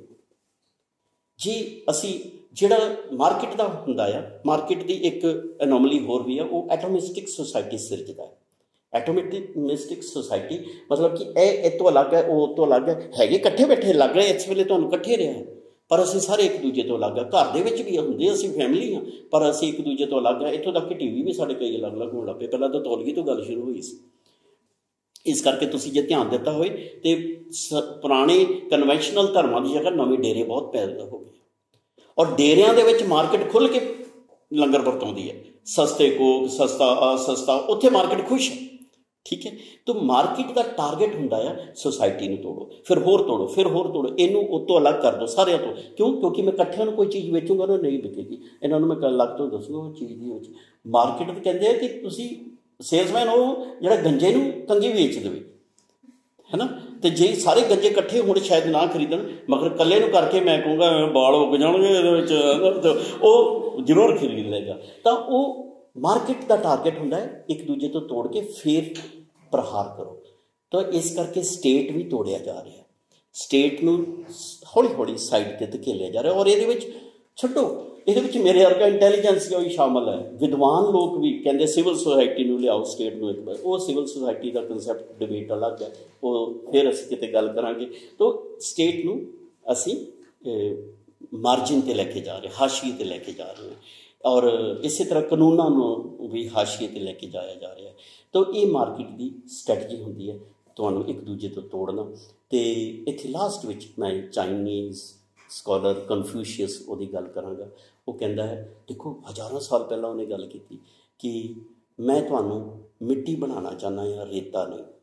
ਜੇ ਅਸੀਂ ਜਿਹੜਾ ਮਾਰਕੀਟ ਦਾ ਹੁੰਦਾ ਆ, ਮਾਰਕੀਟ ਦੀ ਇੱਕ ਐਨੋਮਲੀ ਹੋਰ ਵੀ ਆ, ਉਹ ਐਟੋਮਿਸਟਿਕ ਸੁਸਾਇਟੀ ਸਿਰਜਦਾ ਹੈ। ਐਟੋਮਿਸਟਿਕ ਸੁਸਾਇਟੀ ਮਤਲਬ ਕਿ ਇਹ ਤੋਂ ਅਲੱਗ ਹੈ, ਉਹ ਤੋਂ ਅਲੱਗ ਹੈ, ਹੈਗੇ ਇਕੱਠੇ ਬੈਠੇ ਲੱਗ ਰਹੇ ਇਸ ਵੇਲੇ ਤੁਹਾਨੂੰ ਇਕੱਠੇ ਰਿਹਾ, ਪਰ ਅਸੀਂ ਸਾਰੇ ਇੱਕ ਦੂਜੇ ਤੋਂ ਅਲੱਗ ਆ। ਘਰ ਦੇ ਵਿੱਚ ਵੀ ਹੁੰਦੇ, ਅਸੀਂ ਫੈਮਿਲੀ ਹਾਂ, ਪਰ ਅਸੀਂ ਇੱਕ ਦੂਜੇ ਤੋਂ ਅਲੱਗ ਆ। ਇੱਥੋਂ ਤੱਕ ਕਿ ਟੀਵੀ ਵੀ ਸਾਡੇ ਕਈ ਅਲੱਗ ਅਲੱਗ ਹੋਣ ਲੱਗ ਪਏ। ਪਹਿਲਾਂ ਤਾਂ ਤੌਲੀਏ ਤੋਂ ਗੱਲ ਸ਼ੁਰੂ ਹੋਈ ਸੀ। ਇਸ ਕਰਕੇ ਤੁਸੀਂ ਜੇ ਧਿਆਨ ਦਿੱਤਾ ਹੋਏ ਤੇ ਪੁਰਾਣੇ ਕਨਵੈਨਸ਼ਨਲ ਧਰਮਾਂ ਦੀ ਜਗ੍ਹਾ ਨਵੇਂ ਡੇਰੇ ਬਹੁਤ ਪੈਦਾ ਹੋ ਗਏ, ਔਰ ਡੇਰਿਆਂ ਦੇ ਵਿੱਚ ਮਾਰਕੀਟ ਖੁੱਲ੍ਹ ਕੇ ਲੰਗਰ ਵਰਤਾਉਂਦੀ ਹੈ। ਸਸਤੇ ਕੋਕ, ਸਸਤਾ ਆ ਸਸਤਾ, ਉੱਥੇ ਮਾਰਕੀਟ ਖੁਸ਼ ਹੈ। ਠੀਕ ਹੈ, ਤਾਂ ਮਾਰਕੀਟ ਦਾ ਟਾਰਗੇਟ ਹੁੰਦਾ ਆ ਸੁਸਾਇਟੀ ਨੂੰ ਤੋੜੋ, ਫਿਰ ਹੋਰ ਤੋੜੋ, ਫਿਰ ਹੋਰ ਤੋੜੋ, ਇਹਨੂੰ ਉਹ ਤੋਂ ਅਲੱਗ ਕਰ ਦਿਓ ਸਾਰਿਆਂ ਤੋਂ। ਕਿਉਂਕਿ ਮੈਂ ਇਕੱਠਿਆਂ ਨੂੰ ਕੋਈ ਚੀਜ਼ ਵੇਚੂੰਗਾ ਨਾ, ਨਹੀਂ ਵਿਕੇਗੀ। ਇਹਨਾਂ ਨੂੰ ਮੈਂ ਅਲੱਗ ਤੋਂ ਦੱਸੂਗਾ ਉਹ ਚੀਜ਼ ਦੀ ਵਿੱਚ ਮਾਰਕੀਟ ਤੇ ਕਹਿੰਦੇ ਆ ਕਿ ਤੁਸੀਂ ਸੇਲਸਮੈਨ ਉਹ ਜਿਹੜਾ ਗੰਜੇ ਨੂੰ ਕੰਜੀ ਵੇਚ ਦੇਵੇ, ਹੈ ਨਾ। ਅਤੇ ਜੇ ਸਾਰੇ ਗੰਜੇ ਇਕੱਠੇ ਹੋਣ ਸ਼ਾਇਦ ਨਾ ਖਰੀਦਣ, ਮਗਰ ਇਕੱਲੇ ਨੂੰ ਕਰਕੇ ਮੈਂ ਕਹੂੰਗਾ ਬਾਲ ਉੱਗ ਜਾਣਗੇ ਇਹਦੇ ਵਿੱਚ, ਉਹ ਜ਼ਰੂਰ ਖਰੀਦ ਲਏਗਾ। ਤਾਂ ਉਹ ਮਾਰਕੀਟ ਦਾ ਟਾਰਗੇਟ ਹੁੰਦਾ ਹੈ ਇੱਕ ਦੂਜੇ ਤੋਂ ਤੋੜ ਕੇ ਫਿਰ ਪ੍ਰਹਾਰ ਕਰੋ। ਤਾਂ ਇਸ ਕਰਕੇ ਸਟੇਟ ਵੀ ਤੋੜਿਆ ਜਾ ਰਿਹਾ, ਸਟੇਟ ਨੂੰ ਹੌਲੀ ਹੌਲੀ ਸਾਈਡ 'ਤੇ ਧਕੇਲਿਆ ਜਾ ਰਿਹਾ। ਔਰ ਇਹਦੇ ਵਿੱਚ ਛੱਡੋ, ਇਹਦੇ ਵਿੱਚ ਮੇਰੇ ਵਰਗਾ ਇੰਟੈਲੀਜੈਂਸੀਆ ਵੀ ਸ਼ਾਮਲ ਹੈ, ਵਿਦਵਾਨ ਲੋਕ ਵੀ ਕਹਿੰਦੇ ਸਿਵਲ ਸੁਸਾਇਟੀ ਨੂੰ ਲਿਆਓ ਸਟੇਟ ਨੂੰ ਇੱਕ ਵਾਰ। ਉਹ ਸਿਵਲ ਸੁਸਾਇਟੀ ਦਾ ਕੰਸੈਪਟ ਡਿਬੇਟ ਅਲੱਗ ਹੈ, ਉਹ ਫਿਰ ਅਸੀਂ ਕਿਤੇ ਗੱਲ ਕਰਾਂਗੇ। ਤਾਂ ਸਟੇਟ ਨੂੰ ਅਸੀਂ ਮਾਰਜਿਨ 'ਤੇ ਲੈ ਕੇ ਜਾ ਰਹੇ, ਹਾਸ਼ੀਏ 'ਤੇ ਲੈ ਕੇ ਜਾ ਰਹੇ ਹਾਂ, ਔਰ ਇਸੇ ਤਰ੍ਹਾਂ ਕਾਨੂੰਨਾਂ ਨੂੰ ਵੀ ਹਾਸ਼ੀਏ 'ਤੇ ਲੈ ਕੇ ਜਾਇਆ ਜਾ ਰਿਹਾ। ਤਾਂ ਇਹ ਮਾਰਕੀਟ ਦੀ ਸਟ੍ਰੈਟਜੀ ਹੁੰਦੀ ਹੈ, ਤੁਹਾਨੂੰ ਇੱਕ ਦੂਜੇ ਤੋਂ ਤੋੜਨਾ। ਅਤੇ ਇੱਥੇ ਲਾਸਟ ਵਿੱਚ ਮੈਂ ਚਾਈਨੀਜ਼ ਸਕਾਲਰ ਕਨਫਿਊਸ਼ੀਅਸ ਉਹਦੀ ਗੱਲ ਕਰਾਂਗਾ। ਉਹ ਕਹਿੰਦਾ ਹੈ, ਦੇਖੋ ਹਜ਼ਾਰਾਂ ਸਾਲ ਪਹਿਲਾਂ ਉਹਨੇ ਗੱਲ ਕੀਤੀ ਕਿ ਮੈਂ ਤੁਹਾਨੂੰ ਮਿੱਟੀ ਬਣਾਉਣਾ ਚਾਹੁੰਦਾ ਹਾਂ, ਰੇਤਾ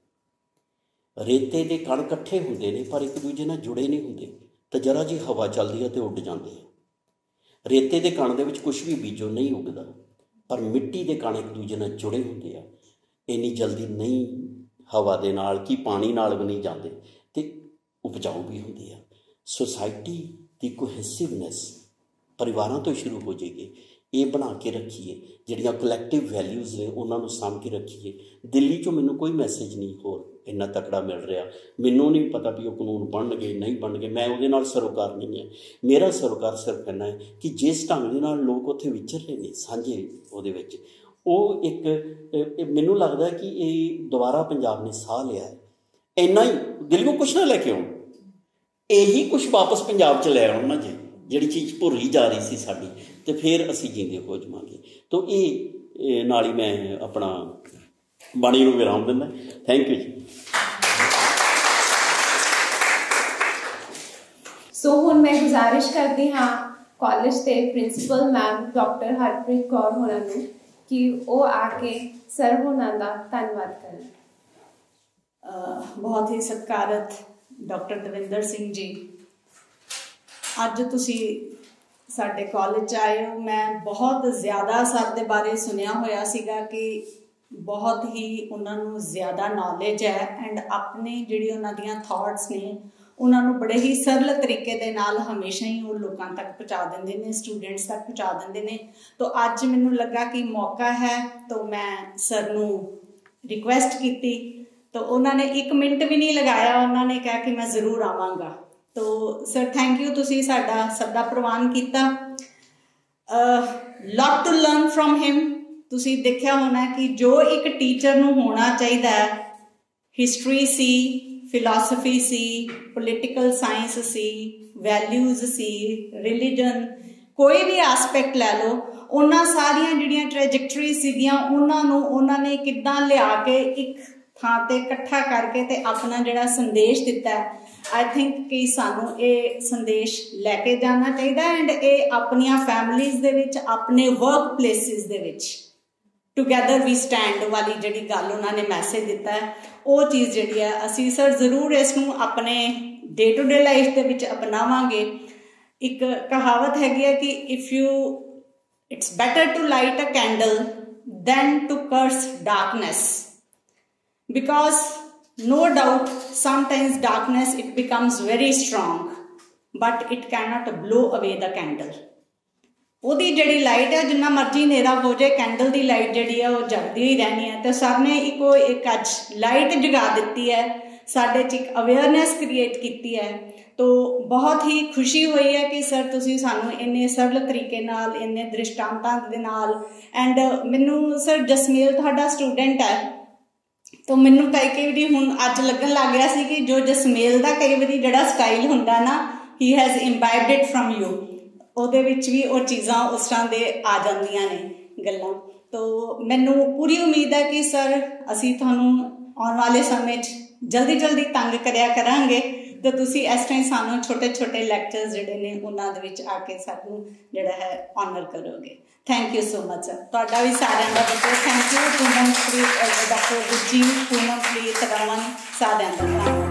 ਨਹੀਂ। ਰੇਤੇ ਦੇ ਕਣ ਇਕੱਠੇ ਹੁੰਦੇ ਨੇ ਪਰ ਇੱਕ ਦੂਜੇ ਨਾਲ ਜੁੜੇ ਨਹੀਂ ਹੁੰਦੇ, ਤਾਂ ਜਰਾ ਜੀ ਹਵਾ ਚੱਲਦੀ ਹੈ ਅਤੇ ਉੱਡ ਜਾਂਦੇ ਆ। ਰੇਤੇ ਦੇ ਕਣ ਦੇ ਵਿੱਚ ਕੁਛ ਵੀ ਬੀਜੋ ਨਹੀਂ ਉੱਗਦਾ, ਪਰ ਮਿੱਟੀ ਦੇ ਕਣ ਇੱਕ ਦੂਜੇ ਨਾਲ ਜੁੜੇ ਹੁੰਦੇ ਆ, ਇੰਨੀ ਜਲਦੀ ਨਹੀਂ ਹਵਾ ਦੇ ਨਾਲ ਕਿ ਪਾਣੀ ਨਾਲ ਵੀ ਨਹੀਂ ਜਾਂਦੇ, ਅਤੇ ਉਪਜਾਊ ਵੀ ਹੁੰਦੇ ਆ। ਸੁਸਾਇਟੀ ਦੀ ਕੋਹੈਸਿਵਨੈਸ ਪਰਿਵਾਰਾਂ ਤੋਂ ਸ਼ੁਰੂ ਹੋ ਜਾਏਗੀ। ਇਹ ਬਣਾ ਕੇ ਰੱਖੀਏ, ਜਿਹੜੀਆਂ ਕਲੈਕਟਿਵ ਵੈਲਿਊਜ਼ ਨੇ ਉਹਨਾਂ ਨੂੰ ਸਾਂਭ ਕੇ ਰੱਖੀਏ। ਦਿੱਲੀ 'ਚੋਂ ਮੈਨੂੰ ਕੋਈ ਮੈਸੇਜ ਨਹੀਂ ਹੋਰ ਇੰਨਾ ਤਕੜਾ ਮਿਲ ਰਿਹਾ, ਮੈਨੂੰ ਨਹੀਂ ਪਤਾ ਵੀ ਉਹ ਕਾਨੂੰਨ ਬਣਨਗੇ ਨਹੀਂ ਬਣਨਗੇ, ਮੈਂ ਉਹਦੇ ਨਾਲ ਸਰੋਕਾਰ ਨਹੀਂ ਹੈ। ਮੇਰਾ ਸਰੋਕਾਰ ਸਿਰਫ ਇੰਨਾ ਹੈ ਕਿ ਜਿਸ ਢੰਗ ਦੇ ਨਾਲ ਲੋਕ ਉੱਥੇ ਵਿਚਰ ਰਹੇ ਨੇ ਸਾਂਝੇ ਉਹਦੇ ਵਿੱਚ, ਉਹ ਇੱਕ ਮੈਨੂੰ ਲੱਗਦਾ ਕਿ ਇਹ ਦੁਬਾਰਾ ਪੰਜਾਬ ਨੇ ਸਾਹ ਲਿਆ ਹੈ। ਇੰਨਾ ਹੀ ਦਿੱਲੀੋਂ ਕੁਛ ਨਾ ਲੈ ਕੇ ਆਉਣ, ਇਹੀ ਕੁਛ ਵਾਪਸ ਪੰਜਾਬ 'ਚ ਲੈ ਆਉਣ ਨਾ ਜੀ, ਜਿਹੜੀ ਚੀਜ਼ ਭੁੱਲੀ ਜਾ ਰਹੀ ਸੀ ਸਾਡੀ, ਅਤੇ ਫਿਰ ਅਸੀਂ ਜੀਂਦੇ ਹੋ ਜਾਵਾਂਗੇ। ਤਾਂ ਇਹ ਨਾਲ ਹੀ ਮੈਂ ਆਪਣਾ ਬਾਣੀ ਨੂੰ ਵਿਰਾਮ ਦਿੰਦਾ। ਥੈਂਕ ਯੂ ਜੀ। ਸੋ ਹੁਣ ਮੈਂ ਗੁਜ਼ਾਰਿਸ਼ ਕਰਦੀ ਹਾਂ ਕਾਲਜ ਦੇ principal ma'am doctor Harpreet Kaur ਹੋਣਾ ਨੂੰ ਕਿ ਉਹ ਆ ਕੇ ਸਰ ਹੋਣਾ ਦਾ ਧੰਨਵਾਦ ਕਰਨ। ਬਹੁਤ ਹੀ ਸਤਿਕਾਰਤ ਡਾਕਟਰ ਦਵਿੰਦਰ ਸਿੰਘ ਜੀ, ਅੱਜ ਤੁਸੀਂ ਸਾਡੇ ਕਾਲਜ 'ਚ ਆਏ ਹੋ। ਮੈਂ ਬਹੁਤ ਜ਼ਿਆਦਾ ਸਰ ਦੇ ਬਾਰੇ ਸੁਣਿਆ ਹੋਇਆ ਸੀਗਾ ਕਿ ਬਹੁਤ ਹੀ ਉਹਨਾਂ ਨੂੰ ਜ਼ਿਆਦਾ ਨੌਲੇਜ ਹੈ, ਐਂਡ ਆਪਣੇ ਜਿਹੜੀ ਉਹਨਾਂ ਦੀਆਂ ਥਾਟਸ ਨੇ ਉਹਨਾਂ ਨੂੰ ਬੜੇ ਹੀ ਸਰਲ ਤਰੀਕੇ ਦੇ ਨਾਲ ਹਮੇਸ਼ਾ ਹੀ ਉਹ ਲੋਕਾਂ ਤੱਕ ਪਹੁੰਚਾ ਦਿੰਦੇ ਨੇ, ਸਟੂਡੈਂਟਸ ਤੱਕ ਪਹੁੰਚਾ ਦਿੰਦੇ ਨੇ। ਤਾਂ ਅੱਜ ਮੈਨੂੰ ਲੱਗਾ ਕਿ ਮੌਕਾ ਹੈ, ਤਾਂ ਮੈਂ ਸਰ ਨੂੰ ਰਿਕੁਐਸਟ ਕੀਤੀ, ਤਾਂ ਉਹਨਾਂ ਨੇ 1 ਮਿੰਟ ਵੀ ਨਹੀਂ ਲਗਾਇਆ, ਉਹਨਾਂ ਨੇ ਕਿਹਾ ਕਿ ਮੈਂ ਜ਼ਰੂਰ ਆਵਾਂਗਾ। ਤੋ ਸਰ ਥੈਂਕ ਯੂ, ਤੁਸੀਂ ਸਾਡਾ ਸੱਦਾ ਪ੍ਰਵਾਨ ਕੀਤਾ। Lot to learn from him. ਤੁਸੀਂ ਦੇਖਿਆ ਹੋਣਾ ਕਿ ਜੋ ਇੱਕ ਟੀਚਰ ਨੂੰ ਹੋਣਾ ਚਾਹੀਦਾ ਹੈ, ਹਿਸਟਰੀ ਸੀ, ਫਿਲਾਸਫੀ ਸੀ, ਪੋਲੀਟੀਕਲ ਸਾਇੰਸ ਸੀ, ਵੈਲਿਊਜ਼ ਸੀ, ਰਿਲੀਜਨ, ਕੋਈ ਵੀ ਐਸਪੈਕਟ ਲੈ ਲਓ, ਉਹਨਾਂ ਸਾਰੀਆਂ ਜਿਹੜੀਆਂ ਟ੍ਰੈਜੈਕਟਰੀ ਸੀਗੀਆਂ ਉਹਨਾਂ ਨੇ ਕਿੱਦਾਂ ਲਿਆ ਕੇ ਇੱਕ ਥਾਂ 'ਤੇ ਇਕੱਠਾ ਕਰਕੇ ਅਤੇ ਆਪਣਾ ਜਿਹੜਾ ਸੰਦੇਸ਼ ਦਿੱਤਾ। ਆਈ ਥਿੰਕ ਕਿ ਸਾਨੂੰ ਇਹ ਸੰਦੇਸ਼ ਲੈ ਕੇ ਜਾਣਾ ਚਾਹੀਦਾ, ਐਂਡ ਇਹ ਆਪਣੀਆਂ ਫੈਮਲੀਜ਼ ਦੇ ਵਿੱਚ, ਆਪਣੇ ਵਰਕ ਪਲੇਸਿਸ ਦੇ ਵਿੱਚ ਟੂਗੈਦਰ ਵੀ ਸਟੈਂਡ ਵਾਲੀ ਜਿਹੜੀ ਗੱਲ ਉਹਨਾਂ ਨੇ ਮੈਸੇਜ ਦਿੱਤਾ ਹੈ, ਉਹ ਚੀਜ਼ ਜਿਹੜੀ ਹੈ ਅਸੀਂ ਸਰ ਜ਼ਰੂਰ ਇਸ ਨੂੰ ਆਪਣੇ ਡੇ ਟੂ ਡੇ ਲਾਈਫ ਦੇ ਵਿੱਚ ਅਪਣਾਵਾਂਗੇ। ਇੱਕ ਕਹਾਵਤ ਹੈਗੀ ਹੈ ਕਿ it's better to light a candle than to curse darkness, because No doubt, sometimes darkness, it becomes very strong, but it cannot blow away the candle. ਉਹਦੀ ਜਿਹੜੀ ਲਾਈਟ ਹੈ ਜਿੰਨਾ ਮਰਜ਼ੀ ਹਨੇਰਾ ਹੋ ਜਾਏ ਕੈਂਡਲ ਦੀ ਲਾਈਟ ਜਿਹੜੀ ਹੈ ਉਹ ਜਗਦੀ ਹੀ ਰਹਿਣੀ ਹੈ। ਤੇ ਸਰ ਨੇ ਇੱਕ ਅੱਜ ਲਾਈਟ ਜਗਾ ਦਿੱਤੀ ਹੈ, ਸਾਡੇ 'ਚ ਇੱਕ ਅਵੇਅਰਨੈਸ ਕ੍ਰੀਏਟ ਕੀਤੀ ਹੈ। ਤੋ ਬਹੁਤ ਹੀ ਖੁਸ਼ੀ ਹੋਈ ਹੈ ਕਿ ਸਰ ਤੁਸੀਂ ਸਾਨੂੰ ਇੰਨੇ ਸਰਲ ਤਰੀਕੇ ਨਾਲ ਇੰਨੇ ਦ੍ਰਿਸ਼ਟਾਂਤਾਂ ਦੇ ਨਾਲ ਐਂਡ ਮੈਨੂੰ ਸਰ ਜਸਮੇਲ ਤੁਹਾਡਾ ਸਟੂਡੈਂਟ ਹੈ ਤੋ ਮੈਨੂੰ ਕਈ ਵਾਰੀ ਹੁਣ ਅੱਜ ਲੱਗਣ ਲੱਗ ਗਿਆ ਸੀ ਕਿ ਜੋ ਜਸਮੇਲ ਦਾ ਕਈ ਵਾਰੀ ਜਿਹੜਾ ਸਟਾਈਲ ਹੁੰਦਾ ਨਾ ਹੀ has imbibed it from you, ਉਹਦੇ ਵਿੱਚ ਵੀ ਉਹ ਚੀਜ਼ਾਂ ਉਸ ਤਰ੍ਹਾਂ ਦੇ ਆ ਜਾਂਦੀਆਂ ਨੇ ਗੱਲਾਂ। ਤੋ ਮੈਨੂੰ ਪੂਰੀ ਉਮੀਦ ਹੈ ਕਿ ਸਰ ਅਸੀਂ ਤੁਹਾਨੂੰ ਆਉਣ ਵਾਲੇ ਸਮੇਂ 'ਚ ਜਲਦੀ ਤੰਗ ਕਰਿਆ ਕਰਾਂਗੇ ਤੇ ਤੁਸੀਂ ਇਸ ਟਾਈਮ ਸਾਨੂੰ ਛੋਟੇ ਲੈਕਚਰਸ ਜਿਹੜੇ ਨੇ ਉਹਨਾਂ ਦੇ ਵਿੱਚ ਆ ਕੇ ਸਾਨੂੰ ਜਿਹੜਾ ਹੈ ਆਨਰ ਕਰੋਗੇ। Thank you so much sir. ਤੁਹਾਡਾ ਵੀ ਸਾਰਿਆਂ ਦਾ ਬਹੁਤ thank you. Poonampreet doctor Gurjeet, Poonampreet Raman, ਸਾਰਿਆਂ ਦਾ ਧੰਨਵਾਦ।